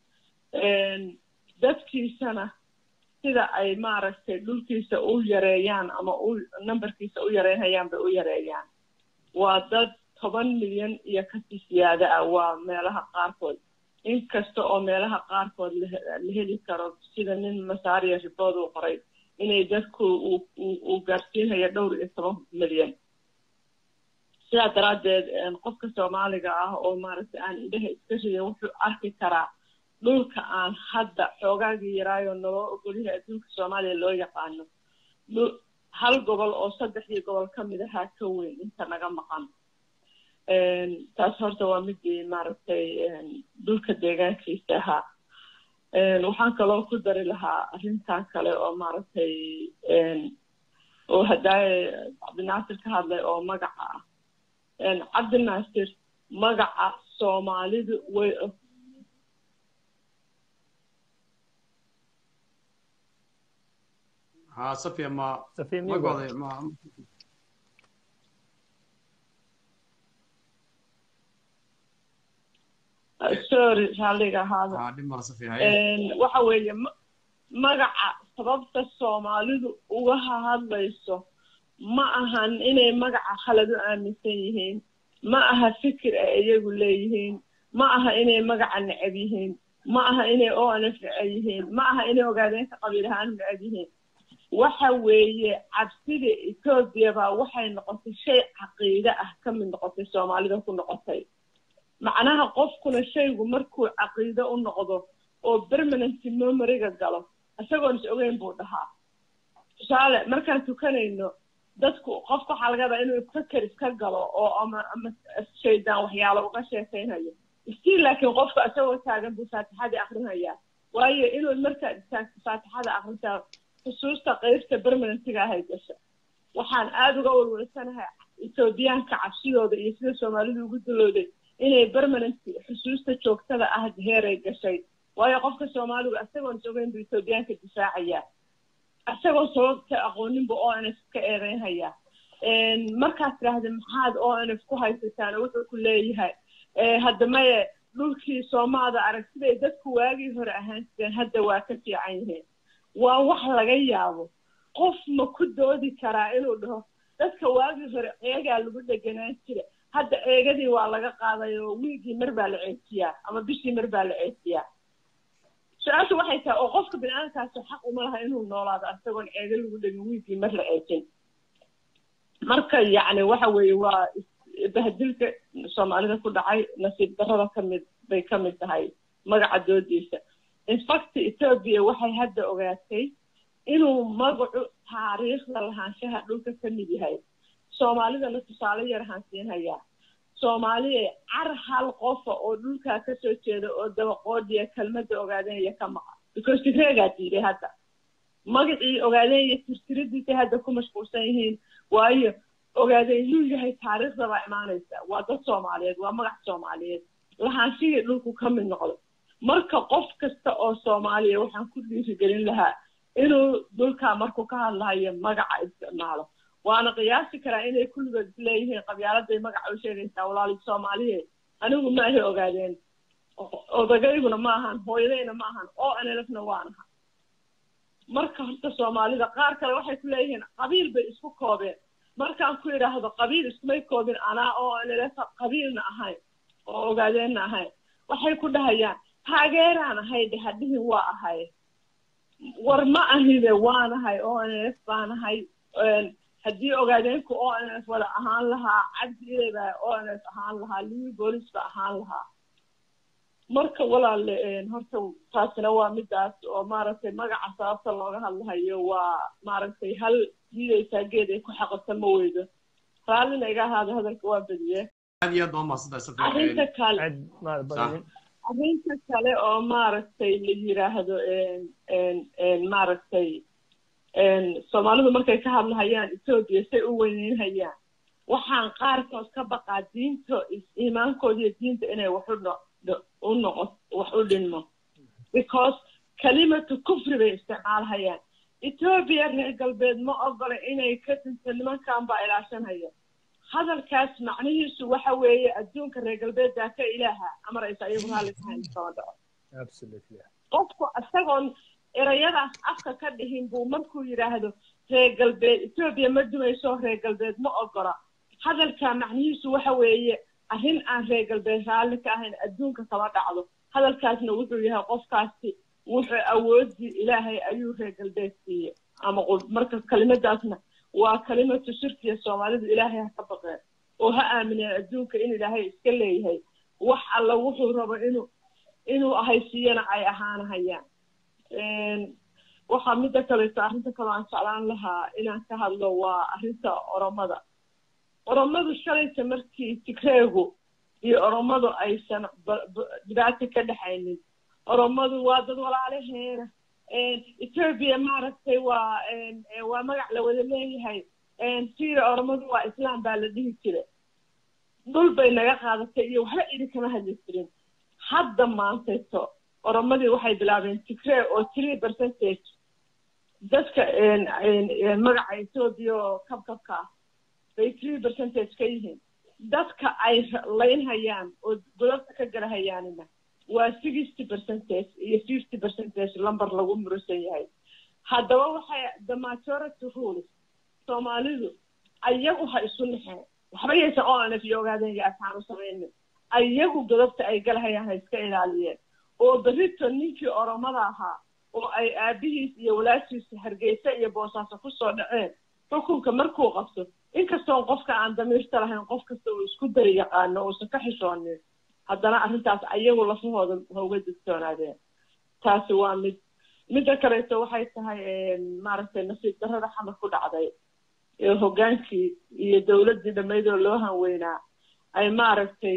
dadkiisana sida ay maaragtay dhulkiisa u yareeyaan ama u numberkiisa u yareynayaan bay u yareeyaan waa dad toban milyan iyo kasii siyaada ah waa meelaha qaarkood inkasta oo meelaha qaarkood la heli karo sida nin masaariya ribood uu qoray inay dadku uu gaarsiinayo dhowr iyo toban milyan sidaa daraaddeed qofka soomaaliga ah oo maaragtay aan indhaha iska ridan wuxuu arki karaa dhulka aan hadda xoogaagii yaraayo naloo ogolyahay adduunka soomaaliya loo yaqaano hal gobol oo saddexdii gobol ka mid ahaa ka weyn inta naga maqan taas horta waa midii maaragtay dhulka deegaankiisa ahaa waxaan kaloo ku dari lahaa arrintan kale oo maaragtay oo hadaaye cabdinaasir ka hadlay oo magaca ah cabdinaasir magaca soomaalidu way ها صفية ما صفية ما قاضي ما sorry xalliga hada ها دي ما صفية een waxa weeye magaca sababta Soomaalidu uga hadlayso ma ahan inay magaca khalad u aaminsan yihiin ma aha fikir ay iyagu leeyihiin ma aha inay magaca necab yihiin ma aha inay oo anafci yihiin ma aha inay ogaadeen ka qabiil ahaan necab yihiin waxa weeye cabsida Ethiopia baa waxay noqotay shay caqiida ah ka mid noqotay Soomaalida ku noqotay macnaha qofkuna shaygu markuu caqiida u noqdo oo permanent memory-ga galo isagoon is ogeyn buu dhahaa tusaale markaan tukanayno dadku qofka waxaa laga yaabaa inuu fakar iska galo oo ama ama shaydaan waxyaalo uga sheekaynayo istii laakiin qofka isagoo taagan buu faatixadii akrinaya waayo inuu markaa faatixada akrintaa xusuusta qaybta permanentiga ahay gasha waxaan aada uga walwalsanahay Ethiopiaanka cabsidooda iyo sida Soomaalidu ugu dulooday inay permanent xusuusta joogtada ah heeray gashay waayo qofka Soomaalidu asagoon joogeen buu Ethiopiaanka difaacaya asagoo sababta aqooninba oo aan iska eedeynaya een markaas raahdo maxaad oo aan isku haysataan wuxuu ku leeyahay ee hadda ma dhulkii Soomaalida aragtida dadku waagii hore ahaan jireen hadda waa ka fiican yihiin waa wax laga yaabo qof ma ku doodi karaa inuu dhaho dadka waagii hore eegaa lagu dhaganaan jiray hadda eegadii waa laga qaaday oo wiigii mar baa la ceejiyaa ama bishii mar baa la ceejiyaa su-aashu waxay tahay oo qofka bini'aadamkaasi xaq uma laha inuu noolaado asagoon eega lagu dhagin wiigii mar la ceejin marka yacni waxa weeye waa bahdilka Soomaalida ku dhacay nasiib darrada ka mid bay ka mid tahay magaca doodiisa in fact Ethiopia waxay hadda ogaatay inuu magacu taariikhda lahaanshaha dhulka ka mid yahay Soomaalidana tusaale yar hansiinaya Soomaaliya car hal qof oo dhulka ka soo jeeda oo dabaqoodiya kelmadda ogaadanaya ka maqan because tigreega diiday hadda magacii ogaadanaya tirtiradiisa hadda ku mashquulsan yihiin waayo ogaadeen inuu yahay taariikhda baa imaanaysa waa dad Soomaaliyeed waa magac Soomaaliyeed lahaanshihii dhulku ka mid noqdo marka qof kasta oo Soomaaliya waxaan ku dhiirigelin lahaa inuu dhulka markuu ka hadlayo magaca isticmaalo waana qiyaasi karaa inay kulligood leeyihiin qabyaaladay magaca u sheegaysaa walaali Soomaaliyeed anigu ma ahi ogaadeen odagayguna ma ahan hooyadayna ma ahan oo anelafna waanaha marka horta Soomaalida qaar kale waxay ku leeyihiin qabiil bay isku koobeen markaan ku yiraahdo qabiil ismay koobin anaa oo anelaf qabiilna ahayn oo ogaadeenna ahayn waxay ku dhahayaan taageeraan ahay dhahdihin waa ahay war ma ahide waanahay oo anelaf baanahay haddii ogaadeenku oo anelaf wada ahaan lahaa cabdi ilay oo anelaf ahaan lahaa liwi boolis ba ahaan lahaa marka walaale horta taasina waa midaas oo maaragtay magaca sababta looga hadlayo waa maaragtay hal diidaysaa geed ay ku xaqata ma weydo raallina iga ahaada hadalka waa badiyee aad iyo aad baa mahadsantahay Safiya arrinta kale arrinta kale oo maaragtay la yiraahdo een een maaragtay soomaalidu markay ka hadlahayaan etoobiya say u weyneynhayaan waxaan qaarkood ka baqaa diinto iimaankooda iyo diinta inay wax u noqo wax u dhinmo because kalimatu kufri bay isticmaalhayaan etoobiya reer galbeed ma ogola inay ka tinto nimankan baa ilaashanhaya hadalkaas macnihiisu waxa weeye adduunka reer galbeeddaa ka ilaaha amaraysa ayagu raalli tahay soo dhaco qofku isagoon erayadaas afka ka dhihin buu markuu yidhaahdo reer galbeed etoobiya ma dumayso reer galbeed ma ogola hadalkaa macnihiisu waxa weeye arrin aan reer galbeed raalli ka ahayn adduunka kama dhacdo hadalkaasna wuxuu yahay qofkaasi wuxuu awoodii ilaahay ayuu reer galbeed siiyey ama marka kelimadaasna waa kalimatu shirkiya soomaalidu ilaahay ha ka baqeen oo ha aamineen adduunka in ilaahay iska leeyahay wax alla wuxuu rabo inuu inuu ahaysiiyana ay ahaanahayaan waxaa midda kaleeto arrinta kale aan jeclaan lahaa inaan ka hadlo waa arrinta oromada oromadu shalayta markii tigreegu iyo oromadu aysan dhibaato ka dhexaynin oromadu waa dad walaalaheena etoobiya maaragtay waa waa magac la wada leeyahay siira oromadu waa islaam baa la dhihi jiray dhul bay naga qaadatay iyo waxba idin kama hadli jirin hadda maantayto oromadii waxay bilaabeen tigree oo three percentage dadka magaca etoobiya oo kabkabka ah bay three percentage ka yihiin dadka ay laynhayaan oo godobta ka galahayaanina waa sixty percentage iyo fifty percentage lambar lagu murusan yahay haddaba waxay the majority rules soomaalidu ayagu ha isu naxeen waxba yaysan oo anaf iyo ogaadeen iyo asxaan u samaynin ayagu godobta ay galahayaan ha iska ilaaliyeen oo berrito ninkii oromada ahaa oo ay aabihiis iyo walaashiisa hargeysa iyo boosaaso ku soo dhaceen xukunka markuu qabto inkastoo qofka aan damiirta lahayn qof kasta uu isku dari yaqaano uusan ka xishoonin haddana arrintaas ayagu lafahooda ha uga digtoonaadeen taasi waa mid midda kaleeto waxay tahay maaragtay nasiib darrada xamar ku dhacday ee hoggaankii iyo dowladdii dhammaydoo loo hanweynaa ay maaragtay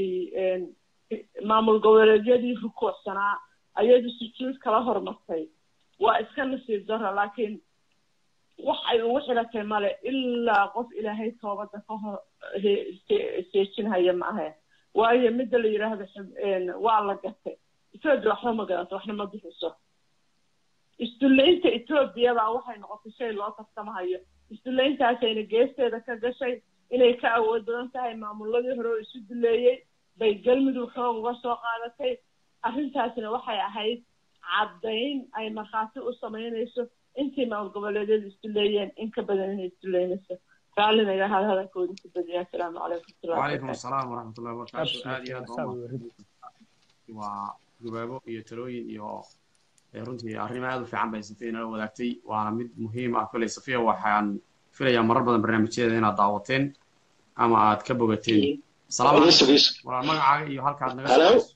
maamul goboleedyadii rukuucsanaa ayadu sujuud kala hormartay waa iska nasiib darro laakiin wax ay ugu xilatay male ilaa qof ilaahay toobadda ka hor seejinhaya ma ahe waayo midda la yidhaahdo waa la gatay etoobiya waxba ma gadato waxna ma bixiso isdullaynta etoobiyabaa waxay noqotay shay loo tartamahayo isdullayntaasayna geesteeda ka gashay inay ka awood badan tahay maamuladii hore oo isu duleeyey bay galmudug xoog uga soo qaadatay arrintaasna waxay ahayd caddayn ay markhaati u samaynayso intii maamul goboleedyadu isduleeyeen in ka badan inay isduleynayso raalina iga hal hadalkooda ku badiya asalaamu calaykum wacalaykum asalaam waraxmatullahi wabarakaatu aad iyo aad waa gabaabo iyo talooyin iyo runtii arrimo aad u fiican bay safiya nala wadaagtay waana mid muhiim ah koley safiya waxaan filayaa marar badan barnaamijyadeeda inaad daawateen ama aad ka bogateen salaam walaal magacaaga iyo halkaad naga soo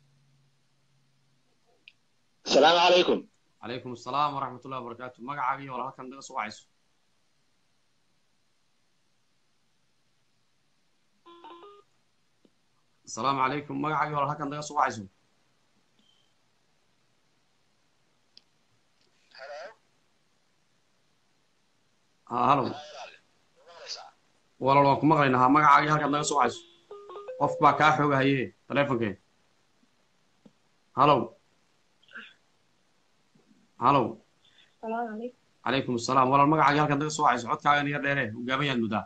السلام عليكم عليكم السلام ورحمة الله وبركاته magacaaga iyo walaal halkaad naga soo wacayso السلام عليكم magacaaga iyo walaal halkaad naga soo wacayso هلو walaal waan ku maqlaynaa magacaaga iyo halkaad naga soo wacayso qof baa kaa xooga haye taleefankeen هلو هلو السلام عليكم عليكم السلام walaal magacaaga halkaad naga soo wacayso codkaagan yar dheere ugaaban yaad mudaa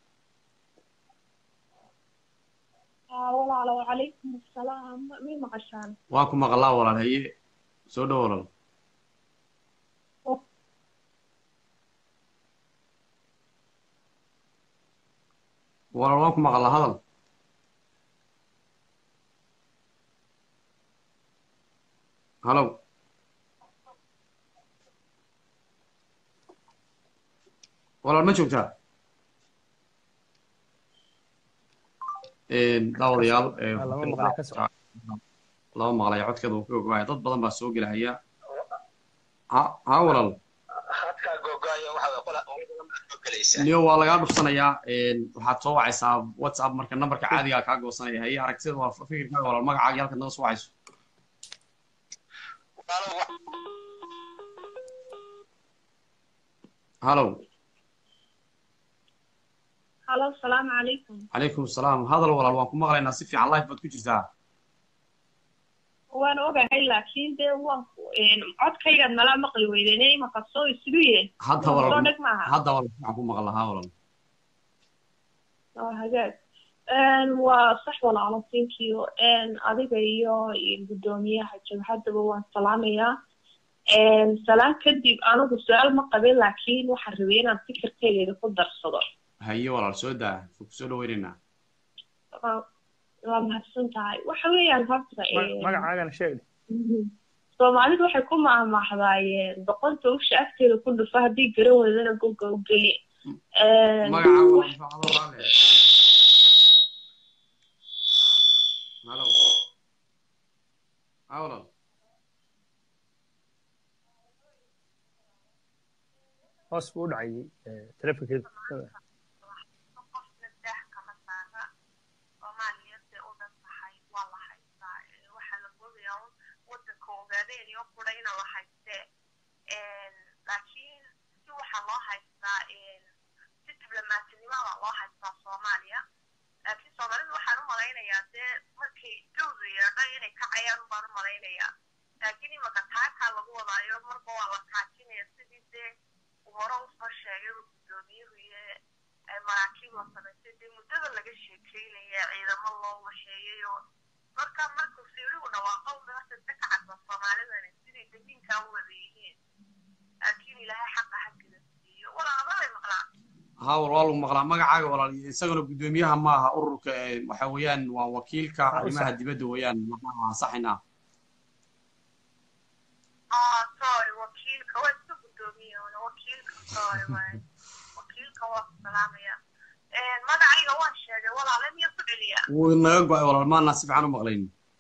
walaalo وعليكم السلام مين مقشان waan ku maqlaa walaal haye soo dhow walaal walaal waan ku maqlaa hadal هلو walaal ma joogtaa daawadayaal laba maqlay codkeeda uu ka ogaaya dad badan baa soo gelahaya ha ha walaal niyo waa lagaa dhufsanayaa waxaad soo wacaysaa whatsapp marka nambarka caadigaa kaa goosanaya haye aragtida waa fikirkaaga walaal magacaaga halkaad naga soo wacayso هلو halo asalaamu calaykum عليكم السلام هذا الولد waan ku maqlaynaa si fiican live baad ku jirtaa waan ogahay laakiin dee waan codkaygaad nala maqli weydeenay imaka soo isugu yeen hadda walal hadda walal waxaan ku maqlahaa walal waa hagaag waa sax walaalo thank you adiga iyo gudoomiyaha jabhadaba waan salaamayaa salaan kadib anigu su-aal ma qabin laakiin waxaan rabay inaan fikirkayga ku darsado haye walaal soo daa ku soo dhaweynaa waa mahadsan tahay waxa weeyaan horta magacaagana sheeg Soomaalidu waxay ku maahmaahdaayeen boqonta usha agteeda ku dhufa haddii garan weydana goga u geli magacaaga waa faacdo raale halo halo hoos buu dhacay telefonkeeda laakiin si waxa loo haystaa si diblomaasiyada loo haystaa Soomaaliya laakiin Soomaalidu waxaan u malaynayaa dee markay dowladda yeedhay inay kacayaan baan u malaynayaa laakiin imaka taaka lagu wadaayo marba waa la kaajinaya sidii dee hore u soo sheegay gudoomiyuhu iyo maraakiibta samaysay dee muddada laga sheekeynaya ciidamo loo waxeeyo marka markuu fiirigu dhawaaqo dadka ka kacsan Soomaalida sidii deegaanka u wadayihiin laakiin ilaahay xaqa xaqiisa siiyo walaal ma maqlaan ها والله مقلا magacaaga walaal isaguna gudoomiyaha ma aha ururka waxa weeyaan waa wakiilka arrimaha dibadda weeyaan ma saxina ah sorry wakiilka waa soo gudoomiyaha wakiilka sorry wakiilka waa salaamaya ee magacayga waan sheegay walaal miya ku celiya wuu naga go'ay walaal ma nasib aan u maqlayn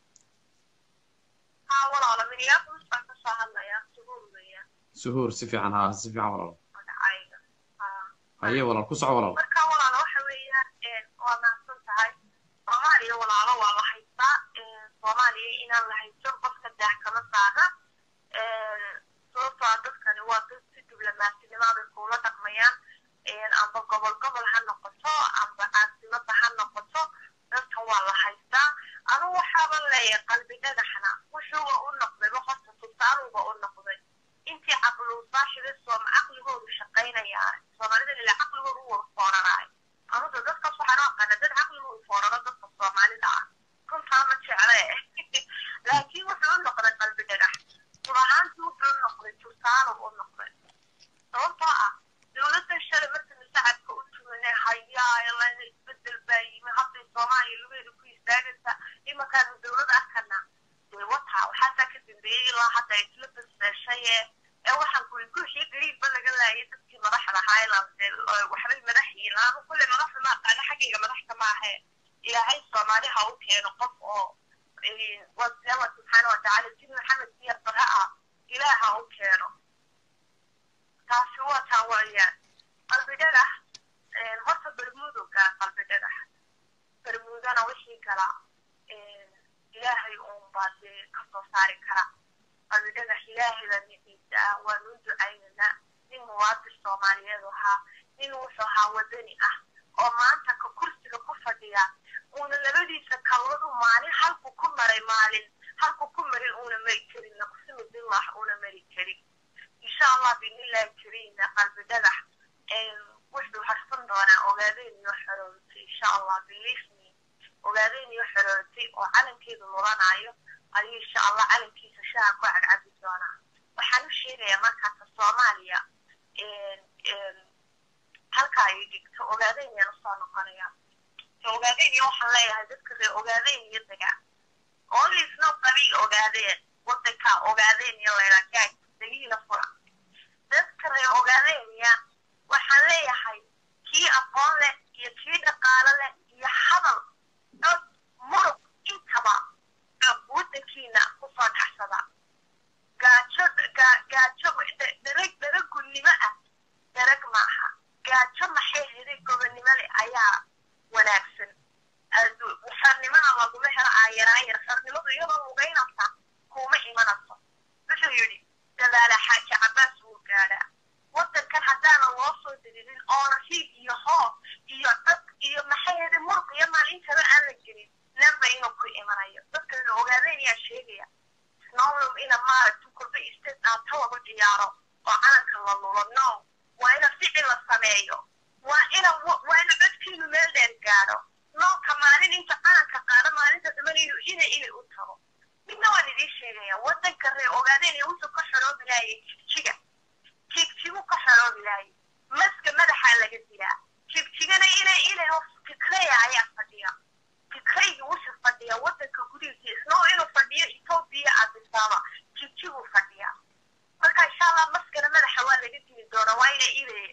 ha walaal miya ku soo soo hadlaya suhuur weeyaan suhuur si fiican ha si fiican walaal haye walaal ku soco walaal marka walaal waxa weeyaan ee waa maasan tahay Soomaaliya walaalo waa la haystaa ee Soomaaliya inaan la haysto qofka daahkama saara ee soo saadadkani waa dad si diblomaasiyada kula dhaqmayaan ee amba gobol gobol ha noqoto amba caasimada ha noqoto dadka waa la haystaa anu waxaan leeyahay qalbiga dhaxna wuxuu u noqday qofka tusaaluba u noqday intii aqlu saaxiib soo aqligoodu shaqeynaya Soomaalida ila aqligoodu uu fooranaay anu dadka waxaan aqaan dad aqligoodu foorano dadka Soomaalida ah kunta ma jeclay laakiin wuxuu noqday qalbiga dhax subahaan wuxuu noqday tusaalu u noqday sababtoo ah dawladda shalay marka saacadka u tumanay hayaa ilaa inay isbedel baayima hadda Soomaaliya lugeedu ku istaagaysa imaka dawladda arkana way wata waxa ka dambeeyay ilaa hadda isla basashay ee waxaan ku ku xigriib laga laayay dadkii madaxda Highland waxay madaxiinaa kulli madaxda ma qana xaqiiqa madaxda ma aha ilaahay Soomaali ha u keeno qof oo ee wasiyada subhanahu wa ta'ala jinn Muhammad iyo Baraa ilaaha u keeno taasi waa taawaya qalbiga ee horta bermudo ka qalbiga bermudana wixii kala ee ilaahay uu baade ka soo saari kara qalbiga ilaahay la niyada waa nuu ducaynaa in muwaadin Soomaaliyeed waxa in wuxuu haa wadani ah oo maanta ka kursiga ku fadhiya uu labadiisa kaladu maalin halku ku maray maalin halku ku maray uu ma jirin naqsimu billah uu ma jirin insha Allah billahi kariina qalbiga ee wuxuu harsan doonaa ogaadeen iyo xaroonti insha Allah bilisni ogaadeen iyo xaroonti oo calankeedu lulanayo ay insha Allah calankiisa shaha ku cagcabi doona waxaan u sheegayaa marka Soomaaliya ee ee halka ay digto ogaadeen iyo soo noqonaya ogaadeen iyo waxa leeyahay dadka reer ogaadeen iyo daga oo isna qabiil ogaadeen wadanka ogaadeen iyo leeyahay daliila fura dadka reer ogaadeen waxa leeyahay kii aqoon leh iyo kii dhaqaale leh iyo hadal dad murug intaba wadankiina ku soo taxsada gaajo gaajo darag darag gudnimo ah darag maaha gaajo maxay helay gobonimo leh ayaa wanaagsan waxaanimada laguma helo aayaraayar sarnimadu iyadoo lugeynaysa kuma imanayso wuxuu yidhi dadaala xaaja jirin oona hiig iyo hoob iyo dad iyo maxay ahayd muruq iyo maalintaba aan la gelin never inuu ku imanayo dadka la ogaadaynayaa sheegaya snowlum ina maaragta kolba isteed aata lagu ciyaaro oo calanka la lulo no waa ina ficil la sameeyo waa ina waa ina dadkiinu meel dheer gaadho noolka maalin inta calanka qaado maalinta daban inuu ina ili u tago midna waan idiin sheegaya wadanka ree ogaadayna wuxuu ka xoroobi laayay jigjiga jigjigu ka xoroobi laayay maska madaxaa laga dilaa jigjigana ina ilay fikreya ayaa fadhiya fikraygi wuxuu fadhiya wadanka gudihiisa isnoo inuu fadhiyo etoobiya adisaaba jigjigu fadhiya marka insha allah maskana madaxa waa laga dili doonaa waa ina ilay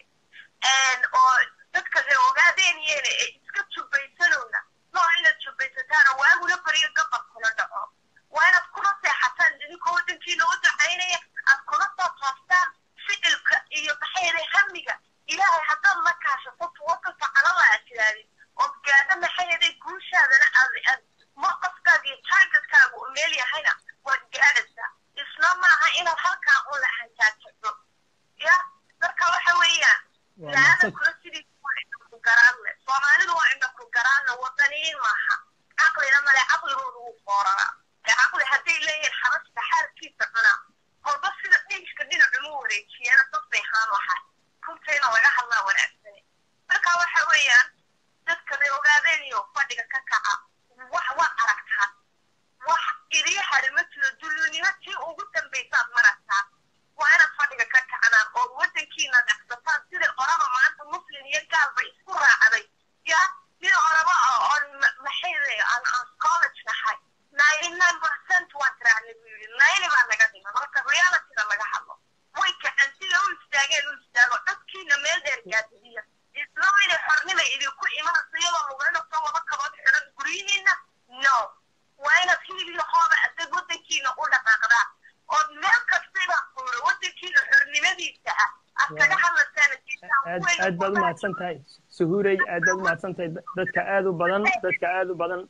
oo dadka ree ogaadeenyeena ee iska jubaysanowna noo inaad jubaysataana waagula bariyo gabad kula dhaco waa inaad kula seexataan idinkoo wadankiina u ducaynaya aad kula soo toostaan ficilka iyo maxayday hamiga ilaahay haddaad la kaashato tawakalka calala aad tiraadid ood gaadha maxayday guushaadana aad maqafkaaga iyo taargetkaaga u meel yahayna waad gaadhaysaa isna maaha inaad halkaa un la xanjaajacdo ya marka waxa weeyaan laadakula sidii ku garaanle soomaalidu waa indha ku garaanle wadaniin maaha caqlina male caqligooda wuu fooranaa ee caqli hadday leeyihin xabasta xaalkiisa cunaa kolba sida dhiishka dhinacuma wareejiyana dad bay haan lahay runtayna laga hadlaa wanaagsane marka waxa weeyaan dadka bay ogaadeen iyo fadhiga ka kaca wax waa aragtaa wax idiyo harima jiro dulunimo tii ugu dambaysaad maragtaa waa inaad fadhiga ka kacnaan oo wadankiina dhacsataan sida oraba maanta muslim iyo gaalba isku raacday ya sida oraba oon maxay aan aan college nahay ninety nine percent waan tiraacnay buu yidhi ninety baa naga dhima marka realityda laga hadlo way kacan sida u istaageen u istaago dadkiina meel dheer gaadsiiya isla inay xornima idinku imanayso iyadoo lugayna soo wada kabood xidhan guryihiina no waa inaad hiliyo hooba adag wadankiina u dhaqaaqdaa ood meel kastaba fuuro wadankiina xornimadiisa ah aad kaga hadlaysaana aad aad baad u mahadsan tahay suhuurey aad baad u mahadsan tahay dadka aad u badan dadka aad u badan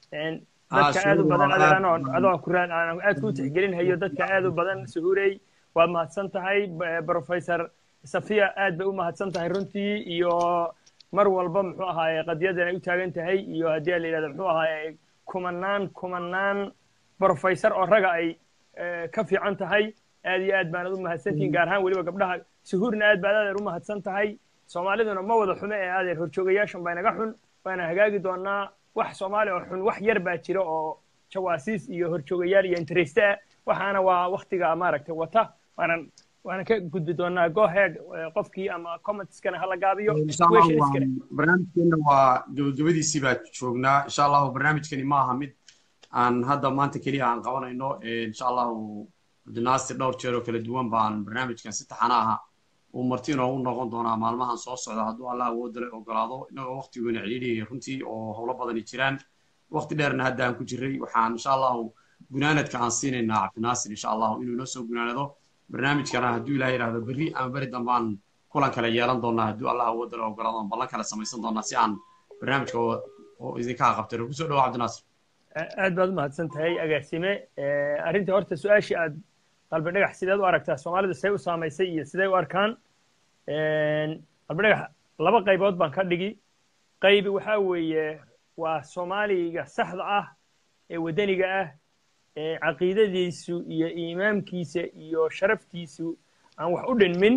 dadka aad u badan adeerano adoo ku raan aan aad ku tixgelinhayo dadka aad u badan suhuurey waad mahadsan tahay professor safiya aad bay u mahadsan tahay runtii iyo mar walba muxuu ahaaye qadiyadan ay u taagan tahay iyo haddii la yidhahdo muxuu ahaaye kumanaan kumanaan professor oo raga ay ka fiican tahay aad iyo aad baanad u mahadsantihiin gaar ahaan weliba gabdhaha suhuurna aad baad adeer u mahadsan tahay soomaaliduna ma wada xume ee adeer horjoogayaashan baa inaga xun waana hagaagi doonaa wax soomaali oo xun wax yar baa jira oo jawaasiis iyo horjoogayaal iyo intereste ah waxaana waa waktiga maaragtay wata waanan waana ka gudbi doonaa go ahead qofkii ama commentskana hala gaabiyo barnaamijkeena waa gabagabadiisii baa joognaa insha allahu barnaamijkani ma aha mid aan hadda maanta keliya aan qabanayno insha allahu cabdinaasir dhowr jeer oo kala duwan baan barnaamijkan si taxana aha uu marti inoogu noqon doonaa maalmahan soo socda hadduu allah awoodda le ogolaado inagoo waqtigoona celiiliyay runtii oo howlo badani jiraan waqti dheerna hadda aan ku jiray waxaan insha allahu gunaanadka aan siinaynaa cabdinaasir insha allahu inuu inoo soo gunaanado barnaamijkana hadduu ilaah yidhaahdo berri ama beri dambaan kulan kale yeelan doonaa hadduu allah awoodda le ogolaado aan ballan kale samaysan doonaa si aan barnaamijka oo idinka qabtay kusoo dhawo cabdinaasir aad baad u mahadsan tahay agaasime arrinta horta su-aashii aad qalbi dhagax sideed u aragtaa soomaalida siday u saamaysay iyo siday u arkaan qalbi dhagax laba qaybood baan ka dhigi qaybi waxaa weeye waa soomaaliga saxda ah ee waddaniga ah ee caqiidadiisu iyo iimaamkiisa iyo sharaftiisu aan wax u dhinmin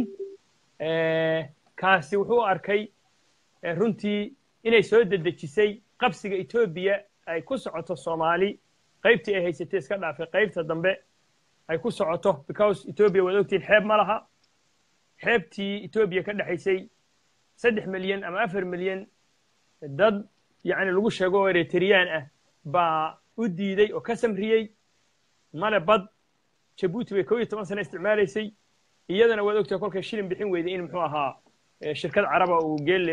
kaasi wuxuu arkay runtii inay soo dedejisay qabsiga etoobiya ay ku socoto soomaali qaybtii ay haysatay iska dhaafay qaybta dambe ay ku socoto because etoobiya waad ogtiin xeeb ma laha xeebtii etoobiya ka dhexaysay saddex milyan ama afar milyan dad yacni lagu sheego oo eritriyaan ah baa u diiday oo ka samriyey male bad jabuuti bay kow iyo toban sano isticmaalaysay iyadana waad ogtahay kolkay shilin bixin weyday in muxuu ahaa shirkad caraba uu geelle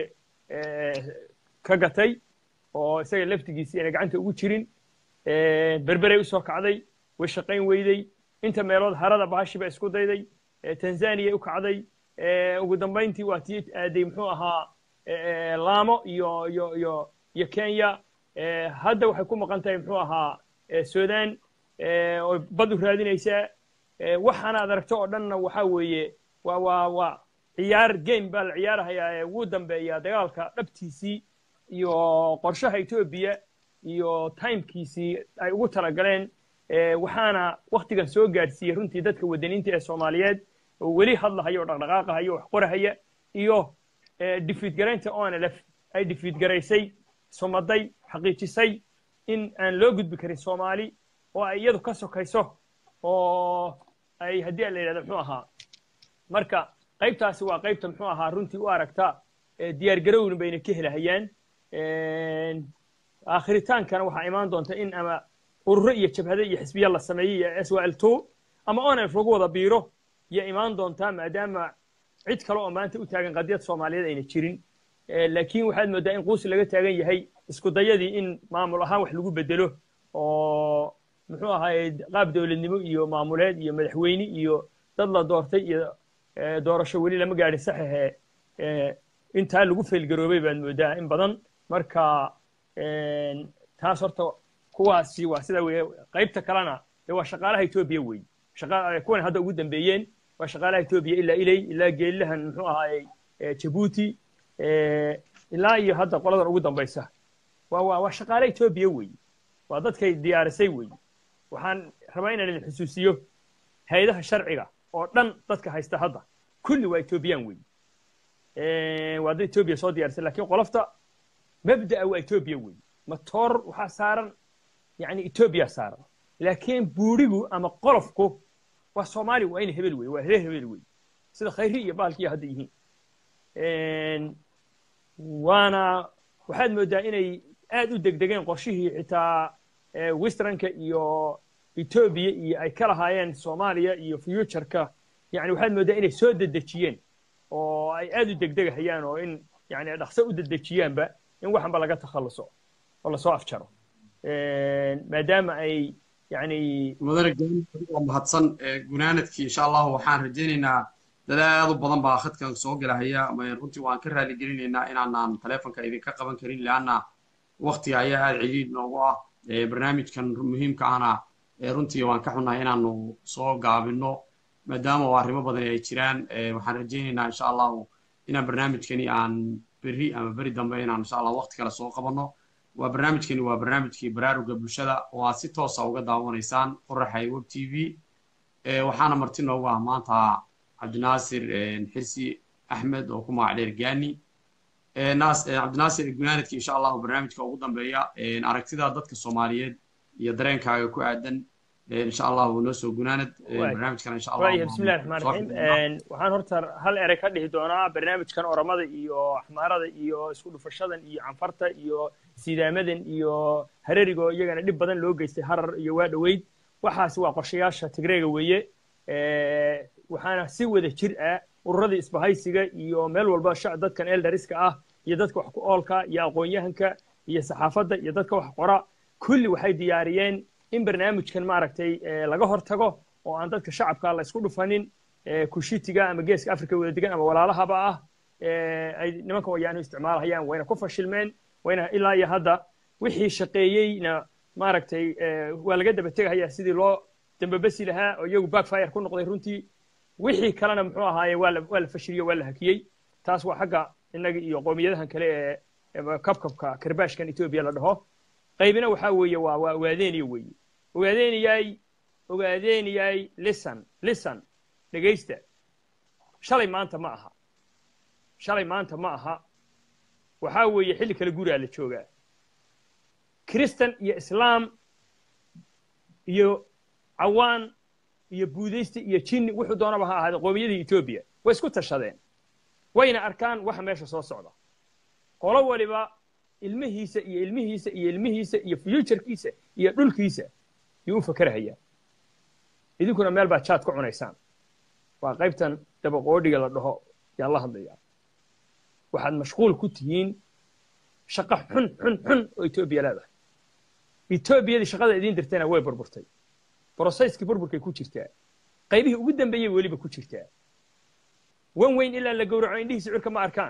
ka gatay oo isaga laftigiisii ayna gacanta ugu jirin berberay usoo kacday way shaqayn weyday inta meelood harada bahashi baa isku dayday tanzania u kacday ugu dambayntii waa tii aaday muxuu ahaa laamo iyo iyo iyo iyo kenya hadda waxay ku maqan tahay muxuu ahaa sudan oo bad u raadinaysaa waxaana ad aragto oo dhanna waxaa weeye waa waa waa ciyaar game baa la ciyaarahayaa ee ugu dambeeya dagaalka dhabtiisii iyo qorshaha etoobiya iyo timekiisii ay ugu talagaleen waxaana waktigan soo gaadhsiiyey runtii dadka wadaniinta ee soomaaliyeed oo weli hadlahayo oo dhaqdhaqaaqahayo wax qorahaya iyo defeat garaynta O N L F ay defeat garaysay sumaday xaqiijisay in aan loo gudbi karin soomaali oo ay iyadu ka sokayso oo ay haddii la yidhahdo muxuu ahaa marka qaybtaasi waa qaybta muxuu ahaa runtii u aragta diyaar garowna bayna ka helahayaan aakhritaankana waxaa imaan doonta in ama ururo iyo jabhado iyo xisbiya la sameeyey iyo S Y L two ama O N L F lagu wada biiro iyo imaan doontaa maadaama cid kale oo maanta u taagan qadiyad soomaaliyeed ayna jirin laakiin waxaad moodaa in quusi laga taagan yahay isku dayadii in maamul ahaan wax lagu bedelo oo muxuu ahaay qaab dowladnimo iyo maamuleed iyo madaxweyne iyo dad la doortay iyo doorasho weli lama gaadhin saxixe intaa lagu feelgaroobay baan moodaa in badan marka taas horta kuwaasi waa sida weeye qaybta kalena dee waa shaqaalaha etoobiya weeye shaqa kuwan hadda ugu dambeeyeen waa shaqaalaha etoobiya ilaa ilay ilaa geelilahan muxuu ahaayey jabuuti ilaa iyo hadda qoladan ugu dambaysa waa waa waa shaqaale etoobiya weeye waa dadkay diyaarisay weeye waxaan rabaa inaan idin xusuusiyo hay-adaha sharciga oo dhan dadka haysta hadda kulli waa etoobiyaan weeye waa dad etoobiya soo diyaarisay laakiin qolofta mabda'a waa etoobiya weeye matoor waxaa saaran yani etoobiya saaran laakiin buurigu ama qolofku waa soomaali waa in hebel weeye waa reer hebel weeye sida khayri iyo baalkiiyo hadda yihiin waana waxaad moodaa inay aad u degdegeen qorshihii xitaa westernka iyo etoobiya iyo ay ka lahaayeen soomaaliya iyo futureka yani waxaad moodaa inay soo dedejiyeen oo ay aad u degdegahayaan oo in yani dhaqso u dedejiyaanba in waxanba laga takhalluso oo lasoo afjaro maadaama ay yani mudane waa mahadsan gunaanadkii insha allahu waxaan rajaynaynaa dad aad u badan baa khadkan soo galahaya runtii waan ka raali gelinaynaa inaanaan taleefonka idinka qaban karin leanna waktiga ayaa aad celiid noogu ah barnaamijkan muhiimka ahna runtii waan ka xunnahay inaanu soo gaabino maadaama oo arrimo badan ay jiraan waxaan rajaynaynaa insha allahu inaan barnaamijkani aan berri ama beri dambe inaan insha allah wakti kale soo qabanno waa barnaamijkani waa barnaamijkii baraaruga bulshada oo aad si toosa uga daawanaysaan qoraxay web t v waxaana marti noogu ah maanta cabdinaasir xirsi axmed oo ku magac dheer gaani cabdinaasir gunaanadkii insha allahu barnaamijka ugu dambeeya aragtida dadka soomaaliyeed iyo dareenkaaga ku aadan insha allahu noo soo gunaanad barnaamijkana insha allah bismillahi raxmaan raxiim waxaan horta hal erey ka dhihi doonaa barnaamijkan oramada iyo axmaarada iyo isku dhufashadan iyo canfarta iyo sidaamadan iyo harerigo iyagana dhib badan loo geystay harar iyo waa dhoweyd waxaas waa qorshayaasha tigreega weeye waxaana si wada jir ah ururadii isbahaysiga iyo meel walba shac dadkan eldariska ah iyo dadka wax ku oolka iyo aqoon-yahanka iyo saxaafadda iyo dadka wax qora kulli waxay diyaariyeen in barnaamijkan maaragtay laga hortago oo aan dadka shacabka la isku dhufanin kushitiga ama geeska afrika wada degan ama walaalahaba ah ay nimanka wayaanu isticmaalahayaan wayna ku fashilmeen wayna ilaa iyo hadda wixii shaqeeyeyna maaragtay waa laga daba tegahayaa sidii loo dambabasi lahaa oo iyagu backfire ku noqday runtii wixii kalena muxuu ahaaye waa la waa la fashiliyo waa la hakiyey taas waa xagga innaga iyo qoomiyadahan kale ee kabkabka karbaashkan etoobiya la dhaho qaybina waxaa weeye waa waa ogaadeeniya weeye ogaadeeniyay ogaadeeniyay listen listen dhegaysta shalay maanta ma aha shalay maanta ma aha waxaa weeye xilli kale guraa la joogaa kristan iyo islaam iyo cawaan iyo buudaysta iyo jinni wuxuu doonaba ha ahaade qoomiyadii etoobiya way isku tashadeen wayna arkaan waxa meesha soo socda qolo waliba ilmihiisa iyo ilmihiisa iyo ilmihiisa iyo futurekiisa iyo dhulkiisa yuu u fakerahayaa idinkuna meel baa jaad ku cunaysaan waa qaybtan dabaqoodhiga la dhaho yaan la hadlayaa waxaad mashquul ku tihiin shaqo xun xun xun oo etoobiya leedahay etoobiyadii shaqada idiin dirtayna way burburtay broseskii burburkay ku jirtaa qaybihii ugu dambeeyey weliba ku jirtaa wan weyn ilaa la gowraco indhihiisa cirka ma arkaan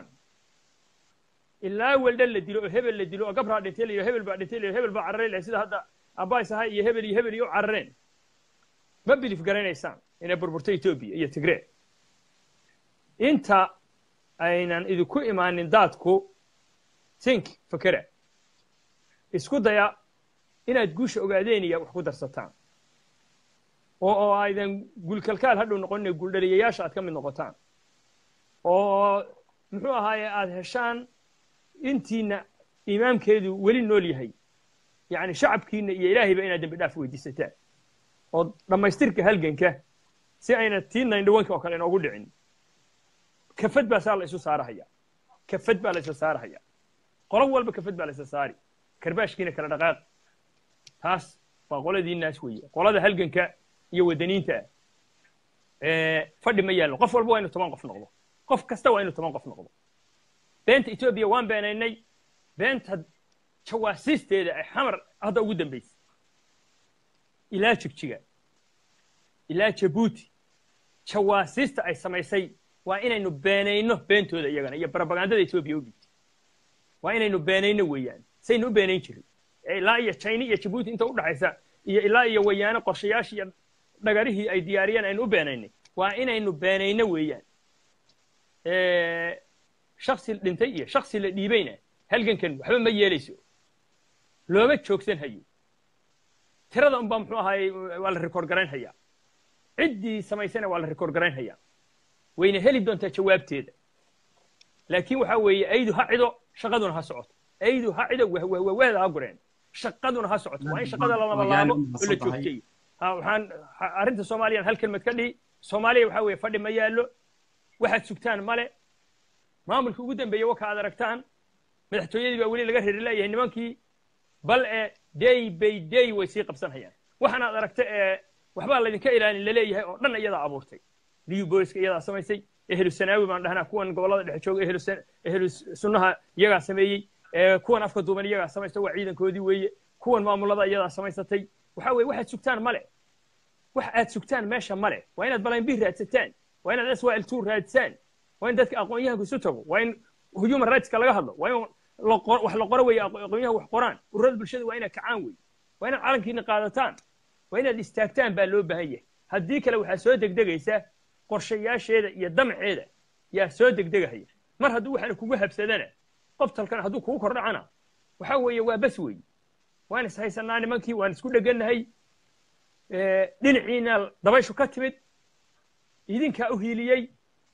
ilaa weldhan la dilo oo hebel la dilo oo gabraa dhintay layo hebel baa dhintay layo hebel baa cararey lahay sida hadda abbays ahay iyo hebel iyo hebel iyo u carareen ma bilif garanaysaan inay burburtay etoobiya iyo tigree inta aynan idinku imaanin daadku think fakera isku daya inaad guusha ogaadeeniya wax ku darsataan oo oo aydan guulkalkaal hadhow noqonin guuldhaliyayaasha aad ka mid noqotaan oo muxuu ahaaye aad heshaan intiina imaamkeedu weli nool yahay yacni shacabkiina iyo ilaahayba inaad dembi dhaaf weydiisataan oo dhammaystirka halganka si ayna tii nine-dhawanka oo kale inoogu dhicin kafad baa saa la isu saarahaya kafad baa la isu saarahaya qolo walba kafad baa la isu saari karbaashkiina kala dhaqaaq taas waa qoladiinaas weeye qolada halganka iyo wadaniinta ah fadhi ma yaallo qof walba waa inuu toban qof noqdo qof kasta waa inuu toban qof noqdo beenta etoobiya waan beenaynay beenta jawaasiisteeda ay xamar hadda ugu dambaysay ilaa jigjiga ilaa jabuuti jawaasiista ay samaysay waa inaynu beenayno beentooda iyagana iyo barabagandada etoobiya u dhigtay waa inaynu beenayno weeyaan saynu u beenayn jirin ilaa iyo china iyo jabuuti inta u dhaxaysa iyo ilaa iyo wayaano qorshayaashii iyo dhagarihii ay diyaariyeen aynu u beenaynay waa inaynu beenayno weeyaan shaksi dhintay iyo shaksi la dhiibayna halgankan waxba ma yeelayso looma joogsan hayo tirada unbaa muxuu ahaayey waa la rikoord garayn hayaa ciddii samaysana waa la rikoord garayn hayaa wayna heli doontaa jawaabteeda laakiin waxaa weeye aydu ha cido shaqaduna ha socoto aydu ha cido wahwahwahda ha gureen shaqaduna ha socoto waa in shaqada la labalaabo oo la joogteeyo waxaan arrinta soomaaliyan hal kelmad ka dhihi soomaaliya waxaa weeye fadhi ma yaallo waxaad sugtaan male maamulkii ugu dambeeyey waka aad aragtaan madaxtooyadii baa weli laga reeri leeyahay nimankii bal ee day bay day way sii qabsanhayaan waxaan aad aragta ee waxbaa laydinka ilaalin laleeyahay oo dhan iyadaa abuurtay liyu booliska iyadaa samaysay ehlu sanaawi baan dhahnaa kuwan gobollada dhexe jooga ehlu ehlu sunnaha iyagaa sameeyey kuwan afka duuban iyagaa samaystay waa ciidankoodii weeye kuwan maamulada iyadaa samaysatay waxaa weeye waxaad sugtaan male wax aad sugtaan meesha male waa inaad balaynbih raadsataan waa inaad s y l two raadsaan waa in dadka aqoon-yahanku isu tago waa in human rightska laga hadlo waa in wax la qoro weeye aqoon-yahan wax qoraan ururada bulshada waa inaad kacaan weeye waa inaad calankiina qaadataan waa inaad istaagtaan baa loo baahan yahay haddii kale waxaa soo degdegaysa qorshayaasheeda iyo damceeda yaa soo degdegahaya mar hadduu waxaana kugu habsadana qoftalkan hadduu kugu kordhacana waxaa weeye waa bas weeye waan is haysanaa nimankii waan isku dhegannahay dhinaciina dabayshu ka timid idinkaa u hiiliyey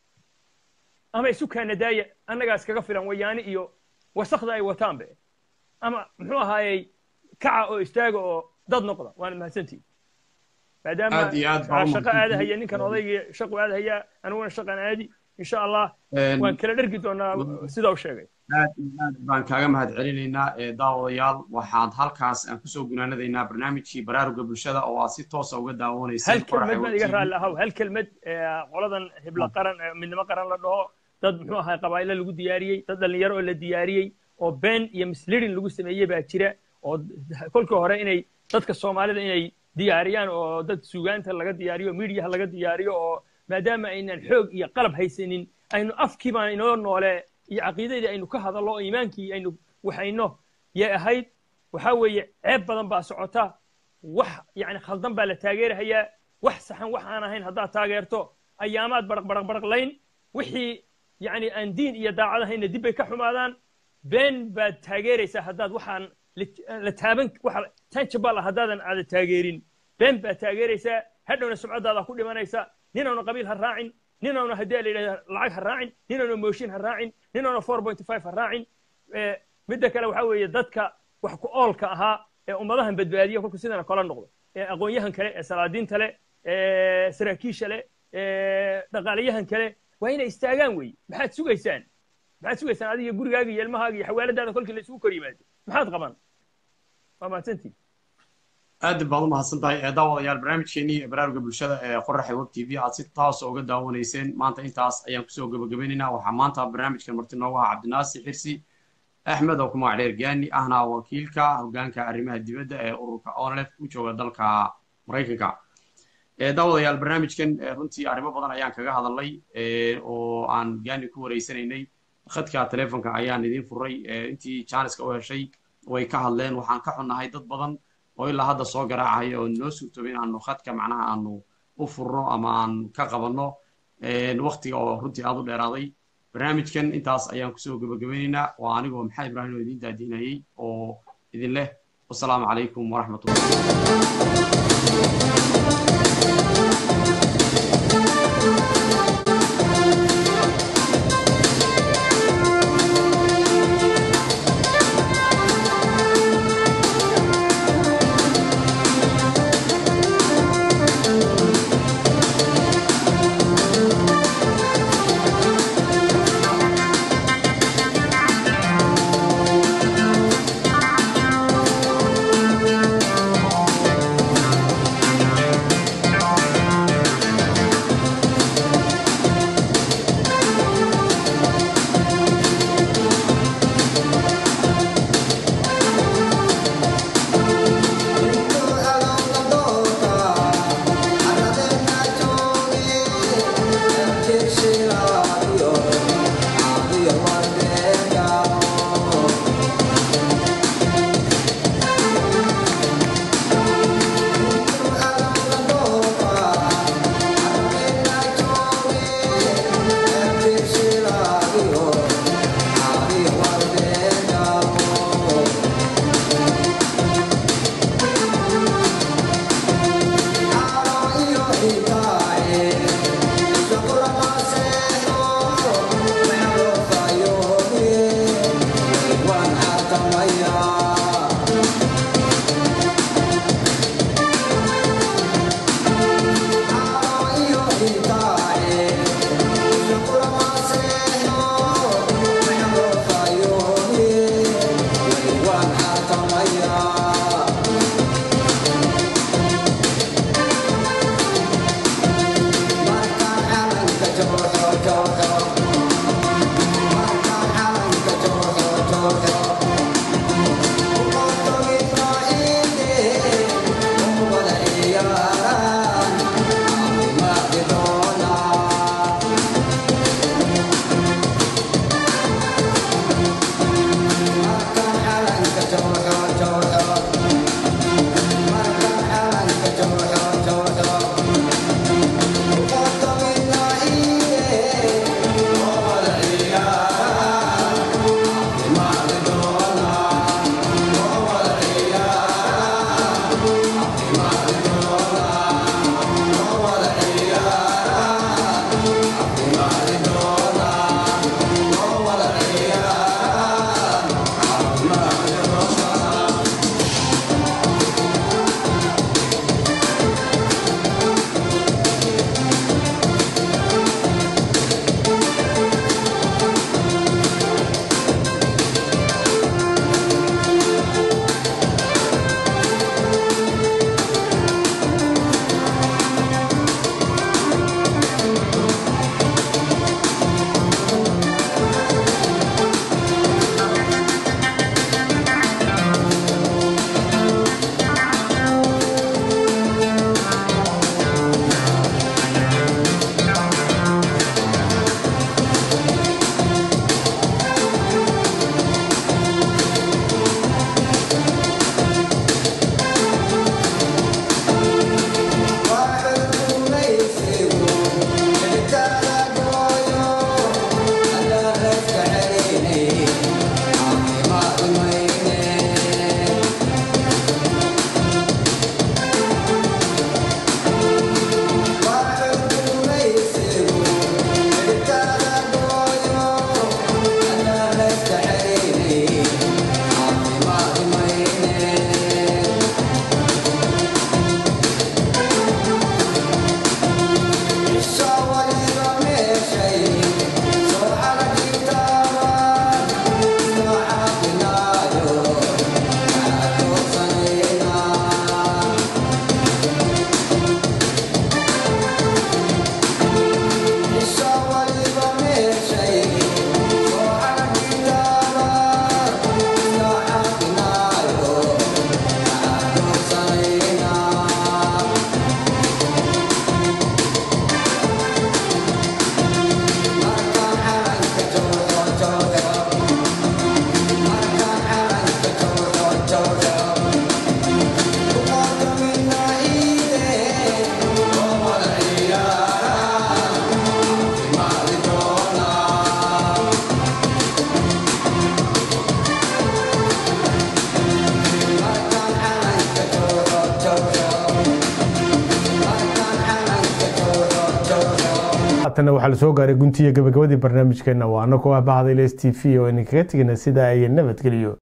ama isu kaana daaya annagaa iskaga filan wayaani iyo wasakda ay wataanbe ama muxuu ahaayey kaca oo istaaga oo dad noqda waana mahadsantihin maadaama shaqo aadahaya ninkan odaygii shaqu aadahayaa aniguna shaqan aadi insha allah waan kala dhergi doonaa sida u sheegay aad iyo aad baan kaaga mahad celinaynaa daawadayaal waxaad halkaas aan kusoo gunaanadaynaa barnaamijkii baraaruga bulshada oo aad si toosa uga daawanayseen hal kelmad maad iga raalli ahaw hal kelmad qoladan hibla qaran midnimo qaran la dhaho dad muxuu ahaa qabaa'ilo lagu diyaariyey dad dhallinyaro oo la diyaariyey oo been iyo misleading lagu sameeyey baa jira oo kolkii hore inay dadka soomaalida inay diyaariyaan oo dad suugaanta laga diyaariyo miidiyaha laga diyaariyo oo maadaama aynan xoog iyo qalab haysanin aynu afkii baan inoo noole iyo caqiidadii aynu ka hadallo oo iimaankii aynu waxayno yay ahayd waxaa weeye ceeb badan baa socota wax yacni khaldan baa la taageerahayaa wax saxan wax aan ahayn haddaad taageerto ayaamaad baraq baraq baraq layn wixii yacni aan diin iyo daacad ahayna dib bay ka xumaadaan been baad taageeraysaa haddaad waxaan la taaban waxa tangible ah haddaadan aada taageerin been baad taageeraysaa hadhowna sumcaddaada ku dhimanaysa ninauna qabiil ha raacin ninauna haddii la yidhahda lacag ha raacin ninauna mooshin ha raacin ninauna four point five ha raacin midda kale waxaa weeye dadka wax ku oolka ahaa ee ummadahan badbaadiya kolku sidana kala noqdo ee aqoon-yahan kale ee salaadiinta le ee saraakiisha le ee dhaqaalayahan kale waa inay istaagaan weeye maxaad sugaysaan maxaad sugaysaan adiga gurigaaga iyo ilmahaaga iyo xawaaladaada kolkii la isugu kor yimaado maxaad qaban waa mahadsantiin aad baad u mahadsan tahay daawadayaal barnaamijkeenii baraaruga bulshada ee qoraxa web t v aad si taas uga daawanayseen maanta intaas ayaan kusoo gabagabeynaynaa waxaa maanta barnaamijkan marti noogu ah cabdinaasir xirsi axmed oo ku magac dheer gaani ahna wakiilka hoggaanka arrimaha dibadda ee ururka onlef u jooga dalka maraykanka daawadayaal barnaamijkan runtii arrimo badan ayaan kaga hadalnay oo aan gaani ku wareysanaynay khadka telefonka ayaan idiin furay intii jaaniska u heshay way ka hadleen waxaan ka xunnahay dad badan oo ilaa hadda soo garaacaya oo noo suurtoobay in aanu khadka macnaha aanu u furno ama aan ka qabanno waktiga oo runtii aad u dheeraaday barnaamijkan intaas ayaan kusoo gabagabaynaynaa waa anigoo maxamed ibraahim oo idin daadiinayay oo idin leh wasalaamu calaykum waraxmatullahi haatanna waxaa la soo gaaray guntiya gabagabadii barnaamijkeena waa anagoo ah bahda L S T V oo idinkaga tegina sida ay nabadgeliyo